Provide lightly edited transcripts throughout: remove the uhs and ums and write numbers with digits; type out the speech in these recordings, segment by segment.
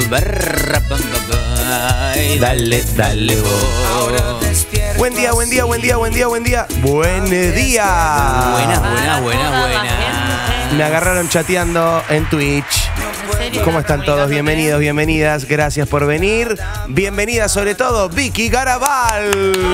Dale, dale vos. Buen día, buen día, buen día, buen día, buen día. Buen día. Buenas. Me agarraron chateando en Twitch. ¿Cómo están todos? Bienvenidos, bienvenidas. Gracias por venir. Bienvenida sobre todo Vicky Garabal.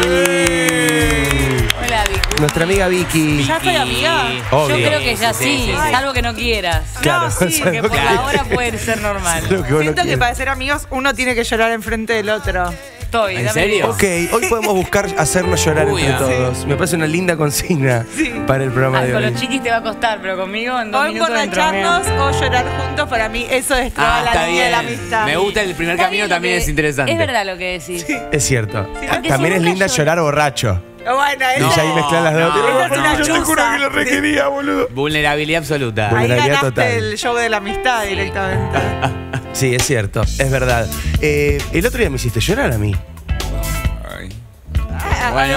Hola, Vicky. Nuestra amiga Vicky. ¿Ya soy amiga? Obvio. Yo creo que ya sí, sí. salvo que no quieras. Claro, No, sí, Porque por claro. ahora puede ser normal. Lo que vos no Siento que quieras. para ser amigos uno tiene que llorar enfrente del otro. Estoy, ¿En dame serio? voz. Ok, hoy podemos buscar hacernos llorar Uy, entre sí. todos. Me parece una linda consigna Sí. para el programa de Con hoy. los chiquis te va a costar, pero conmigo en 2 O minutos entro bien. emborracharnos o llorar juntos, para mí eso destraba Está la línea de la bien. amistad. Me gusta el primer Está camino, bien lo también que- es interesante. Es verdad lo que decís. Es cierto. Aunque También si es nunca linda llora. llorar borracho. Bueno, Y eso- ya ahí mezclan las dos. Esa es una Yo te juro chuza. que lo requería, boludo. Vulnerabilidad absoluta. Bueno. Ahí Vulnerabilidad ganaste total. el show de la amistad directamente. Sí, es cierto, es verdad. El otro día me hiciste llorar a mí. Bueno,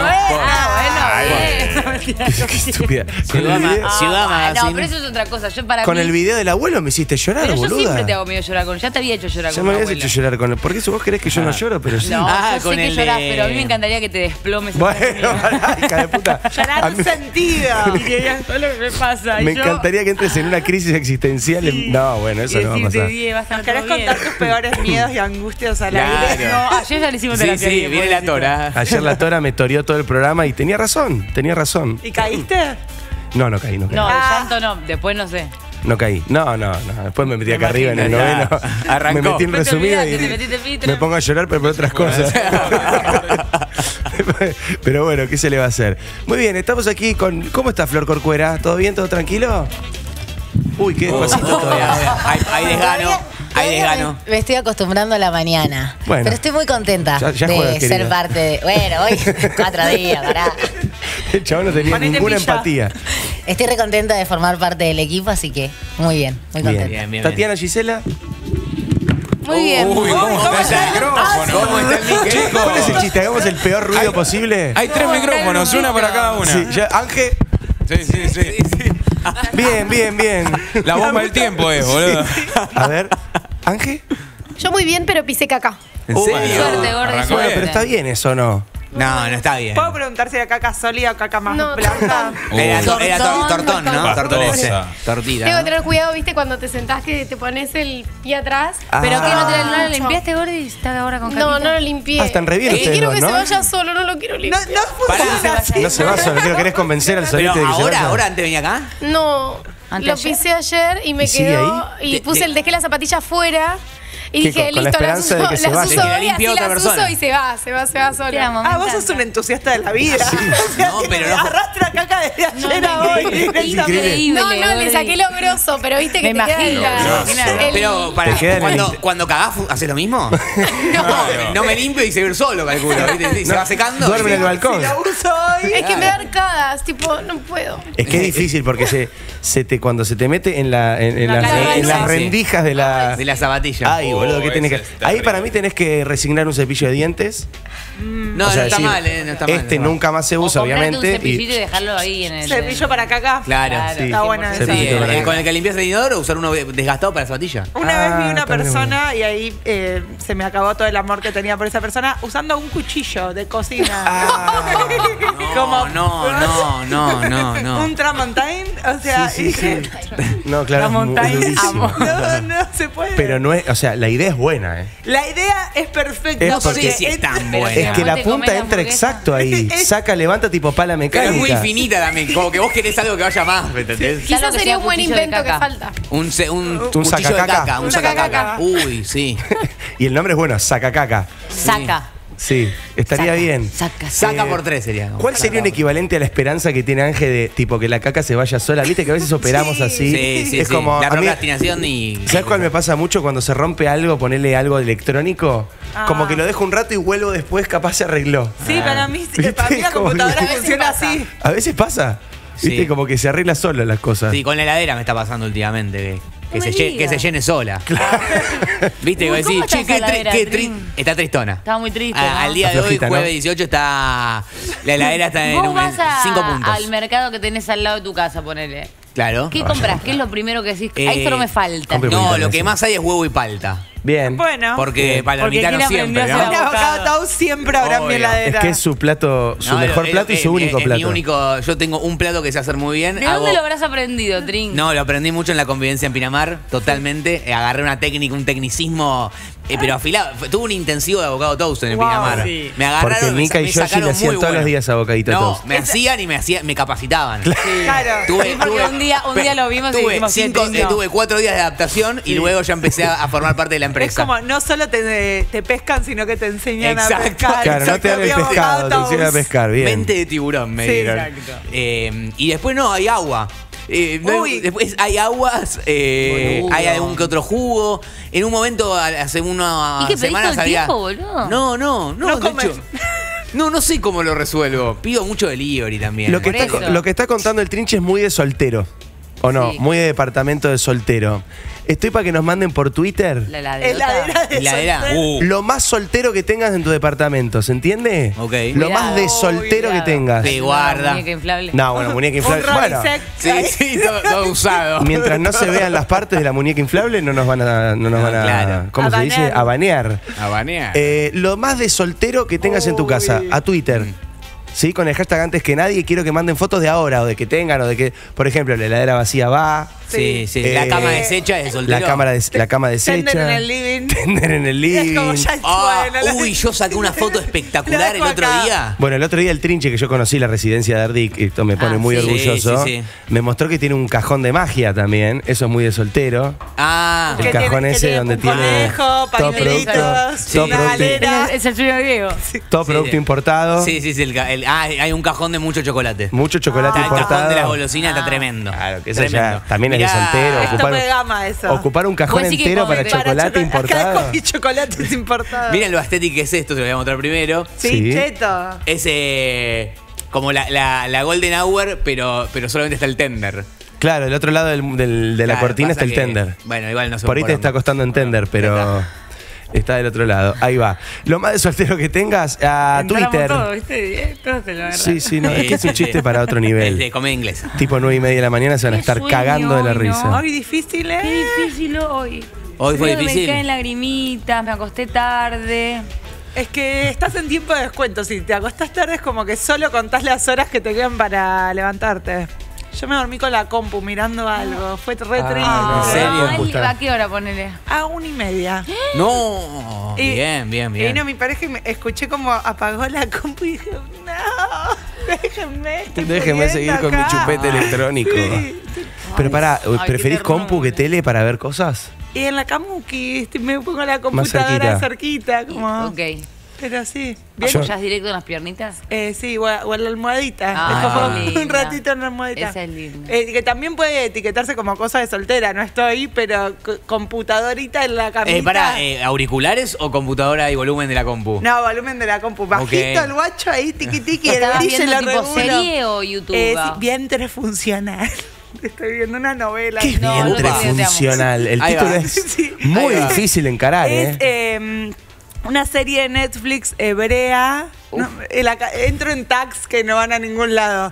Qué estúpida. Con el video, Ciudad No, Magazine. pero eso es otra cosa. Yo para con mí, el video del abuelo me hiciste llorar, pero yo boluda. siempre te hago medio llorar con. Ya te había hecho llorar Ya con me mi habías abuela. hecho llorar con él. ¿Por qué eso vos querés que yo no lloro? Pero sí. No, Ah, yo con sé que el llorás, de- pero a mí me encantaría que te desplomes. Bueno, pará, hija de puta. Llorar A mí- sentido. Y que digas todo lo que me pasa. me y yo, encantaría que entres en una crisis existencial. Sí. No, bueno, eso y no va a decirte, pasar. "Die, va a estar ¿Nos querés todo bien". contar tus peores miedos y angustias al Claro. aire? No, ayer ya le hicimos Sí, terapia. sí, bien, viene la pobrecito. tora. Ayer la Tora me toreó todo el programa y tenía razón, tenía razón. ¿Y caíste? No, no caí, no caí. No, de Ah. llanto no, después no sé. No caí. No. Después me metí acá Me arriba en el imagino, noveno. ya. Arrancó. Me metí en Después te resumido olvidaste, te y metiste filtro. me pongo a llorar, pero por otras cosas. Pero bueno, ¿qué se le va a hacer? Muy bien, estamos aquí con... ¿Cómo está Flor Corcuera? ¿Todo bien? ¿Todo tranquilo? Uy, qué despacito todavía. Hay desgano. Hay desgano. Me estoy acostumbrando a la mañana. Bueno. Pero estoy muy contenta Ya de juegas, ser querida. parte de. Bueno, hoy 4 días, pará. El chabón no tenía Ponete ninguna pilla. empatía. Estoy re contenta de formar parte del equipo, así que muy bien, muy contenta. Bien, bien. Tatiana, Gisela. Muy bien. Uy, ¿cómo está el micrófono? ¿Cómo está el micrófono? ¿Cuál es el chiste? ¿Hagamos el peor ruido posible? Hay 3 micrófonos, una para cada una. Sí, Ángel. Sí. Bien. La bomba del tiempo es, boludo. A ver, Ángel. Yo muy bien, pero pisé caca. ¿En serio? Suerte, gorda. Arrancó Bueno, bien. pero está bien eso, ¿no? No, no está bien. ¿Puedo preguntar si era caca sólida o caca más No. blanca? Era tortón, ¿no? Tortosa. Tortita. Tengo que ¿no? tener cuidado, viste, cuando te sentás que te pones el pie atrás. ¿Pero qué? ¿No te Ah. lo limpiaste, Gordi? ¿Está ahora con No, caquita? no lo limpié. Ah, están re bien Es que ustedes quiero dos, que ¿no? se vaya solo, no lo quiero No, limpiar. no funciona así. No se va solo, ¿qué lo querés convencer al Pero solete de que se ahora, vaya? ahora antes venía acá. No, ¿Antes lo ayer? pisé ayer y me ¿Y sigue quedó. ahí? Y dejé la zapatilla afuera. Y ¿Qué, dije, con la listo, esperanza de que se las vaya? uso De que la hoy, limpie así otra las persona. uso y se va sola. Te amo, me Ah, vos encanta. sos un entusiasta de la vida. O sea, No, que pero te no- arrastra caca desde ayer a hoy. directamente. Increíble. No, le Gordi. saqué lo grosso, pero viste que Me te queda imagino. Pero para, Te queda en el- cuando cagás, ¿haces lo mismo? No me limpio y se ve solo, calculo. ¿viste? Sí, se va secando. Duerme en el balcón. Si la uso hoy. Es que me da arcadas, tipo, no puedo. Es que es difícil porque cuando se te mete en las cabeza. rendijas de la... De la zapatilla. Ay, boludo, ¿qué tenés que...? ese es Ahí terrible. para mí tenés que resignar un cepillo de dientes. No, O sea, no está decir, mal, no está mal. Este no está mal. nunca más se O usa, comprarte obviamente. un cepillito y dejarlo ahí en el... Cepillo para caca. Claro, Sí. Está buena esa. Sí, Cepillito para con caca. el que limpias el inodoro, usar uno desgastado para la zapatilla. Una vez vi una está bien, persona y ahí se me acabó todo el amor que tenía por esa persona usando un cuchillo de cocina. Como- No. Un tramontine, o sea, Sí, sí, dije, sí. No, claro, La es muy montaña, durísimo. amo. no se puede. Pero no es... O sea, la idea es buena, ¿eh? La idea es perfecta. Es No sé porque- si es tan Pero buena. Es que la te comés punta la entra hamburguesa. exacto ahí. Saca, levanta tipo pala Pero es mecánica. muy finita también. Como que vos querés algo que vaya más, ¿me entendés? Claro Quizás que sería sea un buen cuchillo de invento que caca. falta. Un cuchillo de sacacaca. caca. Un Un sacacaca. sacacaca. Uy, sí. Y el nombre es bueno, sacacaca. Saca. Sí, estaría bien. Saca por 3 sería. como ¿Cuál sería un saca. equivalente a la esperanza que tiene Ángel de tipo que la caca se vaya sola? Viste que a veces operamos así. Sí, es sí. como. La a mí- procrastinación y. ¿Sabes cuál me pasa mucho cuando se rompe algo, ponerle algo electrónico? Como que lo dejo un rato y vuelvo después, capaz se arregló. Sí, para mí, ¿Viste? para mí la Como computadora que- funciona así. A veces pasa. Viste, Sí. como que se arregla solo las cosas. Sí, con la heladera me está pasando últimamente. Que, No se, me que digas. se llene sola. Viste, Uy, que ¿cómo decís, está che, esa heladera, Trin? está tristona. Estaba muy triste, Ah, ¿no? Al día Está de hoy, flojita, ¿no? jueves 18, está. La heladera está en Vos vas 5 puntos. al mercado que tenés al lado de tu casa, ponele. Claro. ¿Qué compras? ¿Qué es lo primero que decís? Ahí solo me falta. compre- No, Internet, lo que sí. más hay es huevo y palta. Bien. Bueno. Porque palermitano ¿quién siempre, aprendió a ¿no? hacer Un avocado toast siempre habrá en mi Obvio. heladera. Es que es su plato, su mejor plato y su único plato. Mi único, yo tengo un plato que sé hacer muy bien. ¿De dónde lo habrás aprendido, Trin? No, lo aprendí mucho en la convivencia en Pinamar, totalmente. Agarré una técnica, un tecnicismo, pero afilado. Tuve un intensivo de avocado toast en el Wow, Pinamar. sí. Me agarraron, Porque Mica y me Yoshi sacaron le hacían muy todos los bueno. días avocadito No, toast. me hacían y me capacitaban. Claro. Sí, porque un día lo vimos y dijimos, sí, Trin, tuve 4 días de adaptación y luego ya empecé a formar parte de la Es empresa. como, no solo te pescan, sino que te enseñan Exacto. a pescar. Claro, no te dan el Avocado pescado, te toast. enseñan a pescar. Bien. Mente de tiburón, me Sí, dieron. exacto. Y después no, hay agua. Uy. Después hay aguas, Boludo. hay algún que otro jugo. En un momento, hace unas ¿Y qué pedís semanas todo el había. tiempo, boludo? No, No de comes. hecho. No sé cómo lo resuelvo. Pido mucho delivery también. Lo que, Por está, eso. lo que está contando el Trinche es muy de soltero. ¿O no? Sí. Muy de departamento de soltero. Estoy para que nos manden por Twitter La heladera. Heladera de Heladera. soltero. lo más soltero que tengas en tu departamento, ¿se entiende? Ok. Lo más de soltero que tengas. Sí. guarda. Muñeca inflable. No, bueno, muñeca Un inflable. Bueno, Rolisec. Sí, todo usado. mientras no se vean las partes de la muñeca inflable, no nos van a. claro. ¿Cómo A se dice? banear. A banear. A banear. Lo más de soltero que tengas en tu casa, a Twitter. Sí, con el hashtag antes que nadie, quiero que manden fotos de ahora, o de que tengan, o de que, por ejemplo, la heladera vacía va. Sí. La cama deshecha es soltero. La cama deshecha. Tender en el living. Tender en el living. Es como ya Uy, yo saqué una foto espectacular el Lo otro dejo acá. día. Bueno, el otro día el Trinche, que yo conocí la residencia de Ardic, esto me pone muy sí. orgulloso, Sí, sí. me mostró que tiene un cajón de magia también, eso es muy de soltero. Ah, El Que cajón tiene- que ese tiene donde un tiene conejo, todo pañuelitos, todo una producto, galera. Es el sueño griego. todo producto Sí. importado, sí, hay un cajón de mucho chocolate. mucho chocolate El cajón importado. de las golosinas está tremendo. Claro, que eso Tremendo. ya también es de Mirá, soltero. Es tope de gama eso. Ocupar un cajón Pues sí que entero come, para para chocolate Acá importado. comí chocolates importados. Miren lo estético que es esto, te lo voy a mostrar primero. Sí, Sí. cheto. Es como la Golden Hour, pero solamente está el tender. Claro, el otro lado de la Claro, cortina pasa está el que- tender. Bueno, igual no sé. Por ahí te está costando entender, pero está del otro lado. Ahí va. Lo más de soltero que tengas, a Entramos Twitter. todos, ¿viste? Todos te lo agarran. Sí, no, es que es un chiste para otro Es nivel. de comedia inglesa. Tipo 9:30 de la mañana se van a Qué estar sueño cagando de la hoy, ¿no? risa. Hoy difícil, Qué ¿eh? difícil hoy. Hoy fue Creo que difícil. Me caen lagrimitas, me acosté tarde. Es que estás en tiempo de descuento. Si te acostás tarde es como que solo contás las horas que te quedan para levantarte. Yo me dormí con la compu mirando algo. Fue re triste. ¿en serio? ¿A qué hora ponele? A 1:30. No. Y- Bien. Y vino mi pareja y me escuché como apagó la compu y dije, no, déjenme. estoy Déjenme seguir pudiendo con mi acá". chupete electrónico. Sí. Pero pará, Ay, ¿preferís qué ternura. compu que tele para ver cosas? Y en la camuki me pongo la computadora cerquita, como. Ok. Pero sí. ¿Bien? Yo- ¿Ya directo en las piernitas? Sí, o en la almohadita. Ah, es como linda. un ratito en la almohadita. Esa es linda. Que también puede etiquetarse como cosa de soltera. No estoy, pero computadorita en la camita. Pará, ¿auriculares o computadora y volumen de la compu? No, volumen de la compu. Bajito el guacho ahí, tiqui tiqui, el ¿Estabas brillo viendo lo tipo regulo. serie o YouTube? Sí, vientre funcional. Estoy viendo una novela. ¿Qué No, vientre no te amo. funcional? El Ahí título va. es Sí. muy Ahí va. difícil de encarar, Es una serie de Netflix hebrea. No, entro en tags que no van a ningún lado.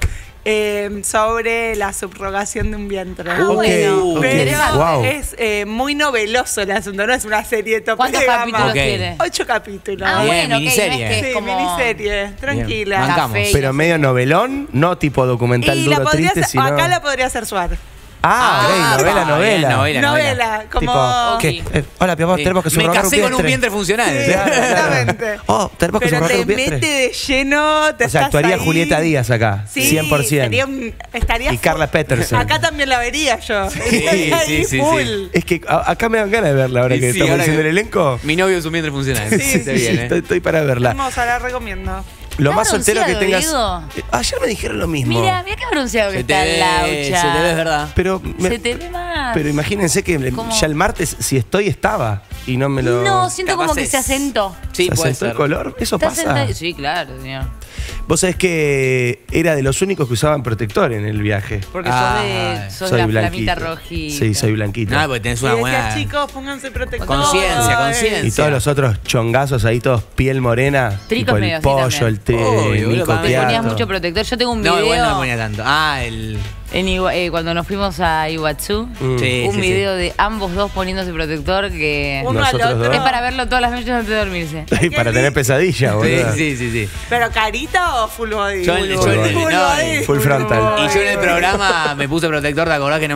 Sobre la subrogación de un vientre. Ah, bueno. ok. Pero Wow. es muy noveloso el asunto, no es una serie top ¿Cuántos de gama. capítulos Ok. tiene? 8 capítulos. Ah, Bien, bueno, ok, miniserie. no es que Sí, es como... miniserie, tranquila. Bancamos. Café. Pero medio novelón, no tipo documental Y la duro podría triste, hacer, sino... acá la podría hacer Suar. Ah, ok, novela. bien, Novela, como. Tipo, ¿qué? Hola, mi amor, tenemos que Me subrogar casé con un vientre funcional. Sí, exactamente. Oh, tenemos que Pero subrogar te un vientre. mete de lleno, te O sea, estás actuaría ahí. Julieta Díaz acá, Sí, 100%. estaría Y Carla Peterson. Acá también la vería yo. Sí, Estaría ahí sí, full. sí. Es que acá me dan ganas de verla ahora Y que sí, estamos ahora haciendo que- el elenco. Mi novio es un vientre funcional. Sí, Está sí, bien, Estoy para verla. Hermosa, la recomiendo. Lo ¿Estás más soltero que bronceado, tengas. Diego? Ayer me dijeron lo mismo. Mira qué bronceado que Se está te el ve, Laucha. se te ve, es verdad. Pero, Se te ve más. pero imagínense que ¿Cómo? ya el martes, si estoy, estaba. Y no me lo. No, siento Capaz como que es- se asentó. Sí, ¿Se puede asentó el ser. color? Eso ¿Está pasa. sentado? Sí, claro, señor. Vos sabés que era de los únicos que usaban protector en el viaje. Porque sos Soy de la blanquito. flamita rojita. Sí, soy blanquito. No, porque tenés una Y decía, buena chicos, pónganse protector. conciencia. Y todos los otros chongazos ahí, todos piel morena. Tricos tipo el medio así pollo, también. el té, Obvio, el boludo, Nico para mí Te ponías Teatro. mucho protector. Yo tengo un No, video igual no me ponía tanto. el. cuando nos fuimos a Iguazú. Sí, Un sí, video de ambos dos poniéndose protector que Uno al Nosotros otro. dos. es para verlo todas las noches antes de dormirse. Y para tener pesadilla, Sí, boludo. sí. ¿Pero carita o full body? Yo- yo- Full frontal. Y yo en el programa me puse protector, ¿te acordás que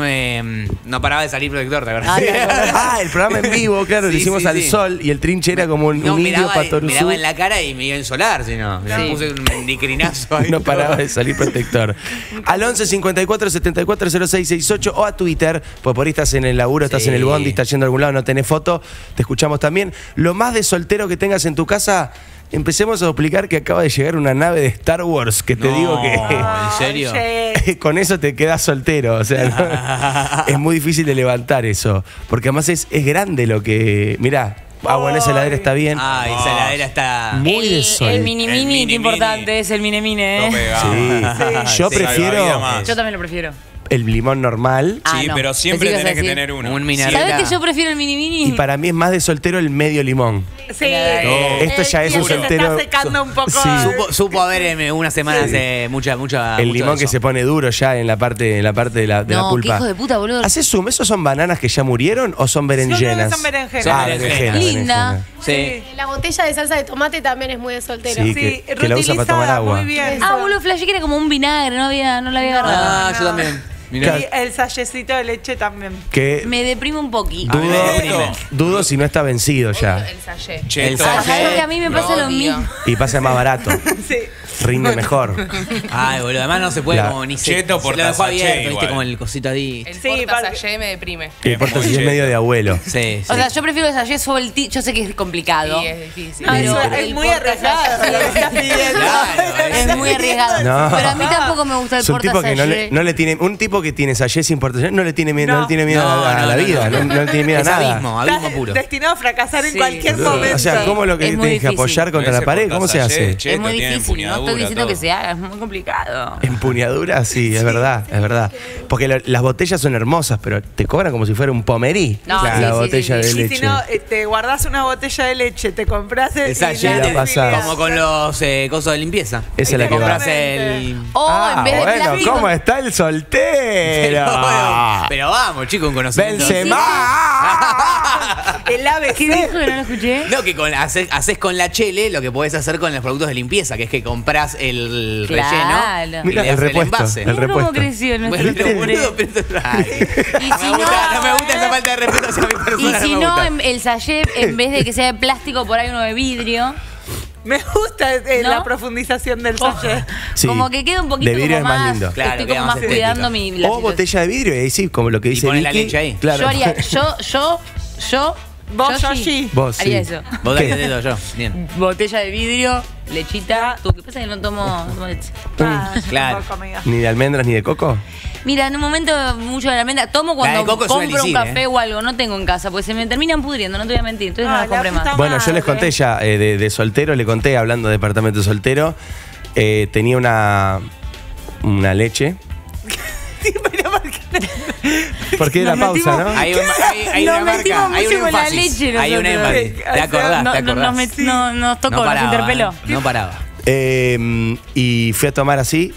no paraba de salir protector, ¿te acordás? Ah, ¿te acordás? Ah, el programa en vivo, claro, lo Sí, hicimos sí, al sí. sol y el trinche era como un No, indio miraba patoruzú. en la cara y me iba a insolar, si no. Me Sí. puse un mendicrinazo ahí. No paraba de salir protector. Al 11 54 74 06 68 o a Twitter, pues por ahí estás en el laburo, estás Sí. en el bondi, estás yendo a algún lado, no tenés foto, te escuchamos también. Lo más de soltero que tengas en tu casa, empecemos a explicar que acaba de llegar una nave de Star Wars, que te No, digo que ¿en serio? con eso te quedas soltero, o sea, no- es muy difícil de levantar eso, porque además es grande lo que, mirá, bueno, esa heladera está bien. Ay, esa heladera está. Muy de sol. El mini El mini, mini qué importante mini. es el mini mini, No pegaba. Sí. Yo Sí. prefiero Salvavidas más. Yo también lo prefiero. el limón normal. Ah, Sí, no. pero siempre Pensé que tenés que ibas a tener uno. Un mineral. ¿Sabes que yo prefiero el mini mini? Y para mí es más de soltero el medio limón. Sí. Esto ya es y el un que soltero. Se está secando un poco. Sí. Supo haber una semana hace mucha. El mucho limón de que eso. se pone duro ya en la parte de la No, qué pulpa. hijo de puta, boludo. ¿Haces zoom? ¿Esos son bananas que ya murieron o son berenjenas? son berenjenas. Son Ah, berenjenas. Linda. Sí. La botella de salsa de tomate también es muy de soltero. Sí. Sí, que la usa para tomar reutilizada, agua. muy bien. Ah, boludo, flashé que era como un vinagre, no la había agarrado. Ah, yo también. Mirá. Y el sallecito de leche también. Que Me deprime un poquito. A mí me deprime. dudo si no está vencido ya. El sallé. El Cheto. ¿Sabes sallé. que a mí me pasa lo mismo? Y pasa más barato. Sí. Rinde mejor. Ay, boludo, además no se puede La- como ni Cheto se por lo dejó tazaché abierto, viste, igual. como el cosito ahí. El Sí, portasallé me deprime. Que importa si es medio de abuelo. Sí, sí. O sea, yo prefiero el sallé sueltito. Yo sé que es complicado. Sí, es difícil. No, Pero es el muy arriesgado lo que estás pidiendo. Claro, Es muy arriesgado. No. Pero a mí tampoco me gusta el Es un tipo que portasallé. no le tiene. Un tipo que tiene sallé sin portasallé no le tiene miedo, no le tiene miedo No, a la no, vida, no. no le tiene miedo a Es nada. abismo Estás puro. destinado a fracasar en Sí. cualquier Boludo, momento. O sea, ¿cómo lo que Es muy tienes que difícil. apoyar contra Ese la pared? ¿Cómo se portasallé, hace? Cheto, Es muy tiene difícil. No estoy empuñadura, diciendo que todo. se haga, es muy complicado. Empuñadura, sí, es verdad, es verdad. Porque las botellas son hermosas, pero te cobran como si fuera un pomerí. No, la sí, sí, botella sí, de sí. Y leche. si no, te guardás una botella de leche, te compras el Esa y ya la te pasás. afiliás. Como con los cosos de limpieza. Esa es la Te que va. compras el. O en vez de bueno, plástico. ¿cómo está el soltero? Pero vamos, chicos, un conocimiento. Benzema. El ABC. ¿Qué dijo que no lo escuché? No, que haces con la chele lo que podés hacer con los productos de limpieza, que es que compras el Claro. relleno y Mira, le el haces el repuesto, envase. el Mira cómo repuesto. creció nuestro Bueno, pero, hombre. boludo, pero esto- Ay. Y No si me gusta, no me gusta esa falta de respeto hacia mi persona. Y si me no, gusta. el sallé, en vez de que sea de plástico, por ahí uno de vidrio. Me gusta ¿No? la profundización del sachet. Sí. Como que queda un poquito De vidrio como es más lindo. Claro, estoy queda como más más estético. cuidando mi la O situación. botella de vidrio, y ahí sí, como lo que dice pones la Vicky. leche ahí. Claro. Yo haría, yo, Vos, Yoshi. Vos, haría sí. eso. Vos ¿Qué? dale dedo yo. Bien. Botella de vidrio, lechita. ¿Tú qué pasa que no tomo leche? Ah, yo Claro. tampoco, amiga. Ni de almendras ni de coco. Mira, en un momento mucho de la almendra. Tomo cuando de coco es una compro un elixir, café o algo. No tengo en casa, porque se me terminan pudriendo, no te voy a mentir. Entonces no Ah, las compré la más. puta Bueno, yo les madre. conté ya de soltero, le conté, hablando de departamento soltero, tenía una leche. Sí, pero ¿por qué no? Porque la Nos pausa, metimos- ¿no? Hay Nos una metimos marca, hay mucho un con la énfasis. leche Hay un nosotros. énfasis. ¿Te acordás? No, ¿Te no, acordás? nos tocó, No nos paraba, interpeló. No paraba. Y fui a tomar así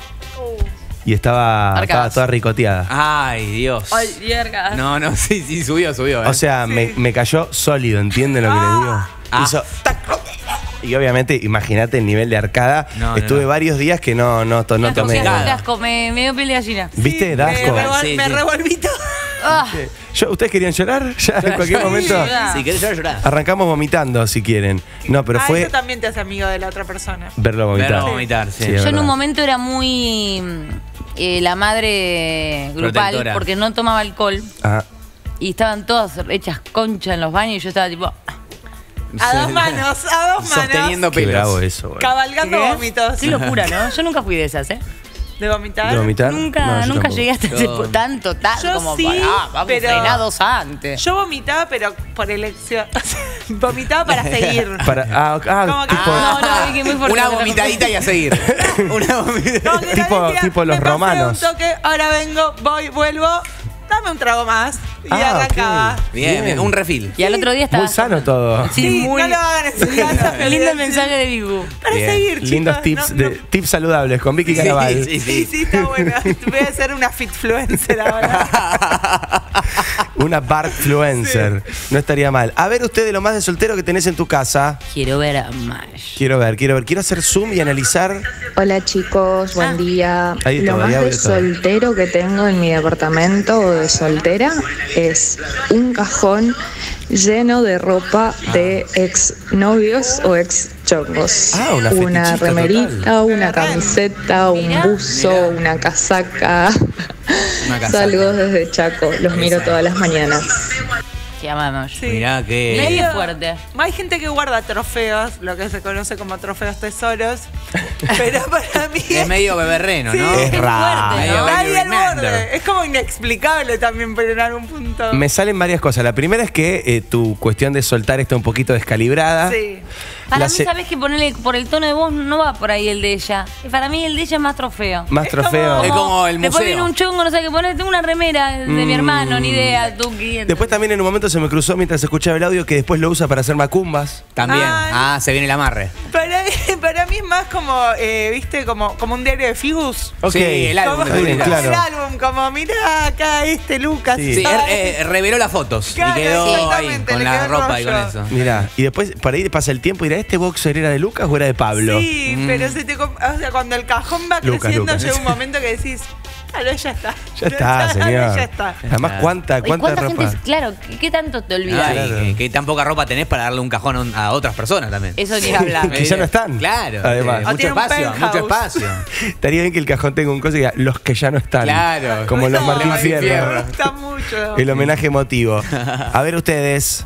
y estaba Arcadas. toda ricoteada. Ay, Dios. Ay, vierga. No, sí, subió. O sea, me cayó sólido, ¿entienden lo que les digo? Ah. Hizo tac, y obviamente, imagínate el nivel de arcada. No, Estuve no. varios días que no tomé. Qué Nada. asco, me dio piel de gallina. ¿Viste? Da asco. Sí, Me sí. revolví todo. Ah, ¿Ustedes querían llorar? Ya en cualquier momento. ya. Si querés llorar. Arrancamos vomitando si quieren. No, pero fue Eso también te hace amigo de la otra persona. verlo vomitar. Verlo vomitar, sí. es Yo en verdad. un momento era muy la madre grupal Protectora. porque no tomaba alcohol Ah, y estaban todas hechas concha en los baños y yo estaba tipo, A dos manos, a dos manos. Sosteniendo qué pelos. bravo eso, güey. Cabalgando ¿qué? vómitos. Qué locura, ¿no? Yo nunca fui de esas, ¿eh? ¿De vomitar? ¿De vomitar? Nunca, No, yo nunca tampoco. llegué hasta ese Yo- tanto Yo como sí, para, vamos pero- frenados antes. Yo vomitaba, pero por elección. Vomitaba para seguir. tipo, Como que- No, Vicky, muy fuerte. Una vomitadita y a seguir. Una vomitadita. Como que Tipo- tal vez decía, tipo los me pasé romanos. un toque, ahora vengo, voy, vuelvo, dame un trago más. Y arrancaba. ok. Bien, bien, un refil. Y al otro día estaba. Muy sano todo. Sí, Sí, muy. no lo hagan en su casa. Lindo el mensaje de Vigu. Para Bien. seguir, chicos. Lindos tips, no- tips saludables con Vicky Garabal. Sí, está bueno. Voy a ser una fitfluencer ahora. Una barfluencer. No estaría mal. A ver usted de lo más de soltero que tenés en tu casa. Quiero ver a Mash. Quiero ver. Quiero hacer zoom y analizar. Hola chicos, buen día. Ahí Lo todo, más ahí de abre todo. soltero que tengo en mi departamento o de soltera es un cajón lleno de ropa de exnovios o ex chongos. Ah, una fetichista remerita, total. una camiseta, un buzo, una casaca. Una casaca. Salgo desde Chaco, los miro todas las mañanas. Te amamos. Sí. Mirá que. Medio fuerte. Hay gente que guarda trofeos, lo que se conoce como trofeos tesoros. Pero para mí Es medio beberreno, ¿no? Es raro. fuerte, Medio ¿no? Benny ahí al Remender. borde. Es como inexplicable también, pero en algún punto. Me salen varias cosas. La primera es que tu cuestión de soltar está un poquito descalibrada. Sí. Para La mí, se- sabes que ponerle por el tono de voz no va por ahí el de ella. Para mí el de ella es más trofeo. Más Es trofeo. Es como el Después viene museo. un chongo, no sé qué poner. Tengo una remera de mi hermano, ni idea, Tuki. Después también en un momento se me cruzó mientras escuchaba el audio que después lo usa para hacer macumbas. También. Ay. Ah, se viene el amarre. Para mí es más como, ¿viste? Como un diario de Figus. Ok. Sí, el álbum. Como, está bien, de claro. el álbum, como mirá acá Lucas. Sí. Sí, Ay, reveló las fotos Claro, y quedó ahí exactamente, con le la quedó el ropa y con rollo. eso. Mirá, y después para ahí pasa el tiempo y dirá, ¿este boxer era de Lucas o era de Pablo? Sí, pero o sea, cuando el cajón va Lucas, creciendo, Lucas. llega un momento que decís, claro, ya está. Ya está, señor. Ya está. Además, ¿cuánta ¿Cuánta ropa? gente? Claro, ¿qué tanto te olvidas? Ay, Claro. que tan poca ropa tenés para darle un cajón a otras personas también. Eso ni hablar. Que ya no están. Claro. Además. O Mucho tiene un espacio, penthouse. mucho espacio. Estaría bien que el cajón tenga un coso y diga, los que ya no están. Claro. Como los No, Martín Martín Fierro. Fierro. Me gusta mucho. El homenaje emotivo. A ver ustedes.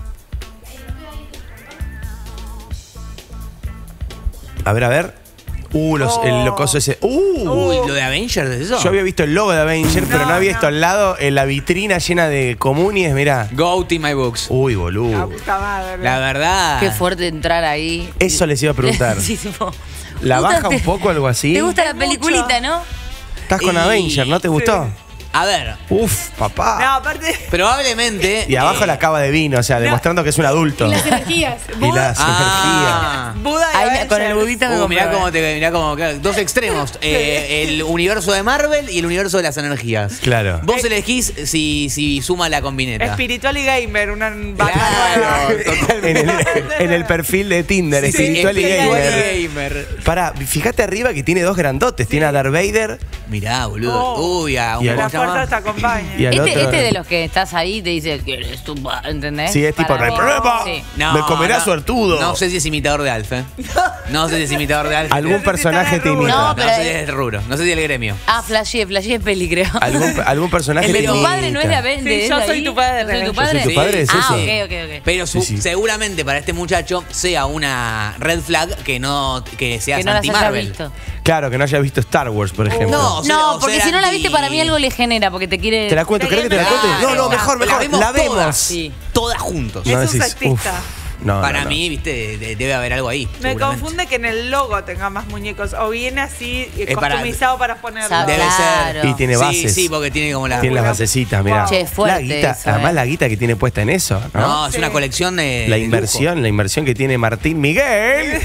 A ver. El locoso ese. Uy, lo de Avengers, ¿es eso? Yo había visto el logo de Avenger, pero no había visto al lado la vitrina llena de comunies, mirá. Go to my books. Uy, La boludo. puta madre. La verdad. Qué fuerte entrar ahí. Eso les iba a preguntar. Sí, tipo, ¿La ¿te gusta- baja un poco algo así? ¿Te gusta la Mucho. peliculita, no? Estás con Y- Avenger, ¿no te gustó? A ver, Uf, papá. No, aparte. probablemente. Y abajo la cava de vino, o sea, demostrando que es un adulto. Y las energías. Y las Ah. Buda de Ahí Avengers. con el budito me Mirá compré. cómo dos extremos. El universo de Marvel y el universo de las energías. Claro. Vos elegís si suma la combineta. Espiritual y gamer, una vaca Claro, nueva. totalmente. En el perfil de Tinder, Sí, espiritual y espiritual gamer. y gamer. Pará, fíjate arriba que tiene dos grandotes. Tiene a Darth Vader Mirá, boludo. Oh. Uy, a Y un al- La ¿cómo se llama? fuerza te acompaña. y al otro. Este de los que estás ahí te dice que eres tu pa, ¿entendés? Sí, es tipo, Para mí. ¡reprueba! Sí. Me comerá suertudo. No sé si es imitador de Alf, ¿eh? No sé si es imitador de Alf. Algún personaje te imita. No, No pero- sé si es el rubro. No sé si es el gremio. Ah, flashé es peli, creo. Algún personaje El te de tu imita. padre no es de Avengers. Sí, ¿es yo de soy ahí? tu padre. ¿Soy tu Yo padre? soy tu padre, es Ah, ese. ok. Pero Sí. seguramente para este muchacho sea una red flag que seas Que no las haya anti-Marvel. visto. Claro, que no haya visto Star Wars, por ejemplo. No, o sea, No, o porque ser si no la anti- viste, para mí algo le genera, porque te quiere. ¿Te la cuento? ¿Querés que te la cuente? Claro. No, mejor. La vemos. Todas, Sí. todas juntos. Es un sexista. "Uf". No, Para no, no. mí, viste, debe haber algo ahí. Me seguramente. confunde que en el logo tenga más muñecos. O viene así para- customizado para ponerlo. Sabe. Debe Claro. ser. Y tiene bases. Sí, porque tiene como la. Tiene las basecitas, mirá. Che, es fuerte La guita, eso, además eh. la guita que tiene puesta en eso, ¿no? No, es Sí. una colección de. La de inversión que tiene Martín Miguel.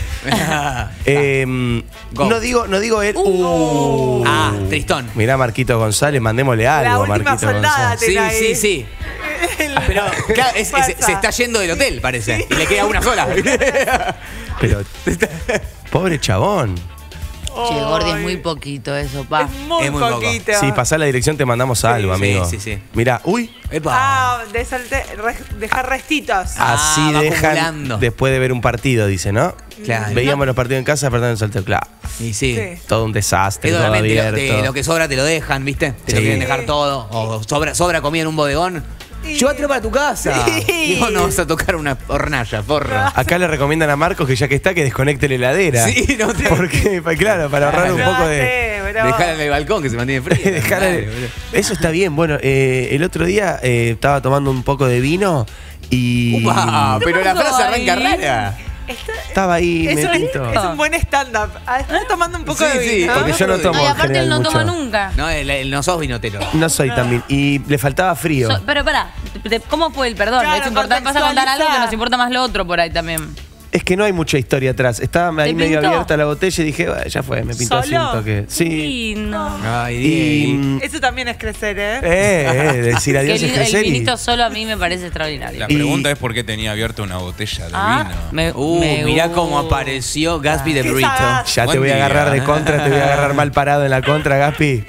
lujo. Go. No digo él. Ah, Tristón. Mirá, Marquito González, mandémosle algo, La última Marquito soldada González. Sí, Tela ahí. sí. Pero, claro, se está yendo del hotel, parece. Y le queda una sola. Pero, pobre chabón. Che, Gordi, es muy poquito eso, pa. Es muy, Es muy poco. poquito. Sí, pasá la dirección, te mandamos algo, Sí, amigo. sí. Mirá, uy, Epa. Ah, dejar restitos. así va dejan acumulando. después de ver un partido, dice, ¿no? Claro. Veíamos los partidos en casa, perdón, el soltero, claro. Y sí. Sí. Todo un desastre, Eso todo realmente abierto. lo que sobra te lo dejan, ¿viste? Te lo Sí. quieren dejar todo. O sobra comida en un bodegón. Llévatelo para tu casa. Sí. Digo, no vas a tocar una hornalla, porro. Acá le recomiendan a Marcos que ya que está, que desconecte la heladera. Sí, no te- Porque, claro, para ahorrar un poco de... pero... Dejala en el balcón que se mantiene frío. Eso está bien. Bueno, el otro día estaba tomando un poco de vino y... Upa, pero la frase arranca ahí? rara. estaba ahí Eso metido. es un buen stand-up. Estás tomando un poco de Sí, vino. Porque yo no tomo No, y en aparte él general no toma mucho. nunca. No soy vinotero. No soy también. Y le faltaba frío. Pero pará, ¿cómo fue el perdón? Claro, Es importante, vas a contar algo que nos importa más lo otro por ahí también. Es que no hay mucha historia atrás. Estaba ahí ¿Te medio pintó? abierta la botella y dije, "Bueno, ya fue, me pintó así un ¿Solo? toque". Sí. Lindo. Ay, Y. Diego. Eso también es crecer, ¿eh? Decir Que adiós el, es crecer. el y- vinito solo a mí me parece extraordinario. La Y- pregunta es por qué tenía abierta una botella de Ah, vino. me Mirá cómo apareció Gaspi de Qué Burrito. sagaz. Ya te Buen voy a día. agarrar de contra, te voy a agarrar mal parado en la contra, Gaspi.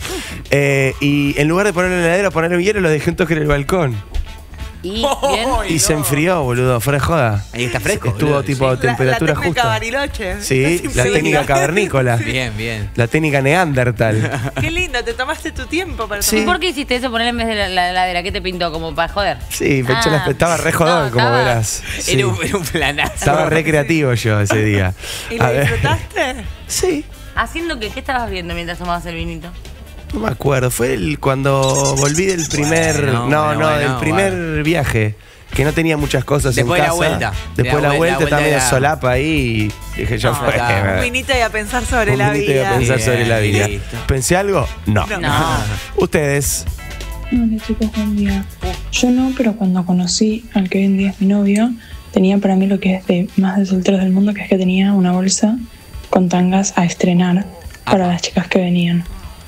Y en lugar de ponerlo en la heladera, ponerlo en hielo, lo dejé un toque en el balcón. Y bien. Y se enfrió, boludo, fuera de joda. Ahí está fresco. Estuvo boludo, tipo sí. temperatura la técnica justa. Bariloche. Sí, Estás la impresionante. técnica cavernícola. Bien, bien. La técnica neandertal. Qué lindo, te tomaste tu tiempo para Sí. ¿Y tomar. por qué hiciste eso poner en vez de la heladera? ¿Qué te pintó? ¿Como para joder? Sí, me eché Ah. estaba re jodón, No, como estaba- verás. Sí. Era un planazo. Estaba re creativo yo ese día. ¿Y A lo ver. disfrutaste? Sí. ¿Haciendo qué? ¿Qué estabas viendo mientras tomabas el vinito? No me acuerdo, fue cuando volví del primer. Bueno, del primer viaje. Que no tenía muchas cosas Después en de la casa. vuelta. Después de la vuelta también era- solapa ahí. Y dije, ya No, fue. está. Un vinito y a pensar sobre Un la vinito y a vida. pensar Bien, sobre la vida. listo. ¿Pensé algo? No. No. Ustedes. Hola chicos, buen día. Yo no, pero cuando conocí al que hoy en día es mi novio, tenía para mí lo que es de más de solteros del mundo, que es que tenía una bolsa con tangas a estrenar para las chicas que venían.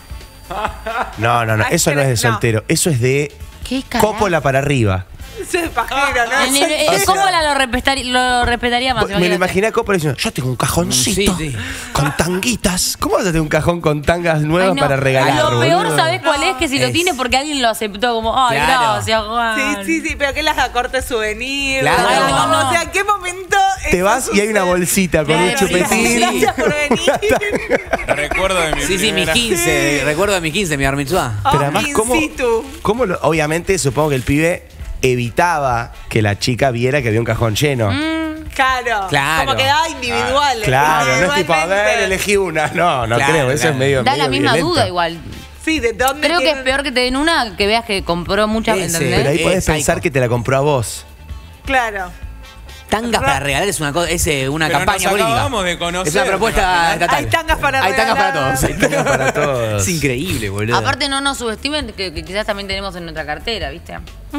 No. Eso no es de soltero. Eso es de ¿Qué carajo? cópola para arriba. Eso es pajero, ¿no? ¿Cómo lo respetaría más? Me lo imaginé a Coppola diciendo, yo tengo un cajoncito Sí, sí. con tanguitas. ¿Cómo vas a tener un cajón con tangas nuevas Ay, no. para regalar? Lo peor, boludo? ¿sabés cuál es? Que si lo Es- tiene porque alguien lo aceptó, como, ay, Claro. gracias, Juan. Sí, pero que las acortes souvenir. Claro. Ay, no. O sea, ¿en qué momento? Te eso vas y hay una sucede? bolsita con un Claro, chupetín. Gracias por venir. Recuerdo de mi Sí, mis primera- 15. Recuerdo de mis 15, mi bar mitzvah. Pero además, ¿cómo, in situ. obviamente, supongo que el pibe evitaba que la chica viera que había un cajón lleno. Claro. Claro. Como quedaba individual. Claro, no es tipo, a ver, individualmente. elegí una. No, Claro, creo, eso claro. es medio. Da la medio misma violento. duda igual. Sí, ¿de dónde? Creo que es quieren- peor que te den una que veas que compró muchas, Ese. ¿entendés? Pero ahí podés Psycho. pensar que te la compró a vos. Claro. Tangas para regalar es una cosa, una Pero campaña nos política. acabamos de conocer, Es una propuesta ¿te estatal. Hay tangas para Hay tangas para regalar. todos. Hay tangas para todos. Es increíble, boludo. Aparte no nos subestimen que quizás también tenemos en nuestra cartera, ¿viste?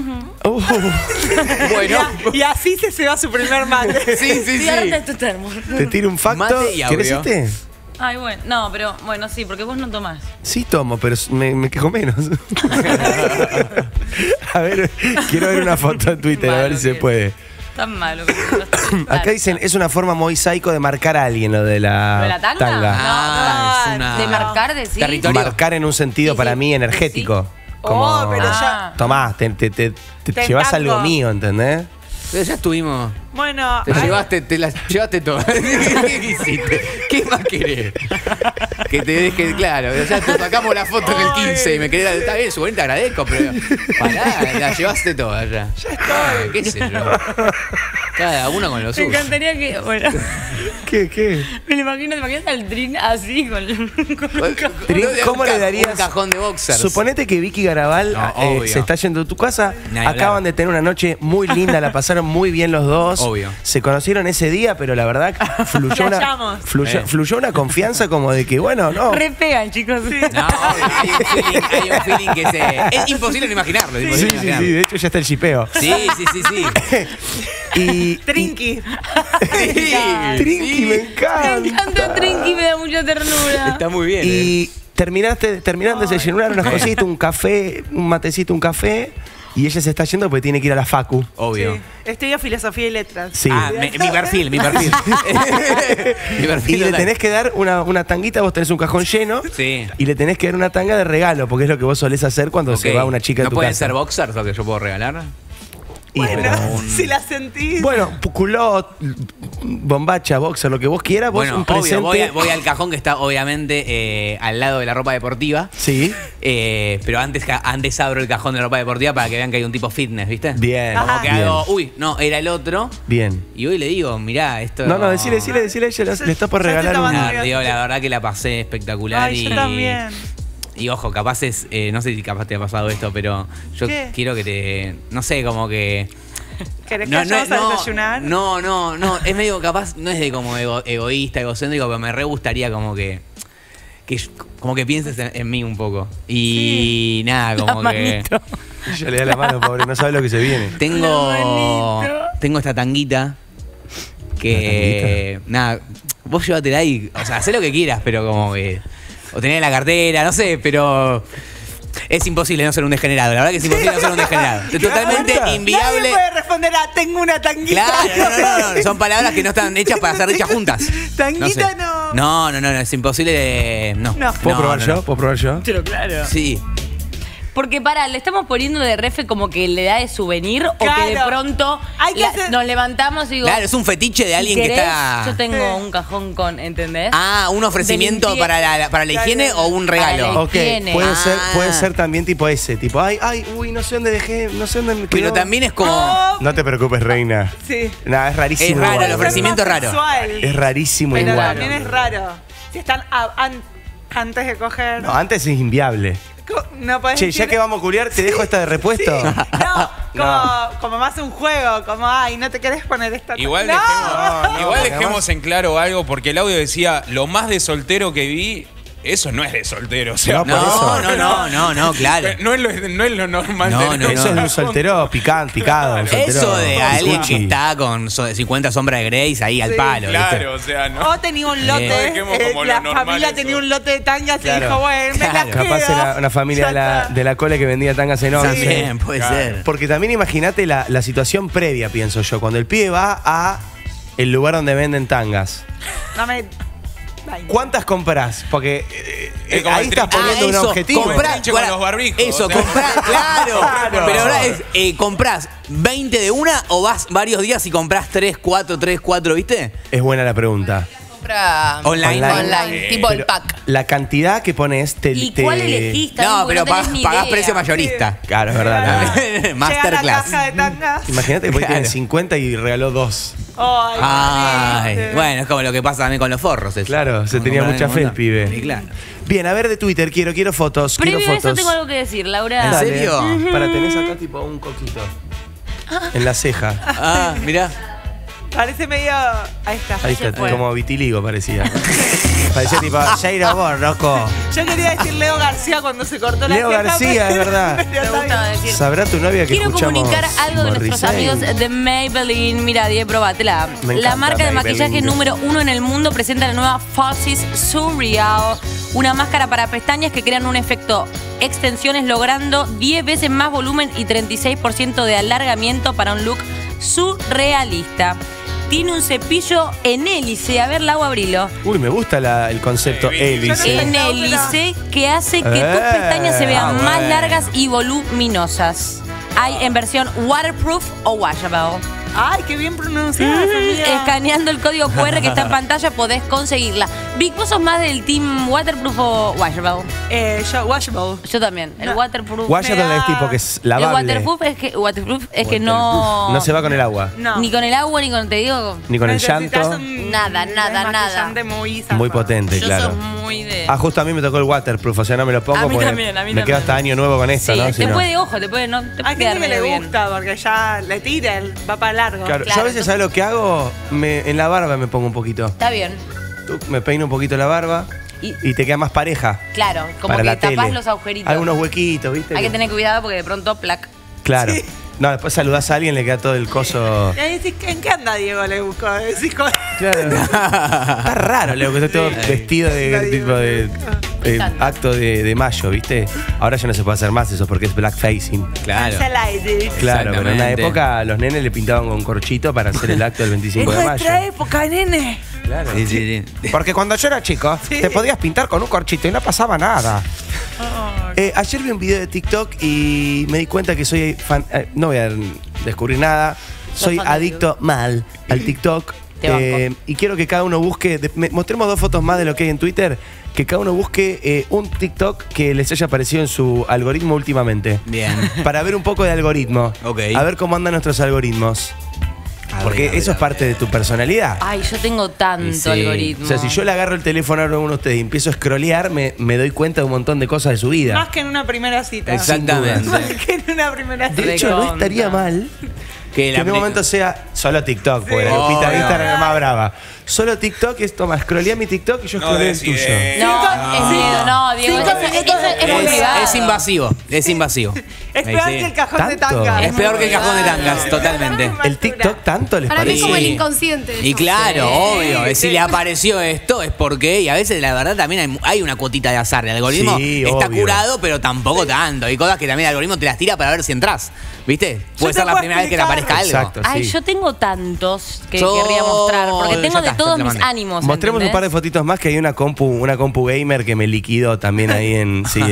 bueno. Y así se va su primer mate. Sí, sí, sí. tu termo. Te tiro un facto. Mate y ¿Querés audio. este? Ay, bueno, no, pero bueno, sí, porque vos no tomás. Sí tomo, pero me quejo menos. A ver, quiero ver una foto en Twitter, a ver Malo si se que- puede. Tan malo que no estoy- Acá dicen, es una forma muy psycho de marcar a alguien lo de la, ¿Lo de la tanga? Ah, es una... De marcar, decís. Territorio. Marcar en un sentido Sí, para sí, mí energético. Como, Oh, pero ya. Ah. tomás, te Te llevas entango. algo mío, ¿entendés? Pero ya estuvimos. Bueno. Te ay, las llevaste todas. ¿Qué quisiste? ¿Qué más querés? Que te dejes claro. Ya te sacamos la foto en el 15 y me querés. Está bien, su te agradezco, pero. Pará, la llevaste todas ya. Ya está. ¿Qué sé yo? Cada uno con lo Me suyo. encantaría que, bueno, ¿Qué? me lo imagino, ¿te imaginas al Trin así con un cajón? Trin, ¿cómo le darías? Un cajón de boxers. Suponete que Vicky Garabal No, obvio. se está yendo de tu casa. Ni Acaban hablar. de tener una noche muy linda, la pasaron muy bien los dos. Obvio. Se conocieron ese día, pero la verdad fluyó una, Flashamos. fluyó una confianza como de que, bueno, no. Re pegan, chicos. No, hay un feeling que es imposible no imaginarlo. es Sí, imposible sí, imaginarlo. sí, de hecho ya está el chipeo. Sí, sí. Y Trinky. Trinky, me encanta. Me encanta Trinky, me da mucha ternura. Está muy bien. Y terminaste de desayunar unas cositas, un café, un matecito, un café. Y ella se está yendo porque tiene que ir a la facu. Obvio. Sí. Estudio filosofía y letras. Sí. Ah, mi perfil. Mi perfil Y le total. tenés que dar una tanguita, vos tenés un cajón lleno. Sí. Y le tenés que dar una tanga de regalo, porque es lo que vos solés hacer cuando se Ok. va una chica de ¿No tu pueden casa. ser boxers lo que yo puedo regalar? Bueno, pero si la sentís. bueno, culot, bombacha, boxer, lo que vos quieras, vos Bueno, un presente. obvio, voy al cajón que está obviamente al lado de la ropa deportiva. Sí. Pero antes abro el cajón de la ropa deportiva para que vean que hay un tipo fitness, ¿viste? Bien. Como que bien. hago, uy, no, era el otro. Bien. Y hoy le digo, mirá, esto. No, decile, ella le está por Ya te regalar está un... mandando. Nada, digo, la verdad que la pasé espectacular. Ay, yo también. Y ojo, capaz es, no sé si capaz te ha pasado esto, pero yo ¿Qué? quiero que te, no sé, como que... ¿Querés que vayamos a desayunar? No, es medio capaz, no es de como egoísta, egocéntrico, pero me re gustaría como que como que pienses en mí un poco. Y nada, como que... Ella le da la mano, pobre, no sabe lo que se viene. Tengo esta tanguita que... Nada, vos llévatela ahí, o sea, hacé lo que quieras, pero como que... O tenés en la cartera, no sé, pero... Es imposible no ser un degenerado, la verdad que es imposible no ser un degenerado. Es totalmente inviable. Nadie puede responder a tengo una tanguita. Claro, no, son palabras que no están hechas para ser hechas juntas. Tanguita no. No, es imposible de... No. ¿Puedo probar yo? ¿Puedo probar yo? Pero claro. Sí. Porque le estamos poniendo de refe como que le da de souvenir o que de Claro. pronto Hay que hacer- nos levantamos y digo... Claro, es un fetiche de si alguien que querés, está... Yo tengo un cajón con, ¿entendés? Un ofrecimiento De para la higiene o un regalo. Para la Ok, higiene. puede ser también tipo ese, tipo, no sé dónde dejé, no sé dónde me quedó. Pero también es como... No te preocupes, reina. Sí. Nada, es rarísimo. Es raro, igual. el ofrecimiento es raro. Es rarísimo Pero igual. también es raro. Si están antes de coger. No, antes es inviable. No podés Che, decir- ya que vamos a culiar, ¿te dejo esta de repuesto? Como más un juego, como, no te querés poner esta. Igual No. dejemos en claro algo, porque el audio decía, lo más de soltero que vi, eso no es de soltero. O sea, No, por eso. No, claro. no es lo normal. No, Eso es de un soltero picado. Un soltero Eso de alguien cuchi. que está con 50 sombras de Grace ahí al palo. Claro, ¿viste? o sea, no. O tenía un lote, No dejemos como la lo normal familia eso. tenía un lote de tangas y Claro. dijo, bueno, me las Claro. quedo. Capaz era una familia Ya de la cole que vendía tangas en once. También puede Claro. ser. Porque también imagínate la situación previa, pienso yo. Cuando el pibe va a el lugar donde venden tangas. No me... Ay, ¿Cuántas compras? Porque Es como ahí el estás trinche. poniendo un eso, objetivo. Comprá- comprás, trinche con los barbijos, Eso, o sea. comprás, claro. Claro. Pero ahora es, comprás 20 de una o vas varios días y comprás 3, 4, ¿viste? Es buena la pregunta. Compra Online. tipo el Pero pack. la cantidad que pones te... ¿Y te- cuál elegís? También, No, porque pero tenés ni pagás idea. precio mayorista. Claro, es verdad. llega la Masterclass. caja de tangas. Imagínate que Claro. tiene 50 y regaló 2. Ay, Ay, triste. bueno, es como lo que pasa también con los forros. Eso. Claro, se Como tenía comprar mucha en fe el montón. pibe. Sí, claro. Bien, a ver de Twitter, quiero fotos. Previo quiero a eso fotos. tengo algo que decir, Laura. ¿En Dale. serio? Para tenés acá tipo un coquito. En la ceja. Ah, mirá. Parece medio... Ahí está. Ahí está, fue. como vitiligo parecía. Parecía tipo, Jairo vos, loco. Yo quería decir Leo García cuando se cortó la Leo ceja, García, pero- es verdad. pero Me está gustaba bien. decir. ¿Sabrá tu novia que Quiero escuchamos comunicar algo de nuestros Morrissey? amigos de Maybelline. Mira, Diego, probátela. Me La encanta marca de Maybelline. maquillaje número 1 en el mundo presenta la nueva Falsies Surreal, una máscara para pestañas que crean un efecto extensiones logrando 10 veces más volumen y 36% de alargamiento para un look surrealista. Tiene un cepillo en hélice. A ver, Lau, abrilo. Uy, me gusta el concepto Yo hélice. En hélice que hace que tus pestañas se vean más largas y voluminosas. Hay en versión waterproof o washable. Ay, qué bien pronunciada, amiga. Escaneando el código QR que está en pantalla podés conseguirla. Vic, ¿vos sos más del team waterproof o washable? Yo, washable. Yo también. El No. waterproof. Washable Me es da- tipo que es El lavable. waterproof es que no. No se va con el agua. No. Ni con el agua ni con, te digo. Ni con el Necesitas llanto. Nada, nada. desmaquillante muy zafado. Muy potente, Yo claro. soy muy de. Justo a mí me tocó el waterproof, o sea, no me lo pongo A mí porque también, a mí me también. quedo hasta año nuevo con esto, Sí, ¿no? te Si no- puede, ojo, te puede, no te Hay puede quedar gente que le medio bien. gusta porque ya le tira, va para largo. Claro, Claro, yo a veces, ¿sabes lo que hago? En la barba me pongo un poquito. Está bien. Me peino un poquito la barba Y- y te queda más pareja. Claro, como para que la tapás tele. los agujeritos. Algunos huequitos, ¿viste? Hay que tener cuidado porque de pronto, plac. Claro. No, después saludás a alguien, le queda todo el coso. Y ahí decís, ¿en qué anda Diego? Le busco. Decís, Claro. Está raro, Leo, que esté todo vestido de tipo de acto de mayo, ¿viste? Ahora ya no se puede hacer más eso porque es blackfacing. Claro. Claro, pero en una Exactamente. época a los nenes le pintaban con corchito para hacer el acto del 25 En de nuestra mayo. época, nene. Claro. Sí, sí, sí. Porque cuando yo era chico, te podías pintar con un corchito y no pasaba nada. Ayer vi un video de TikTok y me di cuenta que soy fan. No voy a descubrir nada. Soy fan de adicto mal al TikTok. Te banco. Y quiero que cada uno busque, mostremos 2 fotos más de lo que hay en Twitter, que cada uno busque un TikTok que les haya aparecido en su algoritmo últimamente. Bien. Para ver un poco de algoritmo. Ok. A ver cómo andan nuestros algoritmos. Porque eso es parte de tu personalidad. Ay, yo tengo tanto Sí. algoritmo. O sea, si yo le agarro el teléfono a uno de ustedes y empiezo a scrollear, me doy cuenta de un montón de cosas de su vida. Más que en una primera cita. Exactamente. Más que en una primera cita. De hecho, no Recontra. estaría mal Que que en un momento sea solo TikTok, porque la Lupita de Obvio. Instagram es más brava. Solo TikTok es, toma, scrollea mi TikTok y yo No scrolleo el des tuyo. idea. No, es miedo, no, Diego. Eso es muy privado. Es invasivo. Es invasivo. Es peor que el cajón de ¿Tanto? tanga. Es peor que el cajón de tangas, totalmente. ¿El TikTok tanto les Para mí es parece? como el Sí. inconsciente. Y eso. claro, Sí. obvio. Si le apareció esto es porque, y a veces la verdad también hay una cuotita de azar. El algoritmo Sí, está obvio. curado, pero tampoco tanto. Hay cosas que también el algoritmo te las tira para ver si entras. ¿Viste? Puede te ser la puedo primera vez que te explicar. aparezca algo. Exacto. Ay, sí. yo tengo tantos que Yo- querría mostrar, porque Ya tengo de está, todos te lo mis mandé. ánimos. Mostremos un ¿entendés? par de fotitos más que hay una compu gamer que me liquidó también ahí en. Sí,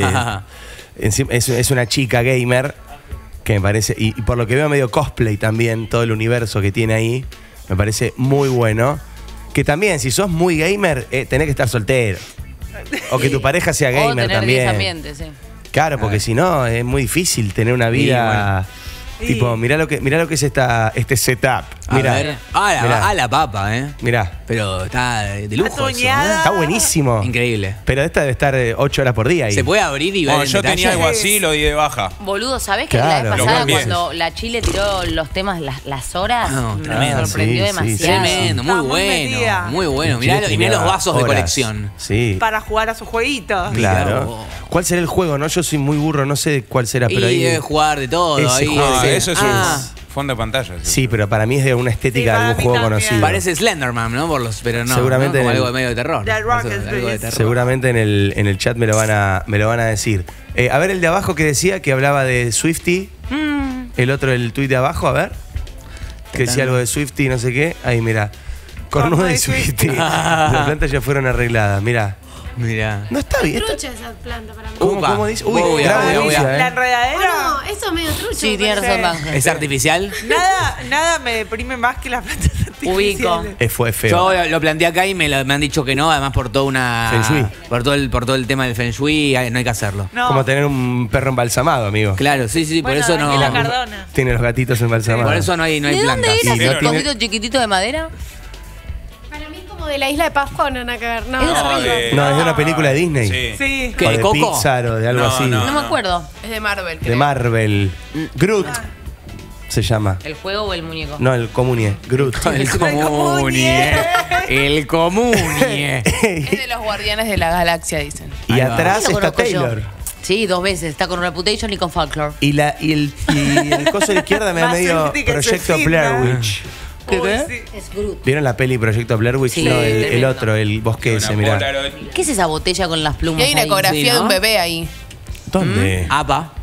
es una chica gamer que me parece. Y por lo que veo, medio cosplay también, todo el universo que tiene ahí. Me parece muy bueno. Que también, si sos muy gamer, tenés que estar soltero. O que tu pareja sea O gamer tener también. 10 ambientes, sí. Claro, porque si no, es muy difícil tener una vida. Tipo, mirá lo que es este setup. Mirá. A ver. A la papa, Mirá. Pero está de lujo eso, Atoñada. Está buenísimo. Increíble. Pero esta debe estar 8 horas por día ahí. ¿Se puede abrir y ver Bueno, el yo detalle? tenía algo así, lo di de baja. Boludo, ¿sabés que Claro, la vez lo pasada cambié. cuando la Chile tiró los temas, las horas, No, me tremendo. sorprendió Sí, sí, demasiado? Tremendo, muy Está muy bueno. metida. Muy bueno. Chile Mirá, y mirá tenía los vasos de horas. colección. Sí. Para jugar a sus jueguitos. Claro. vos. ¿Cuál será el juego? No, yo soy muy burro, no sé cuál será, pero Y ahí. debe jugar de todo. Ese Ahí, juego. No, ese- eso es un fondo de pantalla. Sí, pero para mí es de una estética Sí, de para algún mí juego también. conocido. Parece Slenderman, ¿no? Pero no. Seguramente ¿no? Como en el- algo de medio de terror. The Rocket Algo de Beast. terror. Seguramente en el chat me lo van a decir. A ver el de abajo que decía, que hablaba de Swiftie. El otro, el tuit de abajo, a ver. Que decía algo de Swiftie, no sé qué. Ahí, mira. Cornuda y Swiftie. Las plantas ya fueron arregladas, mira. Mirá. No está bien. Trucha esa planta para mí. Upa. ¿Cómo dice? Uy, Voy a- grave voy a- voy a- noticia, La ¿eh? enredadera. No, eso es medio trucho. Sí, tiene me razón, parece. Banja. ¿Es artificial? Nada me deprime más que las plantas artificiales. Fue feo. Yo lo planteé acá y me han dicho que no, además por toda una. Feng shui. Por todo el tema del Feng Shui, no hay que hacerlo. No. Como tener un perro embalsamado, amigo. Claro, sí, Bueno, por eso no. Daniela Cardona. Tiene los gatitos embalsamados. Por eso no hay ¿De plantas. dónde era Y no ese tiene- cosito chiquitito de madera? Para mí es como de la isla de Pascua, no nada que ver. No, Es de no, arriba. No, es de una película de Disney. Sí. Sí. ¿Qué, O de de Coco? Pixar o de algo No, así. no. No me acuerdo. Es de Marvel. De Marvel. Groot se llama. ¿El juego o el muñeco? No, el Comunie. Groot. El comunie. El comunie. Es de los Guardianes de la Galaxia, dicen. Y Ahí va. atrás Lo está conozco yo. Taylor. Sí, 2 veces. Está con Reputation y con Folklore. Y el coso de la izquierda me da Más medio sexy que Proyecto Cecilia. Blair Witch. Uy, sí. Es Groot. ¿Vieron la peli Proyecto Blair Witch? Sí, no, el tremendo. otro, el bosque ese, mirá. ¿Qué es esa botella con las plumas? Y hay una ahí? ecografía Sí, ¿no? de un bebé ahí. ¿Dónde? Apa.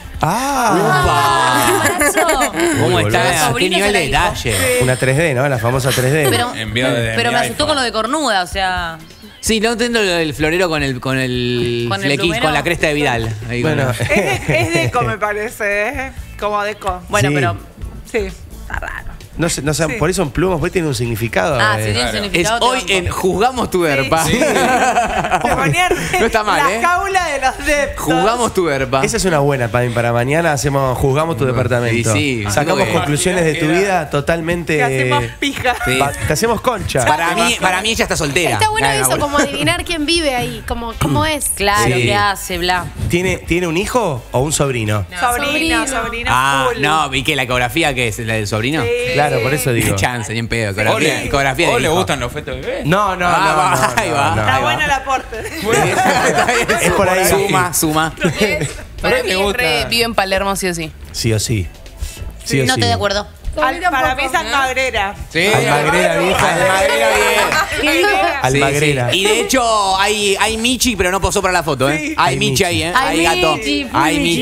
Ah, ¿Cómo Uy, está? boludo. ¿Qué Sobrina nivel se de la dijo. detalle? una 3D, ¿no? La famosa 3D. Pero, Enviado desde pero mi me asustó iPhone. con lo de cornuda, o sea. Sí, no entiendo lo del florero con el ¿Con el flequis, plumero? con la cresta de Vidal. Ahí con Bueno, Es deco, me parece, ¿eh? Como deco. Bueno, Sí. pero. Sí, está raro. no sé, Sí. por eso son plumas, porque tiene un significado. Ah, sí, tiene un Es significado. te hoy banco. en Juzgamos tu Derpa. Sí. Se ponían No está mal, la ¿eh? jaula de los deptos. Juzgamos tu Derpa. Esa es una buena para mañana. Juzgamos tu departamento. sí, Sacamos porque- conclusiones de tu vida totalmente. Que hacemos pija. Sí. Te hacemos concha. Para mí ella está soltera. Está bueno Claro, eso, como adivinar quién vive ahí, como cómo es. Claro, Sí. ¿qué hace, bla? ¿Tiene un hijo o un sobrino? Sobrina Ah, full. no, ¿y qué? ¿La ecografía qué es? ¿La del sobrino? Sí. Claro, por eso digo. Qué chance, ni en pedo. ¿O Ecografía, le, ecografía de o le hijo. gustan los fetos de bebé? No, no, Ah, no. ahí no, va. no. Está Ahí bueno va. el aporte. Es por ahí. Suma. Para le mí es gusta. vive en Palermo sí o sí. Sí o sí. Sí o No sí. estoy de acuerdo. Para mí es Almagrera. Sí. Almagrera vieja. Almagrera bien. Almagrera. Sí, sí. Y de hecho hay Michi, pero no posó para la foto, ¿eh? Sí. Hay Michi ahí, ¿eh? Ay, Hay gato. Michi, Hay Michi.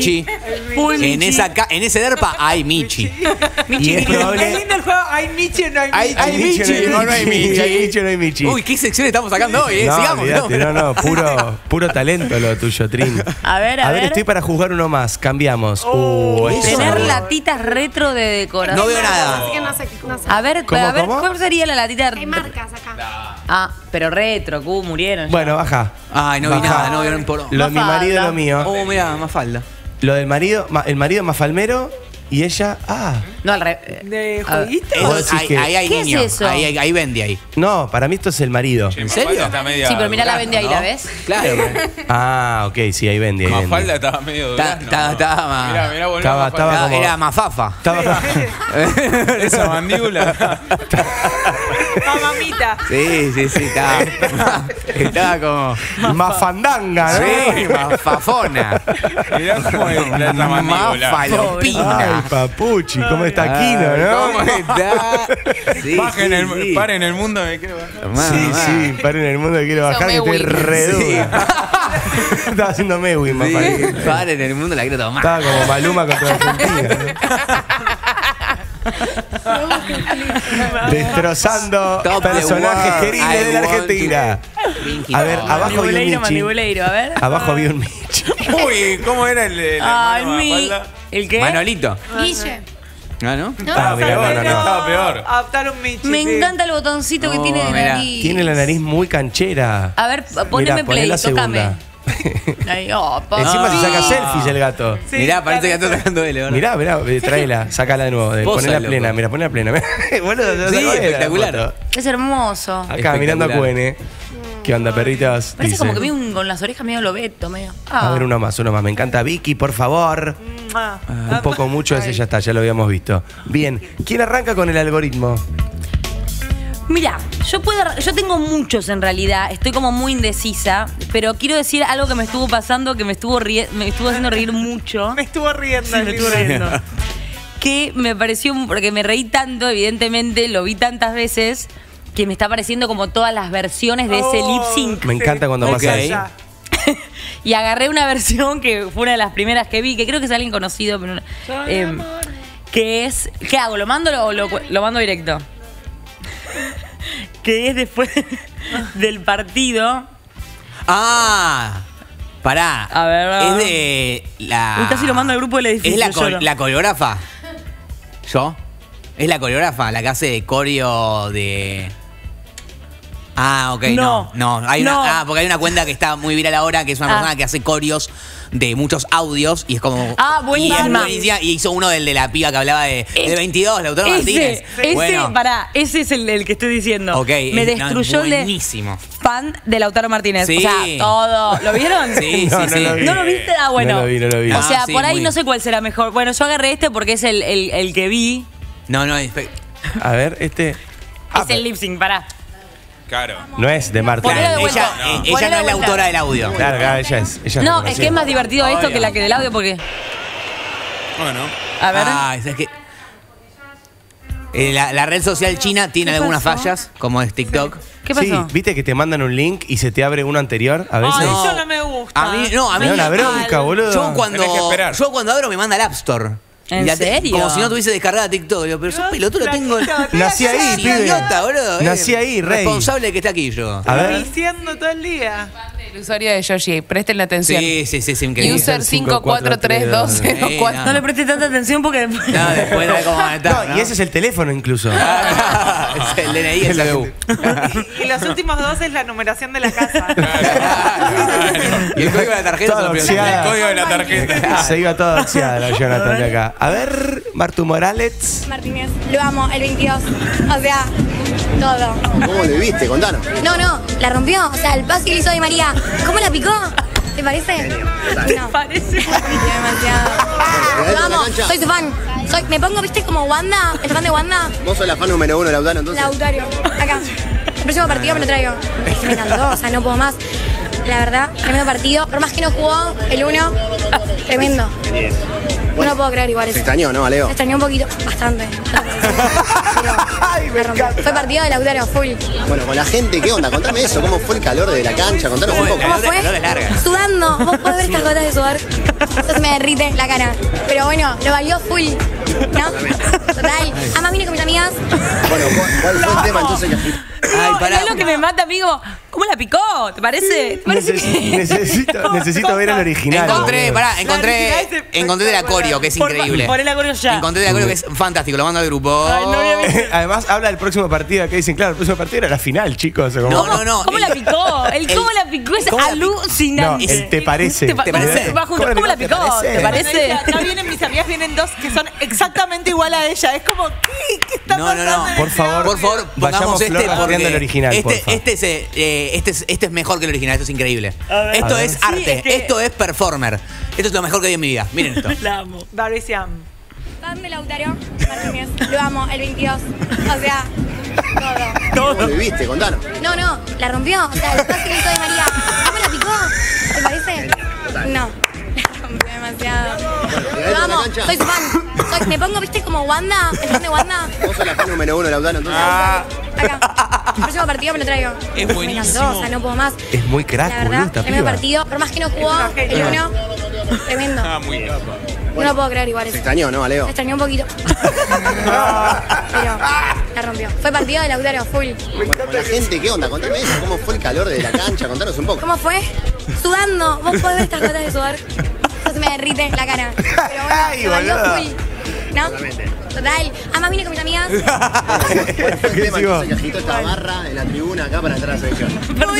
Full En, Michi. en ese derpa hay Michi. Y es Es probable. lindo el juego. Hay Michi o no hay Michi. Hay Michi o no hay Michi. Hay Michi o no hay Michi. Uy, qué sección estamos sacando hoy, No, sigamos. olvidate, no, puro talento lo tuyo, Trin. A ver, a ver. estoy para jugar uno más. Cambiamos. Este Tener es- latitas retro de decoración. No veo nada. Así que no sé, no sé. A ver, ¿Cómo, a ver, cómo? ¿cuál sería la latita? Hay marcas acá. Ah, pero retro, murieron. ya. Bueno, baja. Ay, no vi Baja. nada, no vi un por. Lo de mi marido y lo mío. Oh, mira, más falda. Lo del marido, el marido más falmero y ella. No, al revés. ¿De A ver. jueguitos? Vos decís Ahí, que- ahí hay ¿Qué es niños. eso? Ahí vendí ahí. No, para mí esto es el marido. Che, ¿En serio? Mafalda está media Sí, pero mirá la durazno, vende ahí, ¿no? ¿la ves? Claro. Ah, ok, sí, ahí vendí. Ahí vendí. Mafalda estaba medio durazno. Estaba Mirá, volvió Estaba- Mafalda. estaba como- Era mafafa. Estaba- Esa mandíbula. Mamita. Sí, estaba como. Mafandanga, ¿no? Sí, mafafona. Mirá cómo es la mandíbula. Mafalopina. Ay, papuchi, ¿cómo está Kino, no? ¿Cómo está? Sí, Bajen sí, sí. paren el mundo, me quiero bajar. Sí, sí, paren el mundo, quiero bajar, que estoy Mewin. re dura. Estaba haciendo Mewin, Mafalda. Sí, para en el mundo la quiero tomar. Estaba como Maluma contra Argentina. ¿no? Destrozando Top the personajes world. queridos de I la want Argentina. Pinky A ver, Dog. abajo vi un Mandibuleiro, Michi. mandibuleiro, a ver. Abajo vi un Michi. Uy, ¿cómo era el Ay, hermano mi. Mafalda? ¿El qué? Manolito. Guille. ¿Ah, no? Ah, mirá, peor, no, no. estaba peor. Adaptar un Michi. Me sí. encanta el botoncito que No, tiene de mirá. nariz. Tiene la nariz muy canchera. A ver, Mirá, poneme poné play, la tócame. segunda. Ay, oh, pa. Encima se saca selfies el gato. Sí, Mirá, parece que claro. está tocando él, ¿verdad? Mirá, tráela, sácala de nuevo. Posa, Ponela loco. plena, mira, ponela plena. Boludo, te Sí, sacó de la espectacular. foto. Es hermoso. Acá, mirando a Espectacular. QN. ¿Qué onda, perritos? Parece Dice. como que vi con las orejas medio lobeto, medio. A ver, uno más. Me encanta Vicky, por favor. Ah. Un poco mucho, ese ya está, ya lo habíamos visto. Bien, ¿quién arranca con el algoritmo? Mira, yo tengo muchos en realidad, estoy como muy indecisa, pero quiero decir algo que me estuvo pasando, que me estuvo haciendo reír mucho. Me estuvo riendo. Sí, me estuvo riendo. Que me pareció, porque me reí tanto, evidentemente, lo vi tantas veces, que me está pareciendo como todas las versiones de ese lip sync. Me encanta cuando Ok. pasa ahí. Y agarré una versión que fue una de las primeras que vi, que creo que es alguien conocido, pero que es. ¿Qué hago? ¿Lo mando o lo mando directo? Que es después del partido. Ah, pará. A ver, Es de la. Uy, casi lo mando al grupo del edificio. ¿Es la, lloro. la coreógrafa? ¿Yo? ¿Es la coreógrafa? La que hace coreo de. Ah, ok, no. No. Hay No. porque hay una cuenta que está muy viral ahora, que es una persona que hace coreos de muchos audios y es como. Ah, buenísima. Y es buenísima. Y hizo uno del de la piba que hablaba de 22, Lautaro Martínez. Ese es el que estoy diciendo. Ok, Me es- destruyó no, el de buenísimo. fan de Lautaro Martínez. Sí. O sea, todo. ¿Lo vieron? Sí, No, sí, no sí. lo vi. ¿No lo viste? Ah, bueno. No lo vi. O Ah, sea, sí, por ahí muy- no sé cuál será mejor. Bueno, yo agarré este porque es el que vi. No, A ver, este. Es el lip sync, pará. Claro. No es de Marta. Ponelo de ella, vuelta. ella Ponelo no de es la vuelta. autora del audio. Claro, ella es. Ella No, la es que es más divertido esto que la que del audio porque. Bueno. A ver. Ah, es que. La red social china tiene ¿Qué algunas pasó? fallas, como es TikTok. ¿Qué pasó? Sí, viste que te mandan un link y se te abre uno anterior a veces. Ay, No. eso no me gusta. A mí, no, a mí Me da una bronca, boludo. Yo cuando, Tenés que esperar. yo cuando abro me manda al App Store. ¿En serio? Como si no tuviese descargada TikTok. Digo, pero sos pelotudo, lo tengo. Nací ahí, Sí, pibe. idiota, boludo. Nací ahí, rey. Responsable de que esté aquí yo. A ver. Diciendo todo el día. El usuario de Yoshi, presten atención. Sí, increíble. User 543204. No le presté tanta atención porque después. No, después no hay cómo matar, No, y ese es el teléfono incluso. es el DNI y el CBU. Y los últimos dos es la numeración de la casa. Y el código de la tarjeta Todo son los oxiada. primeros. El código de la tarjeta. Se iba toda oxiada la Jonathan de acá. A ver, Martu Morales. Martínez. Lo amo, el 22. O sea, todo. ¿Cómo le viste? Contanos. No, la rompió. O sea, el pase que le hizo de María. ¿Cómo la picó? ¿Te parece? No. Parece. Demasiado. Lo amo, soy su fan. Me pongo, viste, como Wanda, el fan de Wanda. ¿Vos sos la fan número uno de Lautaro entonces? Lautario, acá. El próximo partido me lo traigo. Es que me encantó, o sea, no puedo más. La verdad, tremendo partido. Por más que no jugó el 1, tremendo. No lo puedo creer igual Se eso. extrañó, ¿no, Leo? Me extrañó un poquito, bastante. Pero me rompió. Fue partido de Lautario, full. Bueno, con la gente, ¿qué onda? Contame eso. ¿Cómo fue el calor de la cancha? Contanos un poco. ¿Cómo fue? La hora es larga. Sudando. Vos podés ver estas gotas de sudor. Eso se me derrite la cara. Pero bueno, lo valió full, ¿no? Total. Además vine con mis amigas. Bueno, ¿cuál fue el tema entonces que agitó? Ay, pará. Es lo que me mata, amigo. ¿Cómo la picó? ¿Te parece? ¿Te parece Necesito ver el original. Encontré de la coreo, que es increíble. Poné la coreo ya. Encontré de la coreo, que es fantástico. Lo mando al grupo. Ay, no había visto. Además, habla del próximo partido. Que dicen, claro, el próximo partido era la final, chicos. Como- No. ¿Cómo la picó? ¿Cómo la picó? Es ¿Cómo la picó? No, alucinante. el te parece. ¿Te parece? Va junto. ¿Cómo la picó? ¿Te parece? Acá vienen mis amigas, vienen dos que son exactamente igual a ella. Es como, ¿qué está pasando? en Por este favor, audio? pongamos vayamos este Flor porque el original, porfa. este es mejor que el original. Esto es increíble. ver. Esto A ver. es arte. Sí, es que- Esto es performer. Esto es lo mejor que vi en mi vida. Miren esto. La amo. Barbie Siam. Fan de Lautaro Martínez. Lo amo, el 22. O sea, todo. ¿Cómo lo viste? Contanos. No, la rompió. O sea, el pase que hizo de María. ¿Cómo la picó? ¿Te parece? No. La rompió demasiado. Lo amo. Soy su fan. Me pongo, viste, como Wanda. ¿El fan de Wanda? Vos sos la fan número 1 de Lautaro, entonces. Acá. El próximo partido me lo traigo. Es Me buenísimo. encantó, o sea, no puedo más. Es muy crack, La boludo, verdad, esta tremendo piba. partido. Por más que no jugó el 1, tremendo. Muy capa. No lo puedo creer igual Se eso. extrañó, ¿no, Leo? Me extrañó un poquito. Pero la rompió. Fue partido de Lautaro, full. Bueno, con la gente, ¿qué onda? Contame eso. ¿Cómo fue el calor de la cancha? Contanos un poco. ¿Cómo fue? Sudando. Vos podés ver estas gotas de sudor. Eso se me derrite la cara. Pero bueno, Ay, lo valió boluda. full. ¿No? Total. Además vine con mis amigas. ¿Cuál fue el tema ¿Qué entonces que agitó esta barra en la tribuna acá para entrar a la selección?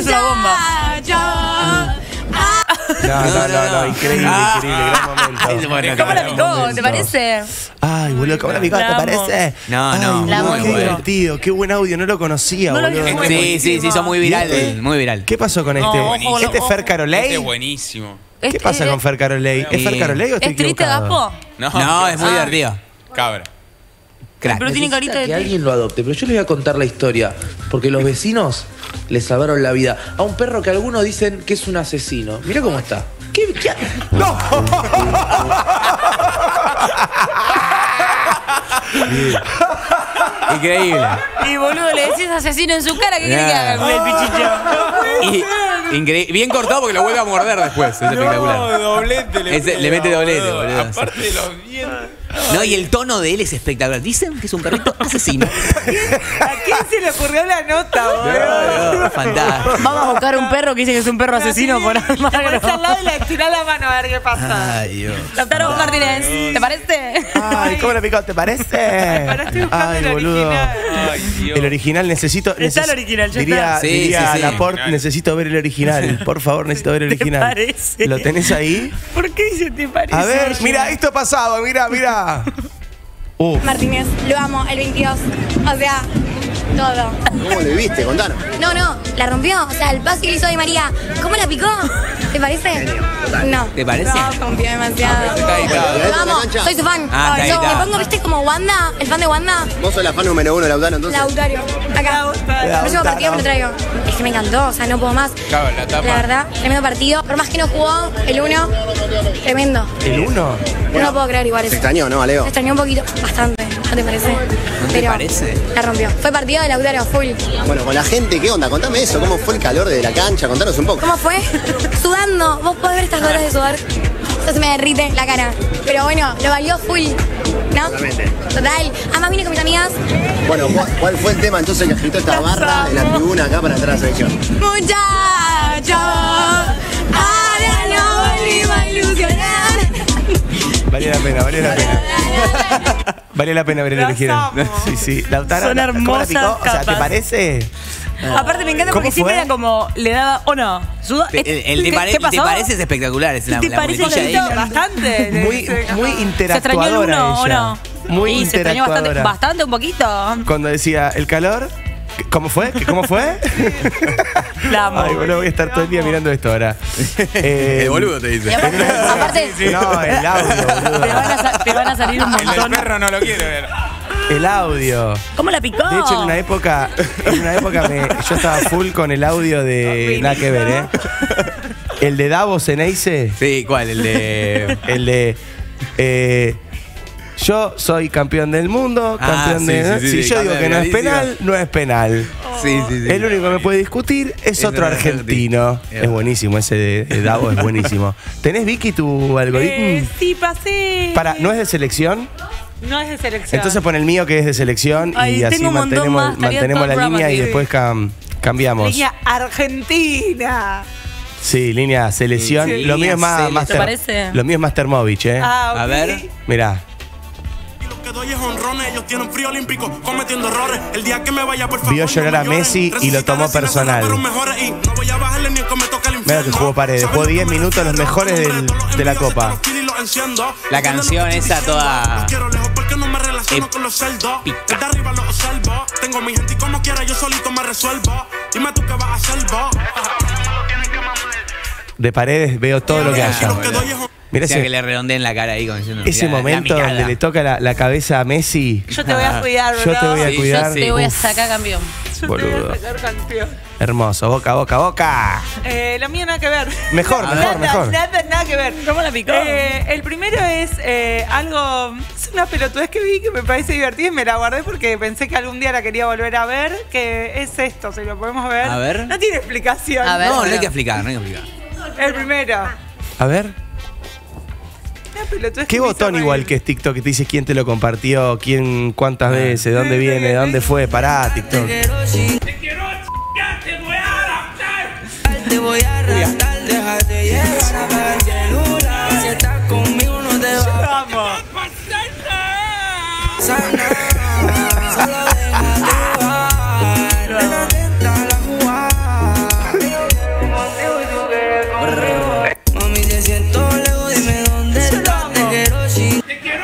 No, increíble, gran momento. ¿Cómo la picó? ¿Te parece? Ay, boludo, ¿cómo la picó? ¿Te La amo. parece? No, Ay, no, la muy amo. divertido, qué buen audio, no lo conocía, No lo boludo. conocía. Sí, son muy viral. Muy viral. ¿Qué pasó con este? No, ojo, ¿Este es Fer Este Carolei? es buenísimo. ¿Qué pasa con Fer Carolei? ¿Es Fer Carolei o estoy ¿Es triste, equivocado? Gaspo? No, es muy divertido. Cabra. Crack. Pero tiene carita de que triste. alguien lo adopte, pero yo les voy a contar la historia, porque los vecinos le salvaron la vida a un perro que algunos dicen que es un asesino. Mirá cómo está. ¿Qué? ¡No! Increíble. Y boludo, le decís asesino en su cara, ¿qué quiere que haga con el pichicho? Bien cortado porque lo vuelve a morder después. Es espectacular. Doblete. Le mete doblete, boludo. Aparte de los dientes. No, y el tono de él es espectacular. Dicen que es un perrito asesino. ¿A quién se le ocurrió la nota, boludo? Fantástico. Vamos a buscar un perro que dice que es un perro asesino por Te pones al Almagro. lado y le estirás la mano a ver qué pasa. Ay, Dios. Lautaro Martínez, ¿te parece? Ay, ¿cómo la picó? ¿Te parece? Ahora estoy buscando Ay, el boludo. original. Ay, Dios. El original necesito. Está el original, ya diría, está. Sí, diría sí. Laporte, necesito ver el original. Por favor, necesito ver el original. parece? ¿Lo tenés ahí? ¿Por qué dice te parece? A ver, mira, esto pasaba, mira. Martínez. Lo amo, el 22. O sea, todo. ¿Cómo lo viste? Contanos. No, la rompió. O sea, el pase que le hizo de María. ¿Cómo la picó? ¿Te parece? No. ¿Te parece? No, confío demasiado. Está editado. Lo amo. Soy su fan. Ah, está Yo me editado. pongo, viste, como Wanda. El fan de Wanda. Vos sos la fan número 1 de Lautaro, entonces. Lautaro. Acá. El próximo partido me lo traigo. Es que me encantó. O sea, no puedo más. Cabra, la tapa. La verdad, tremendo partido. Por más que no jugó el 1, tremendo. ¿El 1? No lo puedo creer igual Se eso. extrañó, ¿no, Leo? Me extrañó un poquito. Bastante. ¿No te parece? te parece? La rompió. Fue partido de Lautaro, full. Bueno, con la gente, ¿qué onda? Contame eso. ¿Cómo fue el calor de la cancha? Contanos un poco. ¿Cómo fue? Sudando. Vos podés ver estas gotas de sudor. Eso se me derrite la cara. Pero bueno, lo valió full. ¿No? Total. Además vine con mis amigas. Bueno, ¿cuál fue el tema entonces que agitó esta barra en la tribuna acá para entrar a la selección? Muchacho, ahora no volvimos a ilusionar. Valía la pena. Valía la pena ver el Las original. amo. Sí. Lautaro, Son ¿cómo la hermosas picó? O sea, ¿te capas. parece? Aparte me encanta ¿Cómo porque siempre fue? era como, le daba, o no, El ¿te parece? Es espectacular. Es la ¿Te parece muletilla de bonito? ella. Bastante. Muy ¿Se extrañó el interactuadora uno o ella. no? Muy Y se extrañó bastante, interactuadora. bastante, un poquito. Cuando decía el calor, ¿cómo fue? ¿Cómo fue? La amo. Ay, boludo, voy a estar todo el día mirando esto ahora. El boludo te Y dice. aparte, No, el audio, boludo. te van a salir un El del montón. perro no lo quiere ver. El audio. ¿Cómo la picó? De hecho, en una época yo estaba full con el audio de nada que ver, ¿eh? El de Davos Ceneice. Sí, ¿cuál? El de. El de Yo soy campeón del mundo, campeón de... Si yo digo que no es penal, no es penal. Sí. El único que me puede discutir es otro argentino. Es buenísimo, ese de Davo es buenísimo. ¿Tenés, Vicky, tu algoritmo? Sí, pasé. ¿No es de selección? No es de selección. Entonces pon el mío que es de selección y así mantenemos la línea y después cambiamos. Línea Argentina. Sí, línea selección. Sí, lo mío es más ¿Te parece? Lo mío es Mastermovich, ¿eh? A ver. Mirá. Vio llorar a Messi y lo tomó personal. Mira que jugó Paredes. Jugó 10 minutos los mejores de la Copa. La canción esa toda... De Paredes veo todo lo que haya. Mirá que le redondeen la cara ahí como diciendo, ese momento donde le toca la cabeza a Messi. Yo te voy a cuidar, bro. Yo te voy a cuidar. Yo te voy a sacar campeón. Boludo. Sacar campeón. Hermoso, boca. Lo mío nada que ver. Mejor. Nada que ver. ¿Cómo la picó? El primero es algo. Es una pelotudez que vi que me parece divertida y me la guardé porque pensé que algún día la quería volver a ver. Que es esto, si lo podemos ver. A ver. No tiene explicación. A ver. No hay que explicar, El primero. A ver. ¿Qué botón igual que es TikTok que te dice quién te lo compartió, quién, cuántas veces, dónde viene, de dónde fue? Pará, TikTok. Te voy a arrastrar, déjate llevar a ver celular. Si estás conmigo no te va. Vamos. Sana, solo déjate bajar. Ven atenta a la jugada. Mami, te siento lejos, dime dónde estás. Te quiero, sí. Te quiero.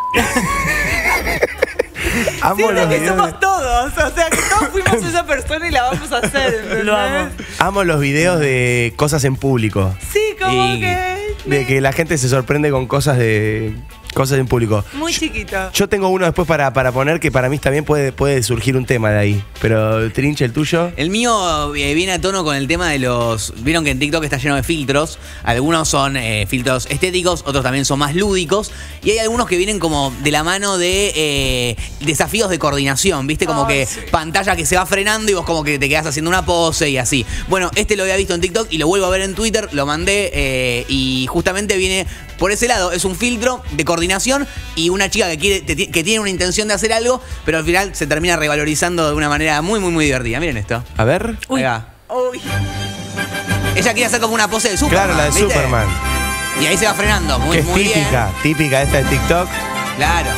Amo los que videos. somos todos. O sea, que todos fuimos esa persona y la vamos a hacer. ¿Entendés? Lo amo. Amo los videos de cosas en público. Sí, como que. De que la gente se sorprende con cosas en público. Muy chiquito. Yo tengo uno después para poner que para mí también puede surgir un tema de ahí. Pero, Trinche, ¿el tuyo? El mío viene a tono con el tema de los... Vieron que en TikTok está lleno de filtros. Algunos son filtros estéticos, otros también son más lúdicos. Y hay algunos que vienen como de la mano de desafíos de coordinación. ¿Viste? Como que pantalla que se va frenando y vos como que te quedás haciendo una pose y así. Bueno, lo había visto en TikTok y lo vuelvo a ver en Twitter. Lo mandé y justamente viene por ese lado. Es un filtro de coordinación y una chica que tiene una intención de hacer algo, pero al final se termina revalorizando de una manera muy, muy, muy divertida. Miren esto. A ver. Ahí va. Uy. Ella quiere hacer como una pose de Superman. Claro, la de ¿viste? Superman. Y ahí se va frenando. Muy, que es muy típica, bien. típica esta de TikTok. Claro.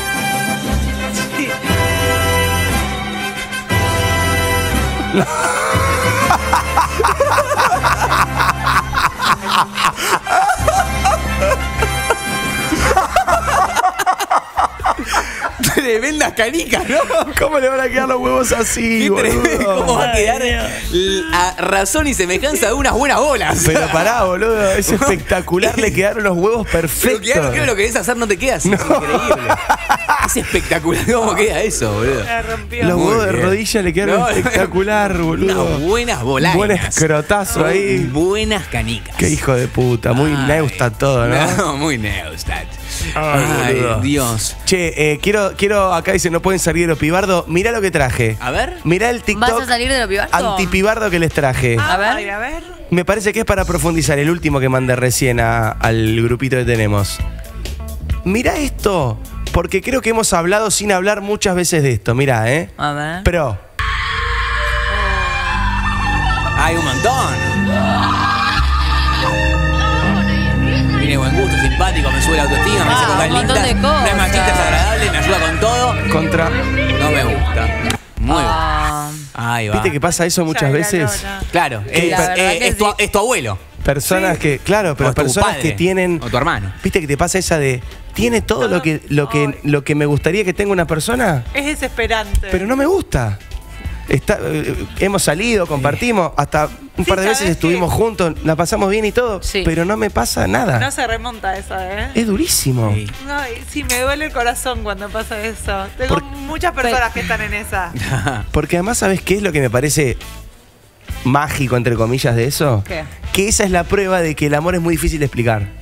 Tremendas canicas, ¿no? ¿Cómo le van a quedar los huevos así, boludo? ¿Cómo va a quedar a razón y semejanza de unas buenas bolas? Pero pará, boludo, es espectacular, le quedaron los huevos perfectos. Pero que lo querés hacer no te quedas. No. Es increíble. Es espectacular cómo queda eso, boludo. Los huevos de rodilla le quedaron espectacular, boludo. Unas buenas boladas. Un buen escrotazo ahí. Buenas canicas. Qué hijo de puta, muy Neustadt todo, ¿no? No, muy Neustadt. Ay, Dios. Che, quiero, acá dice, no pueden salir de lo pibardo. Mirá lo que traje. A ver. Mirá el TikTok. ¿Vas a salir de lo pibardo? Antipibardo que les traje. A ver. A ver. Me parece que es para profundizar el último que mandé recién al grupito que tenemos. Mirá esto, porque creo que hemos hablado sin hablar muchas veces de esto. Mirá, A ver. Pro. Hay un montón. Tiene buen gusto, simpático, me sube la autoestima, me hace cosas un montón lindas. de cosas. No es machista, es agradable, me ayuda con todo. Contra. No me gusta. Muy bien. Ahí va. ¿Viste que pasa eso muchas veces? Claro, Que es tu abuelo. Personas que, claro, pero O tu personas padre, que tienen. o tu hermano. ¿Viste que te pasa esa de tiene todo lo que me gustaría que tenga una persona? Es desesperante. Pero no me gusta. Hemos salido, compartimos, hasta un par de veces estuvimos juntos, la pasamos bien y todo, pero no me pasa nada. No se remonta esa, ¿eh? Es durísimo. Ay, sí, me duele el corazón cuando pasa eso. Tengo muchas personas que están en esa. Porque además, ¿sabes qué es lo que me parece mágico, entre comillas, de eso? ¿Qué? Que esa es la prueba de que el amor es muy difícil de explicar.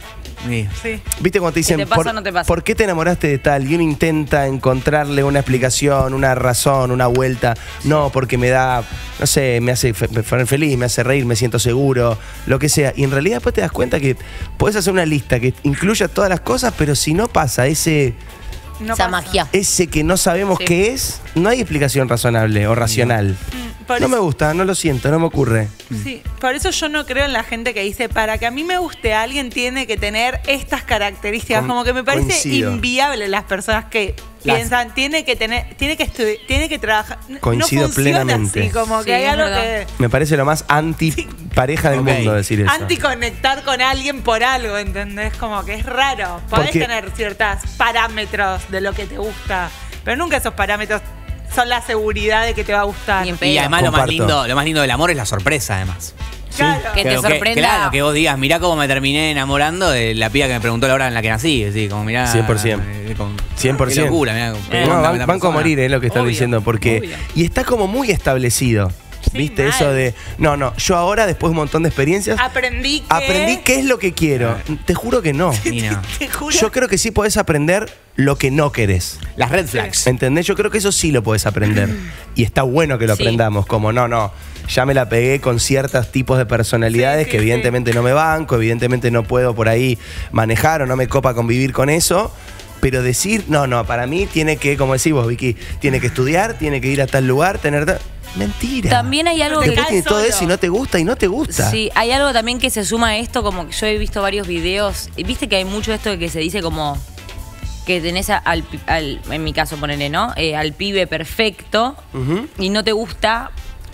Sí. ¿Viste cuando te dicen, ¿Te pasa o no te pasa? ¿por qué te enamoraste de tal? Y uno intenta encontrarle una explicación, una razón, una vuelta. No, porque me da, no sé, me hace feliz, me hace reír, me siento seguro, lo que sea. Y en realidad después te das cuenta que puedes hacer una lista que incluya todas las cosas, pero si no pasa esa magia. Ese que no sabemos qué es, no hay explicación razonable o racional. No me gusta, no lo siento, no me ocurre. Sí, por eso yo no creo en la gente que dice, para que a mí me guste alguien tiene que tener estas características. Como que me parece coincido. inviable las personas que piensan, tiene que estudiar, tiene que trabajar. Coincido no funciona plenamente. así, como que Sí, hay es algo verdad. que... Me parece lo más anti-pareja del mundo decir eso. Anticonectar con alguien por algo, ¿entendés? Como que es raro. Podés Porque- tener ciertos parámetros de lo que te gusta, pero nunca esos parámetros son la seguridad de que te va a gustar. Y además lo más lindo del amor es la sorpresa, además. Claro. Que te sorprenda. Claro, que vos digas, mirá cómo me terminé enamorando de la piba que me preguntó la hora en la que nací. Así, como mirá. 100%. 100%. Qué locura, mirá. No, banco a morir, es lo que están diciendo, porque... Y está como muy establecido. ¿Viste? mal. Eso de, yo ahora, después de un montón de experiencias, Aprendí qué es lo que quiero. Te juro que no. Te juro. Yo creo que sí podés aprender lo que no querés. Las red flags. ¿Entendés? Yo creo que eso sí lo podés aprender. Y está bueno que lo aprendamos. Como ya me la pegué con ciertos tipos de personalidades que evidentemente no me banco, evidentemente no puedo por ahí manejar o no me copa convivir con eso. Pero decir, para mí tiene que, como decís vos, Vicky, tiene que estudiar, tiene que ir a tal lugar, Mentira. También hay algo Después que... tiene todo eso y no te gusta y no te gusta. Sí, hay algo también que se suma a esto, como que yo he visto varios videos, y viste que hay mucho esto de que se dice como que tenés en mi caso ponele, ¿no? Al pibe perfecto y no te gusta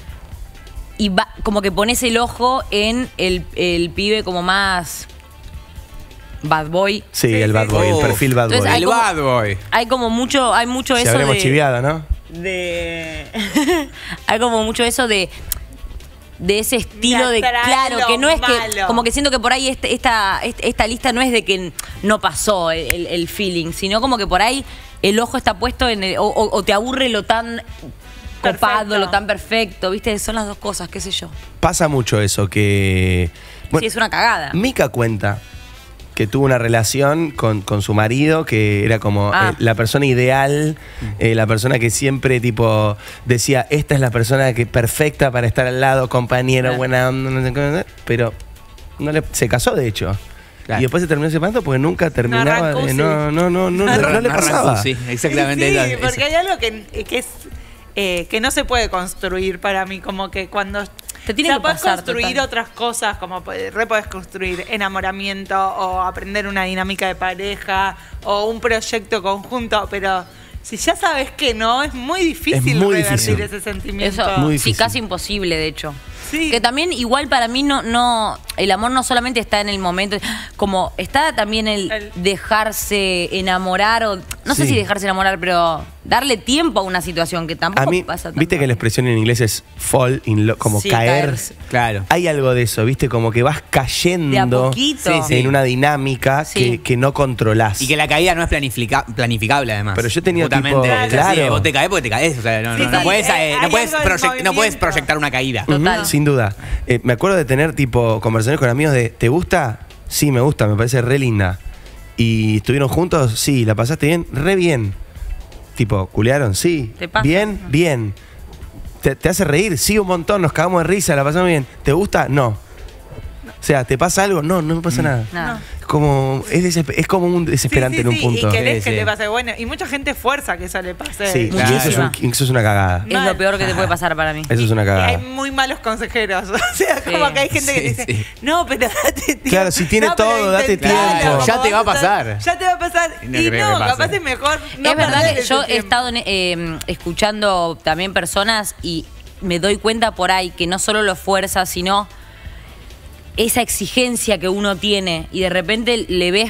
y como que pones el ojo en el pibe como más bad boy. Sí, el bad boy, el perfil bad boy. Entonces, El bad boy. Hay mucho Si eso habremos de... chiviado, ¿no? Hay como mucho eso de ese estilo de claro, que no es que como que siento que por ahí esta lista no es de que no pasó el feeling, sino como que por ahí el ojo está puesto en o te aburre lo tan copado, lo tan perfecto, ¿viste? Son las dos cosas, qué sé yo. Pasa mucho eso que Sí, es una cagada. Mika cuenta que tuvo una relación con su marido que era como la persona ideal, la persona que siempre tipo decía, esta es la persona que perfecta para estar al lado, compañero, buena onda, no sé qué, pero se casó de hecho. Claro. Y después se terminó separando porque nunca terminaba, no le pasaba. Sí, exactamente. Sí, porque hay algo que no se puede construir para mí, como que cuando... Te tiene que puedes pasar, construir total. otras cosas, como puedes construir enamoramiento o aprender una dinámica de pareja o un proyecto conjunto, pero si ya sabes que no, es muy difícil revertir ese sentimiento. Eso, Muy sí, difícil. casi imposible, de hecho. Sí. Que también igual para mí el amor no solamente está en el momento, como está también el dejarse enamorar o no sé Sí. si dejarse enamorar, pero darle tiempo a una situación que tampoco A mí, pasa tanto. viste que la expresión en inglés es fall in love, como Sí, caer. caerse. Claro. Hay algo de eso, viste, como que vas De a cayendo poquito. en una dinámica Sí. que no controlás. Y que la caída no es planificable, además. Pero yo he tenido Justamente, tipo, es así, claro. vos te caes porque te caes. O sea, Sí, no sí, puedes, hay no puedes algo del no puedes movimiento. proyectar una caída. Total. Sin duda. Me acuerdo de tener tipo conversaciones con amigos de ¿te gusta? Sí, me gusta, me parece re linda. ¿Y estuvieron juntos? Sí, ¿la pasaste bien? Re bien. Tipo, ¿culearon? Sí. ¿Te pasa? Bien, bien. ¿Te hace reír? Sí, un montón, nos cagamos de risa, la pasamos bien. ¿Te gusta? No. O sea, ¿te pasa algo? No, no me pasa nada. Nada. Es como un desesperante en un punto. Y querés Sí, que sí. te pase bueno. Y mucha gente fuerza que eso le pase. Sí, y Claro. eso es una cagada. Es lo peor que te puede pasar para mí. Eso es una Y cagada. hay muy malos consejeros. O sea, como que hay gente que dice, sí. no, pero date tiempo. Claro, si tiene No, pero todo, date intentalo, tiempo. como Ya te va a vas pasar. Ya te va a pasar. No Y creo no, que pase. capaz es mejor no es verdad perder que ese yo he tiempo. estado escuchando también personas y me doy cuenta por ahí que no solo lo fuerza, sino esa exigencia que uno tiene y de repente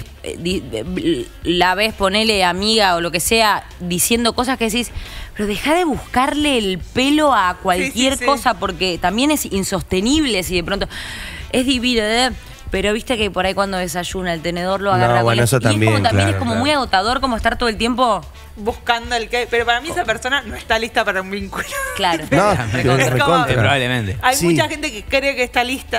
la ves, ponele amiga o lo que sea, diciendo cosas que decís, pero deja de buscarle el pelo a cualquier sí. cosa porque también es insostenible si de pronto es divino, pero viste que por ahí cuando desayuna el tenedor lo agarra con bueno, eso y es como también, también es claro, como claro. muy agotador como estar todo el tiempo buscando el que. Pero para mí esa persona no está lista para un vínculo. claro. No, Es como- recontra. Probablemente. Hay Sí. mucha gente que cree que está lista.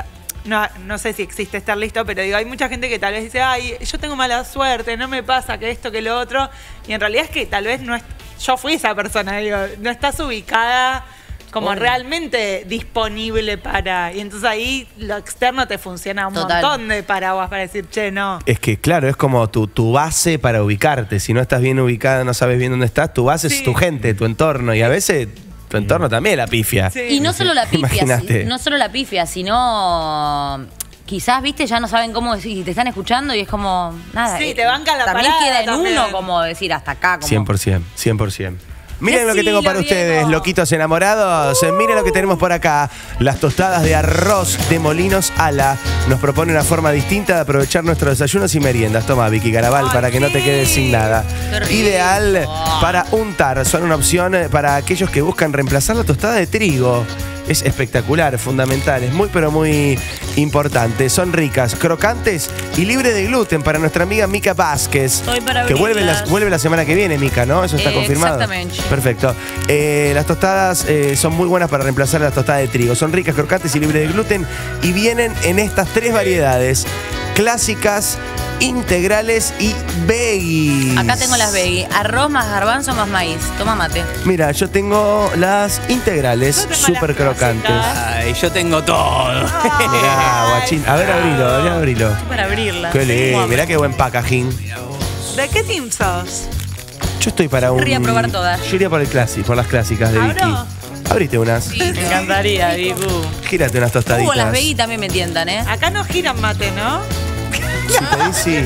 no sé si existe estar listo, pero digo, hay mucha gente que tal vez dice, ay, yo tengo mala suerte, no me pasa que esto, que lo otro. Y en realidad es que tal vez no es, yo fui esa persona, digo, no estás ubicada como realmente disponible para. Y entonces ahí lo externo te funciona un montón de paraguas para decir, che, no. Es que claro, es como tu base para ubicarte. Si no estás bien ubicada, no sabes bien dónde estás, tu base es tu gente, tu entorno. Y a veces tu entorno también la pifia. Sí. Y no solo la pifia, Imagínate. no solo la pifia, sino quizás, viste, ya no saben cómo decir, y te están escuchando y es como, nada. Sí, te banca la también parada queda en también. uno como decir hasta acá. Como... 100%. Miren lo que tengo para ustedes, loquitos enamorados. Miren lo que tenemos por acá. Las tostadas de arroz de Molinos Ala. Nos propone una forma distinta de aprovechar nuestros desayunos y meriendas. Toma, Vicky Garabal, para que no te quedes sin nada. Ideal para untar. Son una opción para aquellos que buscan reemplazar la tostada de trigo. Es espectacular, fundamental, es muy pero muy importante. Son ricas, crocantes y libre de gluten para nuestra amiga Mica Vázquez. Estoy para que vuelve la semana que viene, Mica, ¿no? Eso está confirmado. Exactamente. Perfecto. Las tostadas son muy buenas para reemplazar las tostadas de trigo. Son ricas, crocantes y libres de gluten y vienen en estas 3 variedades: clásicas, integrales y veggies. Acá tengo las veggies. Arroz más garbanzo más maíz. Toma mate. Mira, yo tengo las integrales, súper crocantes. Ay, yo tengo todo. Mirá, guachín. A ver, abrilo. Estoy para abrirla. Qué lindo. Mirá qué buen packaging. ¿De qué team sos? Yo estoy para un... Querría probar todas. Yo iría por las clásicas de Vicky. Abrite unas. Sí, me encantaría, Vicu. Gírate unas tostaditas. Las veggies también me tientan, ¿eh? Acá no giran mate, ¿no? Si pedís, sí.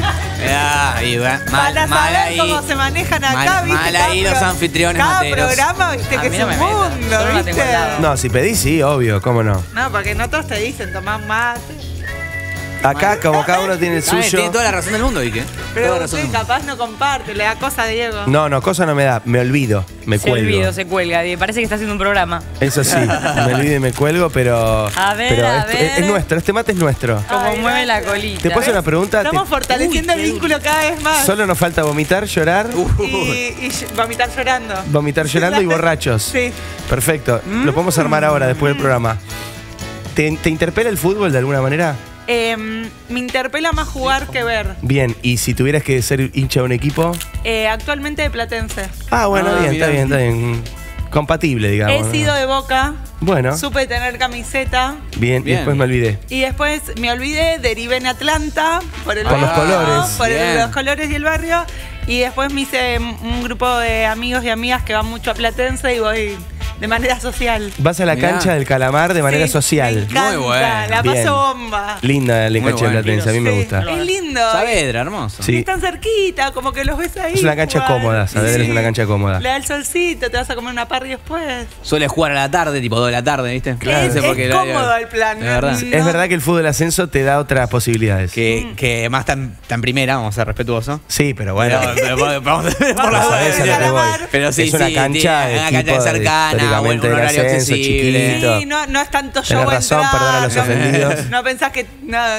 Para saber cómo se manejan acá, ¿viste? Mal ahí los anfitriones cada materos. programa, ¿viste? Que es un mundo, ¿viste? No, si pedís, sí, obvio, cómo no. No, porque no todos te dicen tomar mate. Acá, como cada uno tiene el suyo. Tiene toda la razón del mundo, Vicky. Pero usted capaz no comparte, le da cosa a Diego. No, cosa no me da. Me olvido, me cuelgo. Se cuelga. Parece que está haciendo un programa. Eso sí, me olvido y me cuelgo, pero... A ver. Es nuestro, este mate es nuestro. Como mueve la colita. ¿Te puedo hacer una pregunta? Estamos fortaleciendo el vínculo cada vez más. Solo nos falta vomitar, llorar. Y vomitar llorando. Vomitar llorando y borrachos. Sí. Perfecto. Lo podemos armar ahora, después del programa. ¿Te interpela el fútbol de alguna manera? Me interpela más jugar que ver. Bien, ¿y si tuvieras que ser hincha de un equipo? Actualmente de Platense. Ah, bueno, está bien. Compatible, digamos. He sido de Boca. Bueno. Supe tener camiseta. Bien, y después me olvidé. Y después me olvidé, derivé en Atlanta. Por los colores. Por los colores y el barrio. Y después me hice un grupo de amigos y amigas que van mucho a Platense y voy de manera social. Vas a la cancha del Calamar de manera social. Me encanta, muy bueno. La paso bomba. Linda la cancha de Platense, a mí me gusta. Es lindo. Saavedra, hermoso. Sí. Están cerquita, como que los ves ahí. Es una cancha cómoda, Saavedra es una cancha cómoda. Le da el solcito, te vas a comer una parry después. Suele jugar a la tarde, tipo 2 de la tarde, ¿viste? Claro. No sé por qué Es cómodo el plan. De verdad. Es verdad que el fútbol ascenso te da otras posibilidades. Que más tan primera, vamos a ser respetuosos. Sí, pero bueno. Pero vamos por la sabés a lo que voy. Pero sí, es una cancha de una cancha cercana, un horario accesible. chiquito. Sí, no es tanto show. Tenés razón, entrar, perdón a los ofendidos. No pensás que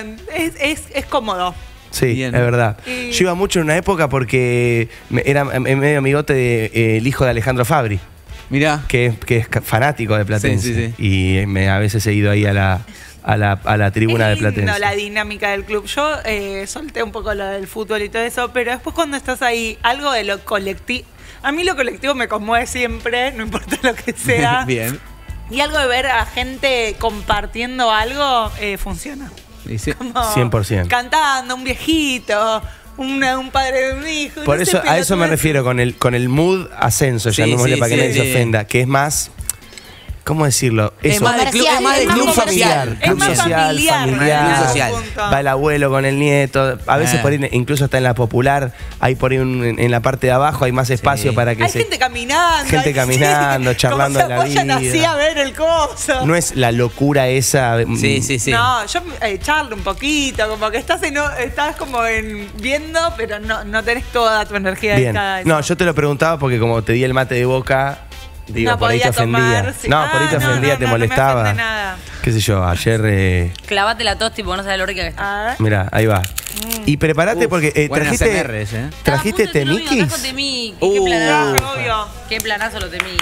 es cómodo. Sí, Bien. es verdad. Y- Yo iba mucho en una época porque era medio amigote del hijo de Alejandro Fabri, Mirá. que es fanático de Platense. Sí. Y a veces he ido ahí a la tribuna de Es lindo Platense. la dinámica del club. Yo solté un poco lo del fútbol y todo eso, pero después cuando estás ahí, algo de lo colectivo. A mí lo colectivo me conmueve siempre, no importa lo que sea. Bien. Y algo de ver a gente compartiendo algo funciona. Dice. Como 100%. Cantando, un viejito, un padre de un hijo. Por no sé, eso, a eso me pelotudes. refiero con el mood ascenso, Sí, llamémosle sí, para que sí, nadie se sí. ofenda, que es más, ¿cómo decirlo? Es Eso. más de club, es más de club social. Es más familiar. Club social. Va el abuelo con el nieto. A veces por ahí, incluso está en la popular, hay por ahí en la parte de abajo hay más espacio para que Hay gente caminando. gente caminando, charlando de la Como se apoyan vida. así a ver el coso. No es la locura esa. Sí. No, yo charlo un poquito, como que estás como viendo, pero no tenés toda tu energía Bien. dedicada a eso. No, yo te lo preguntaba porque como te di el mate de Boca, digo, No por ahí te podía ofendía. tomar, sí. No, por ahí te ofendía, te molestaba. No me ofende nada. Qué sé yo, ayer. Clavate la tos, tipo, no sabes lo rica que está. A ver. Mira, ahí va. Y prepárate porque buenas trajiste. ASMRs, ¿Trajiste Estaba a punto de decir lo mismo, temikis? trajo temiki. Qué planazo. Obvio. Qué planazo lo temiki.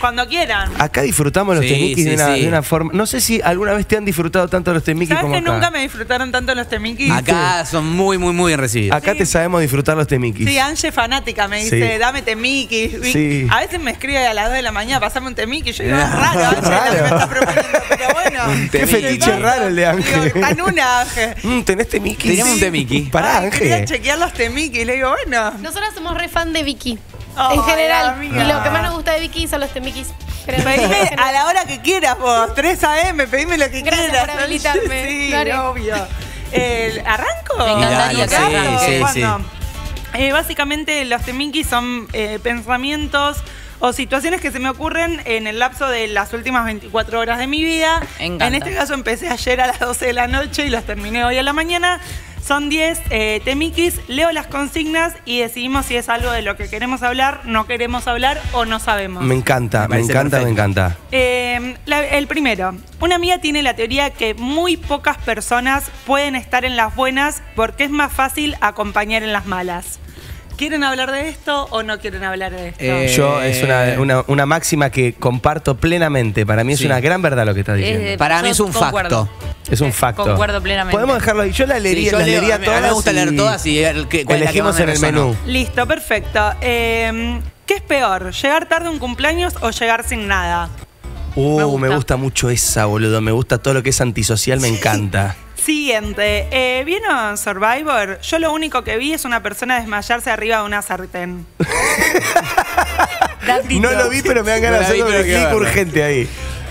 Cuando quieran. Acá disfrutamos los temiquis de una forma. No sé si alguna vez te han disfrutado tanto los temiquis como ¿Sabes que acá. nunca me disfrutaron tanto los temiquis? Acá son muy, muy, muy bien recibidos. Acá te sabemos disfrutar los temiquis. Sí, Ange fanática me dice, Sí. dame temiquis. Sí. A veces me escribe a las 2 de la mañana, pasame un temiquis. Yo digo, es raro, Ange, lo que me está proponiendo, pero bueno. Qué fetiche raro el de Ángel. Digo, está en una, Ángel. ¿Tenés temiquis? Tenemos un temiqui. Pará, Ay, quería Ángel. chequear los temiquis. Le digo, bueno. Nosotras somos re fan de Vicky. Oh, en general. amiga. Y lo que más nos gusta de Vicky son los temiquis. Pedime a la hora que quieras vos, 3 AM, pedime lo que Gracias quieras. por habilitarme. Sí, Dale. obvio. ¿Arranco? Me encantaría, Claro, sí, bueno, básicamente los temiquis son pensamientos o situaciones que se me ocurren en el lapso de las últimas 24 horas de mi vida. Encanta. En este caso empecé ayer a las 12 de la noche y los terminé hoy a la mañana. Son 10 temiquis, leo las consignas y decidimos si es algo de lo que queremos hablar, no queremos hablar o no sabemos. Me encanta, me parece encanta, me perfecto. encanta. El primero. Una amiga tiene la teoría que muy pocas personas pueden estar en las buenas porque es más fácil acompañar en las malas. ¿Quieren hablar de esto o no quieren hablar de esto? Yo es una máxima que comparto plenamente. Para mí es Sí. una gran verdad lo que estás diciendo. Para mí es un concuerdo. facto. Es un facto. Concuerdo plenamente. Podemos dejarlo ahí. Yo las leería, Sí, yo las leo, leería a mí todas. me gusta leer todas y cuál es la que más elegimos me en el resonó. menú. Listo, perfecto. ¿Qué es peor? ¿Llegar tarde a un cumpleaños o llegar sin nada? Me gusta mucho esa, boludo. Me gusta todo lo que es antisocial, me encanta. Siguiente. ¿Vieron Survivor? Yo lo único que vi es una persona desmayarse arriba de una sartén. No lo vi, pero me dan ganas de hacer un clic urgente ahí.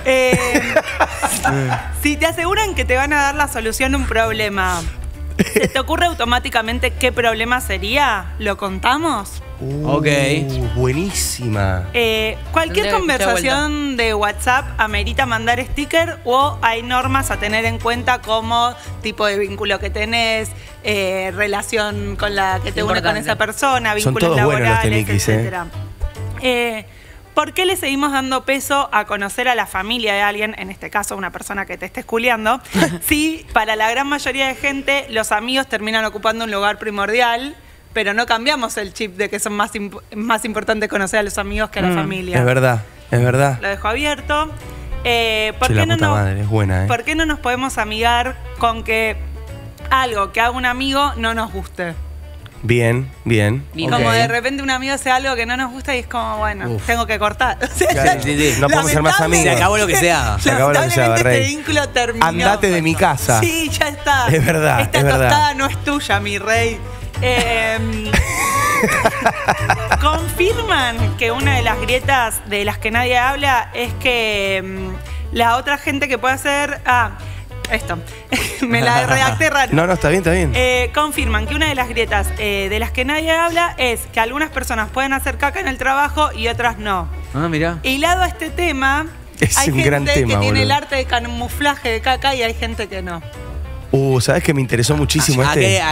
Si te aseguran que te van a dar la solución a un problema, ¿se te ocurre automáticamente qué problema sería? ¿Lo contamos? Ok. Buenísima. Cualquier Tendría que escuchar conversación de WhatsApp amerita mandar sticker o hay normas a tener en cuenta como tipo de vínculo que tenés, relación con la que te une con Importante. esa persona, Son vínculos todos buenos los laborales, temiquis, etcétera. ¿Por qué le seguimos dando peso a conocer a la familia de alguien, en este caso una persona que te esté esculeando, si para la gran mayoría de gente los amigos terminan ocupando un lugar primordial, pero no cambiamos el chip de que son más importante conocer a los amigos que a la familia? Es verdad, es verdad. Lo dejo abierto. ¿Por Che, qué la no puta madre, es buena, ¿Por qué no nos podemos amigar con que algo que haga un amigo no nos guste? Bien, bien. Como Ok. de repente un amigo hace algo que no nos gusta y es como, bueno, tengo que cortar. O sea, Claro, no podemos ser más amigos. Se acabó lo que se haga. Se acabó lo que se haga, lamentablemente rey. este vínculo terminó. Andate de mi casa. Sí, ya está. Es verdad, Esta es verdad. tostada no es tuya, mi rey. Confirman que una de las grietas de las que nadie habla es que la otra gente que puede hacer... esto. Me la redacté raro. No, está bien, está bien. Confirman que una de las grietas de las que nadie habla es que algunas personas pueden hacer caca en el trabajo y otras no. Ah, mirá. Hilado a este tema, Es hay un gente gran tema, que tiene boludo. el arte de camuflaje de caca y hay gente que no. ¿Sabes que me interesó muchísimo este?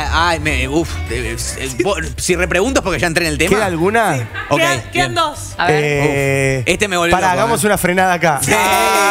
Si repregunto es porque ya entré en el tema. ¿Queda alguna? Sí. Ok, Quedan bien. dos. A ver. Este me volvió Pará, loco, hagamos una frenada acá. Sí.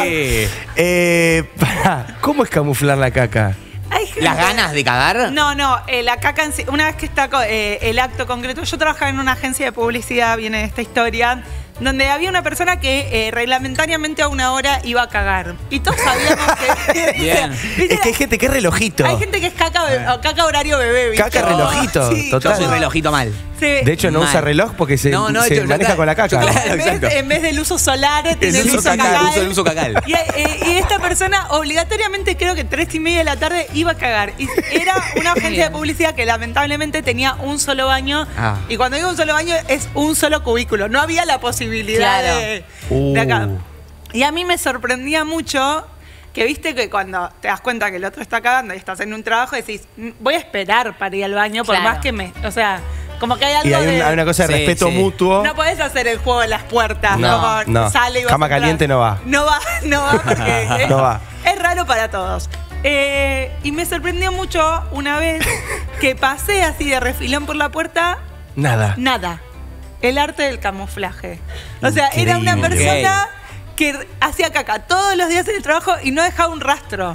Pará, ¿cómo es camuflar la caca? Hay gente- ¿Las ganas de cagar? No, la caca en sí, una vez que está el acto concreto, yo trabajaba en una agencia de publicidad, viene esta historia, donde había una persona que reglamentariamente a una hora iba a cagar. Y todos sabíamos que... Bien. ¿Viste? Es que hay gente que es relojito. Hay gente que es caca horario bebé, ¿viste? Caca relojito, Sí, total. Yo soy relojito mal. sí. De hecho, no Mal. usa reloj porque se yo maneja con la caca. Claro, exacto. En vez del uso solar, tenés El uso cacal, el uso cacal. Y esta persona obligatoriamente creo que 3:30 de la tarde iba a cagar. Y era una agencia de publicidad que lamentablemente tenía un solo baño. Ah. Y cuando digo un solo baño es un solo cubículo. No había la posibilidad Claro. de acá. Y a mí me sorprendía mucho que viste que cuando te das cuenta que el otro está cagando y estás en un trabajo decís, voy a esperar para ir al baño por Claro. más que o sea, como que hay algo Y hay de... una cosa de Sí, respeto sí. mutuo. No podés hacer el juego de las puertas. No, como no. sale y vas Cama a entrar. caliente no va. No va porque No va. es raro para todos. Y me sorprendió mucho una vez que pasé así de refilón por la puerta, nada. El arte del camuflaje. O sea, era una Increíble. persona que hacía caca todos los días en el trabajo y no dejaba un rastro.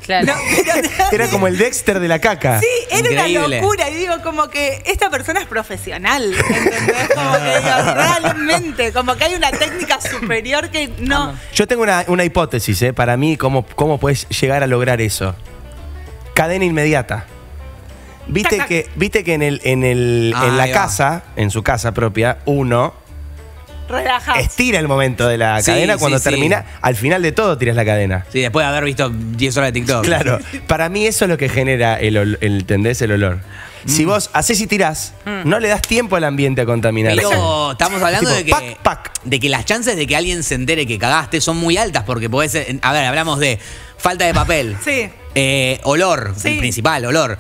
Claro. Era como el Dexter de la caca. Sí, era Increíble. una locura. Y digo, como que esta persona es profesional. ¿Entendés? Como que digo, realmente, como que hay una técnica superior que no. Yo tengo una hipótesis, para mí, cómo puedes llegar a lograr eso. Cadena inmediata. Viste que en la ahí va. casa, en su casa propia, uno Relajás. estira el momento de la Sí, cadena cuando sí, sí. termina. Al final de todo tiras la cadena. Sí, después de haber visto 10 horas de TikTok. Claro. Para mí eso es lo que genera ¿entendés? El olor. Si vos haces y tirás, no le das tiempo al ambiente a contaminar. Pero estamos hablando Tipo, de que las chances de que alguien se entere que cagaste son muy altas porque podés ser, a ver, hablamos de falta de papel, Sí. olor, Sí. el principal, olor.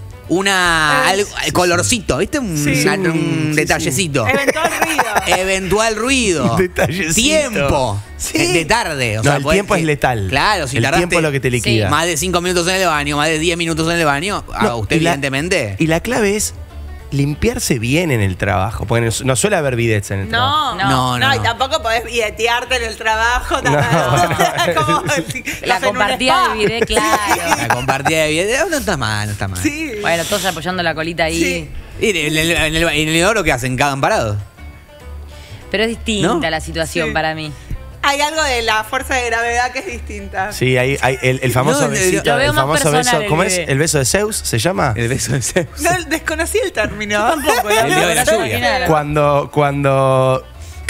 Colorcito, ¿viste? Un detallecito. Eventual ruido. Eventual ruido. Detallecito. Tiempo. Sí. De tarde. O No, sea, el podés tiempo es letal. Claro, si el tardaste tiempo es lo que te liquida. más de 5 minutos en el baño, más de 10 minutos en el baño, No, usted y la- evidentemente. Y la clave es limpiarse bien en el trabajo. Porque no suele haber bidets en el trabajo. No, y tampoco podés videtearte en el trabajo. Como La compartida de bidet, claro. La compartida de video no está mal, no está mal. Sí. Bueno, todos apoyando la colita ahí. Sí. Y en el inodoro, ¿qué hacen? ¿Cagan parados? Pero es distinta ¿No? la situación Sí. para mí. Hay algo de la fuerza de gravedad que es distinta. Sí, hay el famoso No, besito. lo veo El más famoso personal, beso. ¿Cómo el es? bebé. ¿El beso de Zeus se llama? El beso de Zeus. No, desconocí el término. Tampoco. El dios de la lluvia. Cuando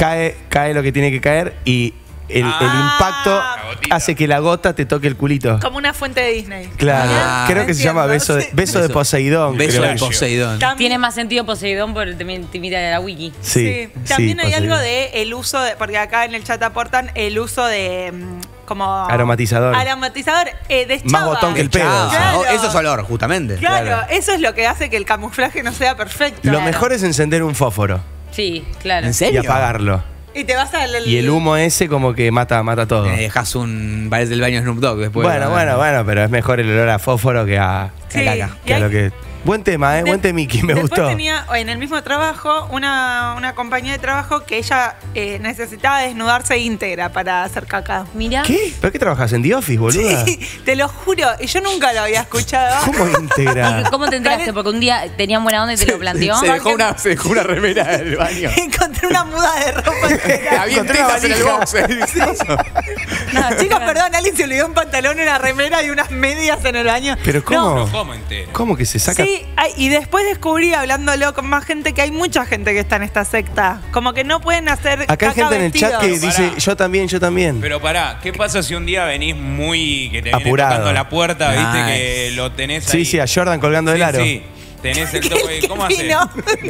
cae lo que tiene que caer y el impacto hace que la gota te toque el culito. Como una fuente de Disney. Claro, creo que se llama entiendo, beso de Poseidón. Beso creo. de Poseidón. Tiene más sentido Poseidón por el temita de la wiki. Sí, También hay Poseidón. algo de el uso de, porque acá en el chat aportan el uso de como Aromatizador. Aromatizador de Más botón que el pedo. Chao. Claro. Eso es olor, justamente. Claro, eso es lo que hace que el camuflaje no sea perfecto. Lo mejor es encender un fósforo Sí, claro. ¿En y serio? apagarlo. Y te vas al Y el humo ese como que mata todo. Dejas parece el baño de Snoop Dogg después. Bueno, pero es mejor el olor a fósforo que a Sí, caca. y Que a hay- lo que... Buen tema, buen temiki, me Después gustó. tenía en el mismo trabajo una compañía de trabajo que ella necesitaba desnudarse íntegra para hacer caca. Mira. ¿Qué? ¿Pero qué trabajas en The Office, boluda? Sí, te lo juro, y yo nunca lo había escuchado. ¿Cómo íntegra? ¿Y ¿Cómo te enteraste? Porque un día tenían buena onda y te lo planteó. Se dejó una remera del baño. Encontré una muda de ropa entera. Había Encontré una tetas en el valija. boxer. No, chicos, perdón, alguien se olvidó un pantalón, una remera y unas medias en el baño. ¿Pero cómo? ¿Cómo entero? ¿Cómo que se saca? Sí, y después descubrí, hablándolo con más gente, que hay mucha gente que está en esta secta. Como que no pueden hacer Acá hay caca gente en el chat que vestidos. dice, yo también. Pero pará, ¿qué pasa si un día venís muy. que te viene Apurado. tocando la puerta, viste, Nice. que lo tenés ahí? Sí, a Jordan colgando del aro. Sí, tenés el toque. ¿Cómo haces? vino.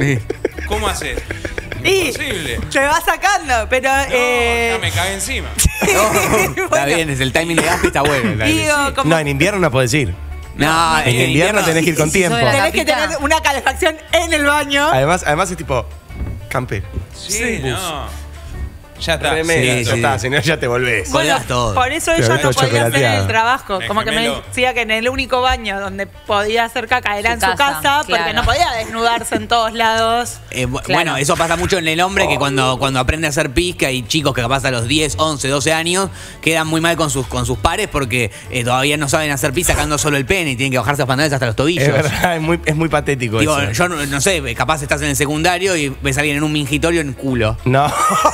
¿Cómo haces? Y Imposible. se va sacando, pero... No, ya me cagué encima. Está bien, es el timing de Gaspi, está bueno. digo, como No, en invierno no podés ir. No, En invierno tenés que ir con tiempo. tenés que tener una calefacción en el baño. Además es tipo, camper. Sí, no. Ya está. Remera, sí, ya sí. está, si no ya te volvés. Colgás todo. Por eso Pero ella todo no podía hacer en el chocolateado. trabajo. Me Como que me gemelo. decía que en el único baño donde podía hacer caca era Su en su casa, casa, porque claro. no podía desnudarse en todos lados. Bueno, eso pasa mucho en el hombre que cuando aprende a hacer pis, que hay chicos que capaz a los 10, 11, 12 años quedan muy mal con sus pares porque todavía no saben hacer pis sacando solo el pene y tienen que bajarse los pantalones hasta los tobillos. Es verdad, es muy patético Digo, eso. yo no sé, capaz estás en el secundario y ves a alguien en un mingitorio en culo. No.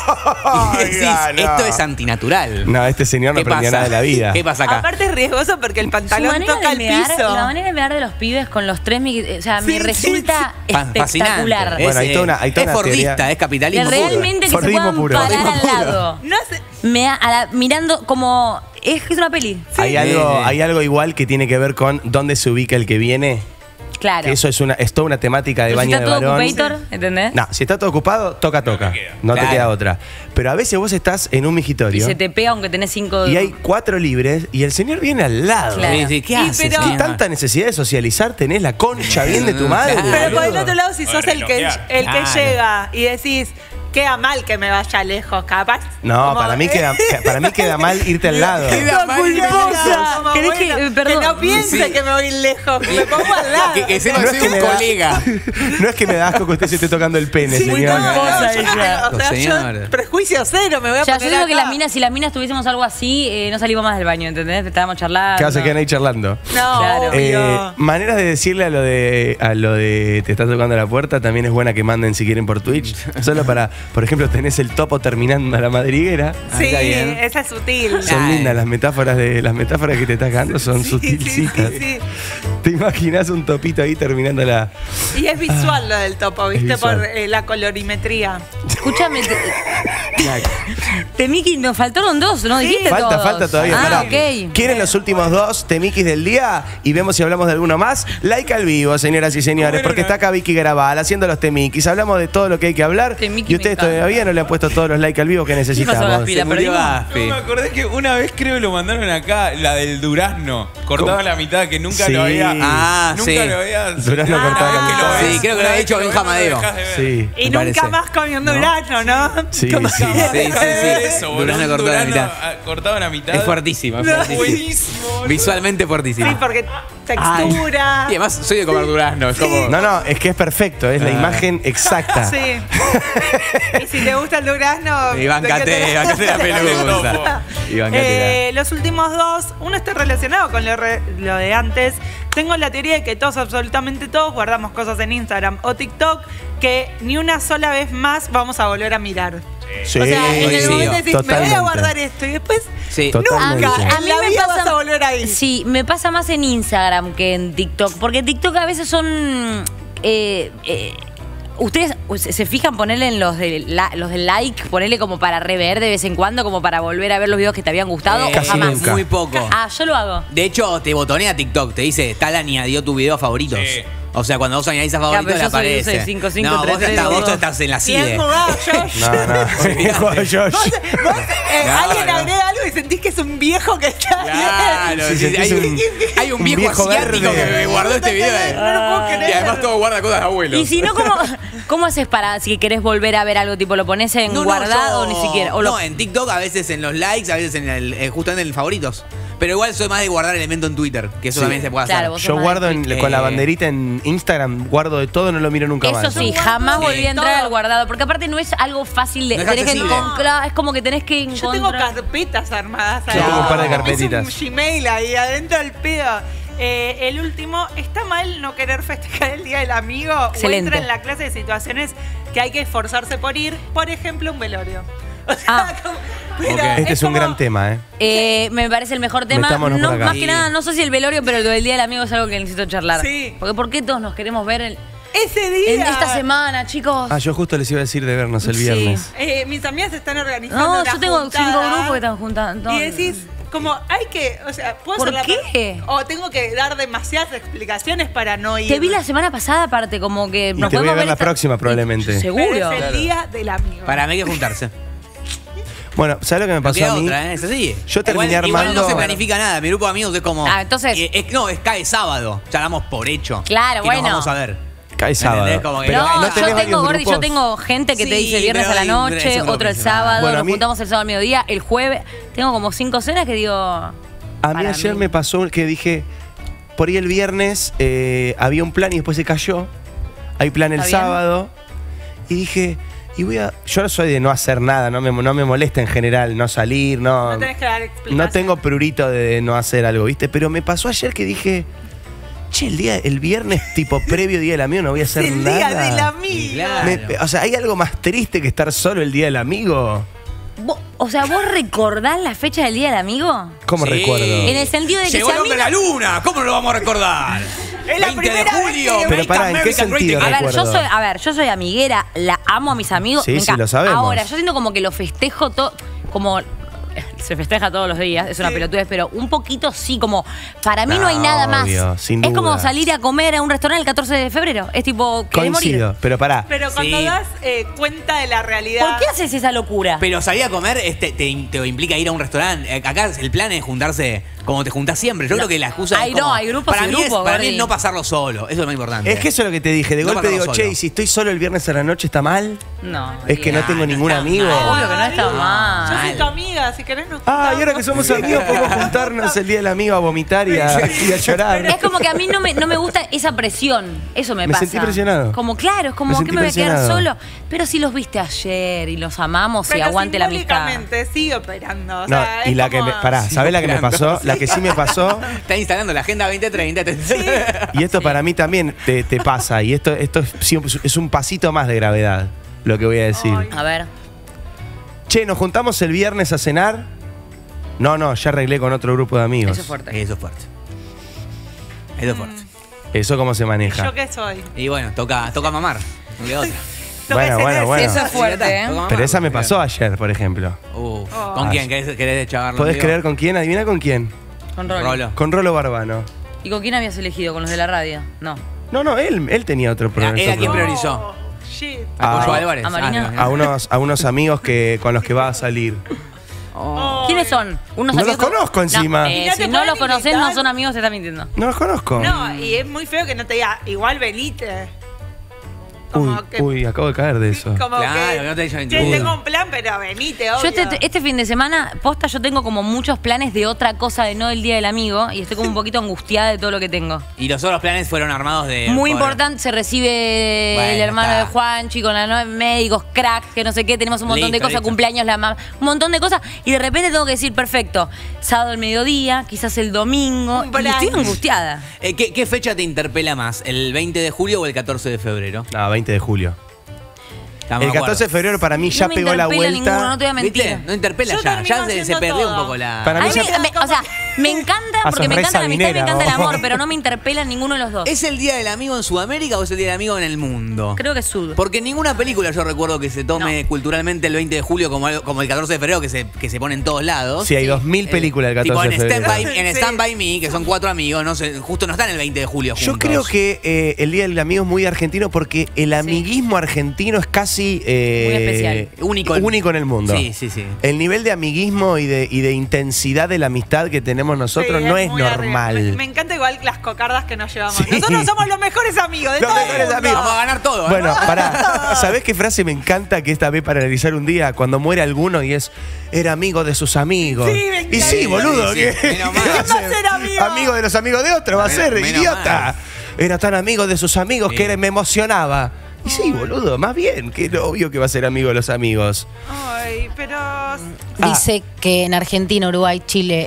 Y decís, Oiga, no. esto es antinatural. No, este señor no ¿Qué aprendió pasa? nada de la vida. ¿Qué pasa acá? Aparte es riesgoso porque el Su pantalón manera toca de el mear, piso. la manera de mear de los pibes con los tres, o sea, Sí, me sí, resulta espectacular. Fascinante. Bueno, hay toda una es teoría. fordista, es capitalismo puro. Realmente que se Fordismo puedan puro. parar Fordismo al puro. lado. No sé. Mirando como... Es una peli. Hay algo igual que tiene que ver con dónde se ubica el que viene. Claro. Que eso es toda una temática de Pero si baño está de todo varón. ocupator, ¿entendés? No, si está todo ocupado, toca. No Claro. te queda otra. Pero a veces vos estás en un Y migitorio se te pega aunque tenés 5... y hay 4 libres y el señor viene al lado. Claro. Sí, sí, ¿qué Y haces? pero- ¿Qué señor? tanta necesidad de socializar tenés la concha bien de tu madre? Claro. Pero por el boludo? otro lado, si sos el que Relojea. el que Claro. llega y decís, queda mal que me vaya lejos, capaz. No, como, para mí queda mal irte al lado. Queda culposa. Como, ¿Querés bueno, que no piense que me voy lejos, que me pongo al lado. Que sepa que soy un colega. No es que me da asco que usted se esté tocando el pene, señor. Yo prejuicio cero, me voy a ya, poner yo digo que acá. si las minas tuviésemos algo así, no salimos más del baño, ¿entendés? Estábamos charlando. ¿Qué se quedan ahí charlando? No, claro. Maneras de decirle a lo de te está tocando la puerta también es buena que manden si quieren por Twitch. Solo para, por ejemplo, tenés el topo terminando a la madriguera. Sí, esa es sutil. Son lindas las metáforas que te estás dando, son sutilcitas. Sí. ¿Te imaginas un topito ahí terminando la. Y es visual lo del topo, ¿viste? visual. Por la colorimetría. Escúchame. Temiki, nos faltaron dos, ¿no? Dijiste Falta todos. todavía. Ah, pará. ok. ¿Quieren los últimos dos temikis del día? Y vemos si hablamos de alguno más. Like al vivo, señoras y señores, porque está acá Vicky Garabal haciendo los temikis. Hablamos de todo lo que hay que hablar. Temiki Y ustedes todavía no le han puesto todos los like al vivo que necesitamos. No, me acordé que una vez creo que lo mandaron acá, la del durazno. Cortado a la mitad, que nunca lo había. Nunca lo había. Durazno cortado a la mitad. Sí, creo que lo ha hecho Benja Amadeo. Sí. Y nunca más comiendo durazno, ¿no? Sí, Como- sí. Eso, Durazno cortado a la mitad. Cortado a la mitad. Es fuertísimo, es No, fuertísimo. buenísimo. Visualmente fuertísimo. Sí, porque textura. Y además soy de comer durazno, es como. No, es que es perfecto, es la imagen exacta. Sí. Y si te gusta el durazno. Y bancate la pelusa. Y bancatela. Los últimos dos, uno está relacionado con lo de antes. Tengo la teoría de que todos, absolutamente todos, guardamos cosas en Instagram o TikTok que ni una sola vez más vamos a volver a mirar. Sí, o sea, en el momento decís, me voy a totalmente. guardar esto y después Totalmente. nunca A en mí la me vida pasa- vas a volver ahí. Sí, me pasa más en Instagram que en TikTok, porque TikTok a veces son... Ustedes se fijan ponerle en los de like, ponerle como para rever de vez en cuando, como para volver a ver los videos que te habían gustado. Casi Jamás. nunca. Muy poco. Ah, yo lo hago. De hecho, te botonea TikTok, te dice, tal añadió tu video a favoritos. Sí. O sea, cuando vos añadís a favoritos pero le yo soy aparece. 5, 5, No, 3, vos estás, 3, vos 2. estás en la Bien CIDE. jugado, Josh. No. Alguien agrega algo y sentís que es un viejo que está Claro, Sí, sí, sentís hay un viejo asiático verde. que me guardó este video. No lo puedo creer. Y además todo guarda cosas de abuelos. Y si no, ¿cómo haces para si querés volver a ver algo? Tipo, ¿lo pones en No, guardado o yo- ni siquiera? O no, en TikTok a veces en los likes, a veces en el justamente en el favoritos. Pero igual soy más de guardar elemento en Twitter, que eso Sí. también se puede hacer. Claro, vos Yo sos guardo más de con la banderita en Instagram, guardo de todo, no lo miro nunca Eso más. sí, jamás volví a entrar al guardado. Porque aparte no es algo fácil de. No es tenés que accesible. encontrar. Es como que tenés que Yo tengo encontrar. carpetas armadas ahí. Yo tengo un par de Es carpetitas. un Gmail ahí adentro del pedo. El último, ¿está mal no querer festejar el Día del Amigo? Excelente. O entra en la clase de situaciones que hay que esforzarse por ir, por ejemplo, un velorio. O sea, pero Este es un como- gran tema, ¿eh? Me parece el mejor tema. Metámonos No, por acá. más que nada, no sé si el velorio, pero lo del Día del Amigo es algo que necesito charlar. Sí. Porque ¿por qué todos nos queremos ver Ese día. en esta semana, chicos? Ah, yo justo les iba a decir de vernos el Sí. viernes. Mis amigas están organizando. No, una yo tengo 5 juntada, grupos que están juntando. Y decís, como, hay que, o sea, ¿puedo ¿Por hacer qué? O tengo que dar demasiadas explicaciones para no ir. Te vi la semana pasada, aparte, como que Y nos te voy a podemos ver la esta- próxima probablemente. Seguro. Pero es el Día del Amigo. Para mí hay que juntarse. Bueno, ¿sabes lo que me No pasó queda a mí? otra, ¿eh? Es así. Yo terminé igual armando. no se planifica nada. Mi grupo de amigos es como. Entonces. No, es cae sábado. Ya damos por hecho. Claro, que bueno. Nos vamos a ver. Cae sábado. ¿Entendés? Como que- Pero No, tenés yo varios tengo, Gordi, yo grupos. tengo gente que te Sí, dice viernes pero a la hay- noche, es un otro el grupo sábado, Bueno, a nos mí- juntamos el sábado al mediodía, el jueves. Tengo como 5 cenas que digo. A mí para ayer mí. me pasó que dije, por ahí el viernes había un plan y después se cayó. Hay plan el ¿Está bien? sábado. Y dije, yo soy de no hacer nada, no me molesta en general, no salir, No tenés que dar explicaciones. no tengo prurito de no hacer algo, ¿viste? Pero me pasó ayer que dije, che, el viernes tipo previo Día del Amigo no voy a hacer El nada. Día del Amigo. Claro. O sea, ¿hay algo más triste que estar solo el Día del Amigo? O sea, ¿vos recordás la fecha del Día del Amigo? ¿Cómo Sí. recuerdo? En el sentido de que Llegó si el a mí hombre a la luna. ¿Cómo no lo vamos a recordar? Es la 20 de primera vez julio. que- Pero Make pará, ¿en qué America Great sentido Again. yo soy amiguera, la amo a mis amigos. Sí, me sí, encanta. lo sabemos. Ahora, yo siento como que lo festejo todo, como se festeja todos los días, es una pelotudez, pero un poquito sí, como para mí no hay nada más. Obvio, sin es duda. como salir a comer a un restaurante el 14 de febrero. Es tipo, querés Coincido, morir. pero pará. Pero cuando Sí. das cuenta de la realidad. ¿Por qué haces esa locura? Pero salir a comer te implica ir a un restaurante. Acá el plan es juntarse como te juntás siempre. Yo creo que la excusa Ay, es como, no, hay grupos para y mí grupos, para mí Gordi. es no pasarlo solo. Eso es lo más importante. Es que eso es lo que te dije. De No golpe digo, pasarlo che, solo. y si estoy solo el viernes a la noche, ¿está mal? No. Es que no tengo ningún amigo. Obvio que no está mal. Yo soy tu amiga, si querés nos Ah, y ahora que somos amigos, podemos juntarnos el día del amigo a vomitar y a llorar. Es como que a mí no me gusta esa presión. Eso me Me pasa. sentí presionado. Como claro, es como Me que sentí me voy a quedar presionado. solo. Pero si los viste ayer y los amamos y Pero aguante la amistad. simbólicamente sigue operando. O No, sea, y es la que como- me. Pará, ¿sabés la que me pasó? La que sí me pasó. Está instalando la Agenda 2030. Y esto para mí también te pasa. Y esto es un pasito más de gravedad, lo que voy a decir. A ver. Che, ¿nos juntamos el viernes a cenar? No, ya arreglé con otro grupo de amigos. Eso es fuerte. Eso es fuerte. Eso es fuerte. ¿Eso cómo se maneja? ¿Yo qué soy? Y bueno, toca mamar. No queda otra. Bueno. Sí, eso es fuerte, ¿eh? Toca mamar. Pero esa me pasó ayer, por ejemplo. ¿Con quién? ¿Querés chavarlo? ¿Podés creer con quién? ¿Adivina con quién? Con Rolo. Rolo. Con Rolo Barbano. ¿Y con quién habías elegido? ¿Con los de la radio? No. No, él tenía otro programa. Era quien priorizó. Shit. A Pollo Álvarez. ¿A Marina? A unos amigos con los que va a salir. ¿Quiénes son? Unos No los amigos- conozco encima. No, ¿Y no si te no pueden los conoces, invitar? no son amigos, te está mintiendo. No los conozco. No, y es muy feo que no te diga, igual venite. Uy, acabo de caer de eso. Como Claro, que no te digan che, ningún- tengo un plan, pero venite, obvio. Yo este fin de semana, posta, yo tengo como muchos planes de otra cosa, de no del Día del Amigo, y estoy como un poquito angustiada de todo lo que tengo. Y los otros planes fueron armados de. Muy por- importante, se recibe Bueno, el hermano está. de Juanchi con la médicos, crack, que no sé qué, tenemos un montón de Listo, cosas, listo. cumpleaños, la mamá, un montón de cosas, y de repente tengo que decir, perfecto, sábado al mediodía, quizás el domingo, Un y plan. estoy angustiada. ¿Qué fecha te interpela más? ¿El 20 de julio o el 14 de febrero? No, 20 de julio. Estamos El de 14 de febrero para mí ya No me pegó la interpela vuelta. ninguno, no te voy a mentir. ¿Viste? No interpela Yo ya. termino Ya se haciendo perdió todo. un poco la. Para A mí mí ya- o sea, me encanta Ah, porque sos me re encanta la amistad y me sabinera, encanta el vos. amor, pero no me interpela ninguno de los dos. ¿Es el Día del Amigo en Sudamérica o es el Día del Amigo en el mundo? Creo que es Sud. Porque en ninguna película yo recuerdo que se tome No. culturalmente el 20 de julio como el 14 de febrero que se pone en todos lados. Sí, hay 2000 películas el 14 de tipo febrero. en Stand By Me, que son 4 amigos, no sé, justo no están el 20 de julio juntos. Yo creo que el Día del Amigo es muy argentino porque el amiguismo argentino es casi Muy especial. único en el mundo. Sí. El nivel de amiguismo y de intensidad de la amistad que tenemos nosotros Sí, no es muy arriba. normal. Me encanta igual las cocardas que nos llevamos. Sí. Nosotros somos los mejores amigos de Los todo el mejores mundo. amigos. Vamos a ganar todo. ¿eh? Bueno, pará. ¿Sabés qué frase me encanta que esta vez para analizar un día cuando muere alguno y es era amigo de sus amigos? Sí, me y sí, encanta. boludo. Sí, ¿qué? menos mal. ¿Qué va a ¿Quién va a ser amigo? Amigo de los amigos de otro, va a ser, Menos idiota. mal. Era tan amigo de sus amigos Sí. que me emocionaba. Y sí, boludo, más bien, que es obvio que va a ser amigo de los amigos. Ay, pero... Dice que en Argentina, Uruguay, Chile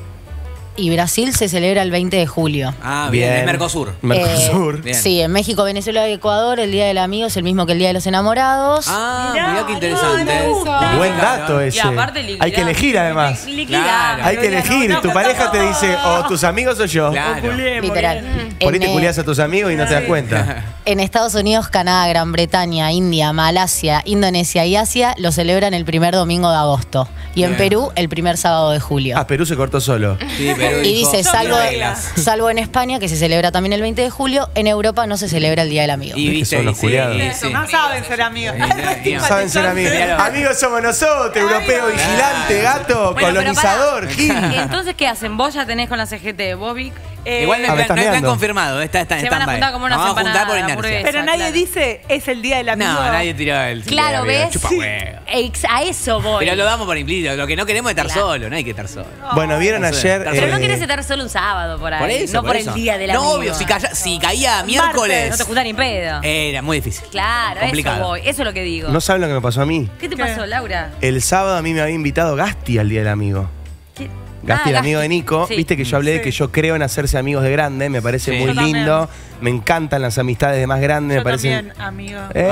y Brasil se celebra el 20 de julio. Ah, bien, es Mercosur. Mercosur. Bien. Sí, en México, Venezuela y Ecuador el Día del Amigo es el mismo que el Día de los Enamorados. Ah, Mirá, mirá qué interesante. no, me gusta. Buen dato ese. Y aparte liquidar. Hay que elegir además. Liquidar. Hay que elegir. no, Tu no, pareja no. te dice o tus amigos o yo. Claro. Literal. Por ahí te En, culiás a tus amigos y no te das cuenta. en Estados Unidos, Canadá, Gran Bretaña, India, Malasia, Indonesia y Asia lo celebran el primer domingo de agosto. Y en Bien. Perú, el primer sábado de julio. Ah, Perú se cortó solo. Sí, pero Y dijo, dice, salvo, reglas. salvo en España, que se celebra también el 20 de julio, en Europa no se celebra el Día del Amigo. Y viste, son los y culiados. sí. No saben ser amigos. Saben ser amigos. Claro. Amigos somos nosotros, europeo vigilante, gato, Bueno, pero colonizador, pará. Gil. Entonces, ¿qué hacen? Vos ya tenés con la CGT, vos, Vic. Igual no Ah, me hay estás plan, no hay plan mirando. confirmado. Está en Se van a stand-by. juntar como unas Nos vamos a juntar por empanadas, inercia. hamburguesas. Pero nadie claro. dice, es el día del amigo. No, nadie tiró el. Claro, ¿ves? Chupa huevo. A eso voy. Pero lo damos por implícito. Lo que no queremos es estar Claro. solo. No hay que estar solo. Bueno, vieron No sé, ayer. Pero no eh, querés estar solo un sábado por ahí. Por eso. no por eso. el día del No, amigo. obvio. Si caía miércoles. No te juntás ni pedo. Era muy difícil. Claro, Complicado. eso voy. Eso es lo que digo. No saben lo que me pasó a mí. ¿Qué te pasó, Laura? El sábado a mí me había invitado Gasti al Día del Amigo. ¿Qué? Gasti, el amigo de Nico. Sí. Viste que yo hablé de que yo creo en hacerse amigos de grande. Me parece Sí. muy Yo también. lindo. Me encantan las amistades de más grandes. Yo Me parecen. también, amigo. ¡Ey!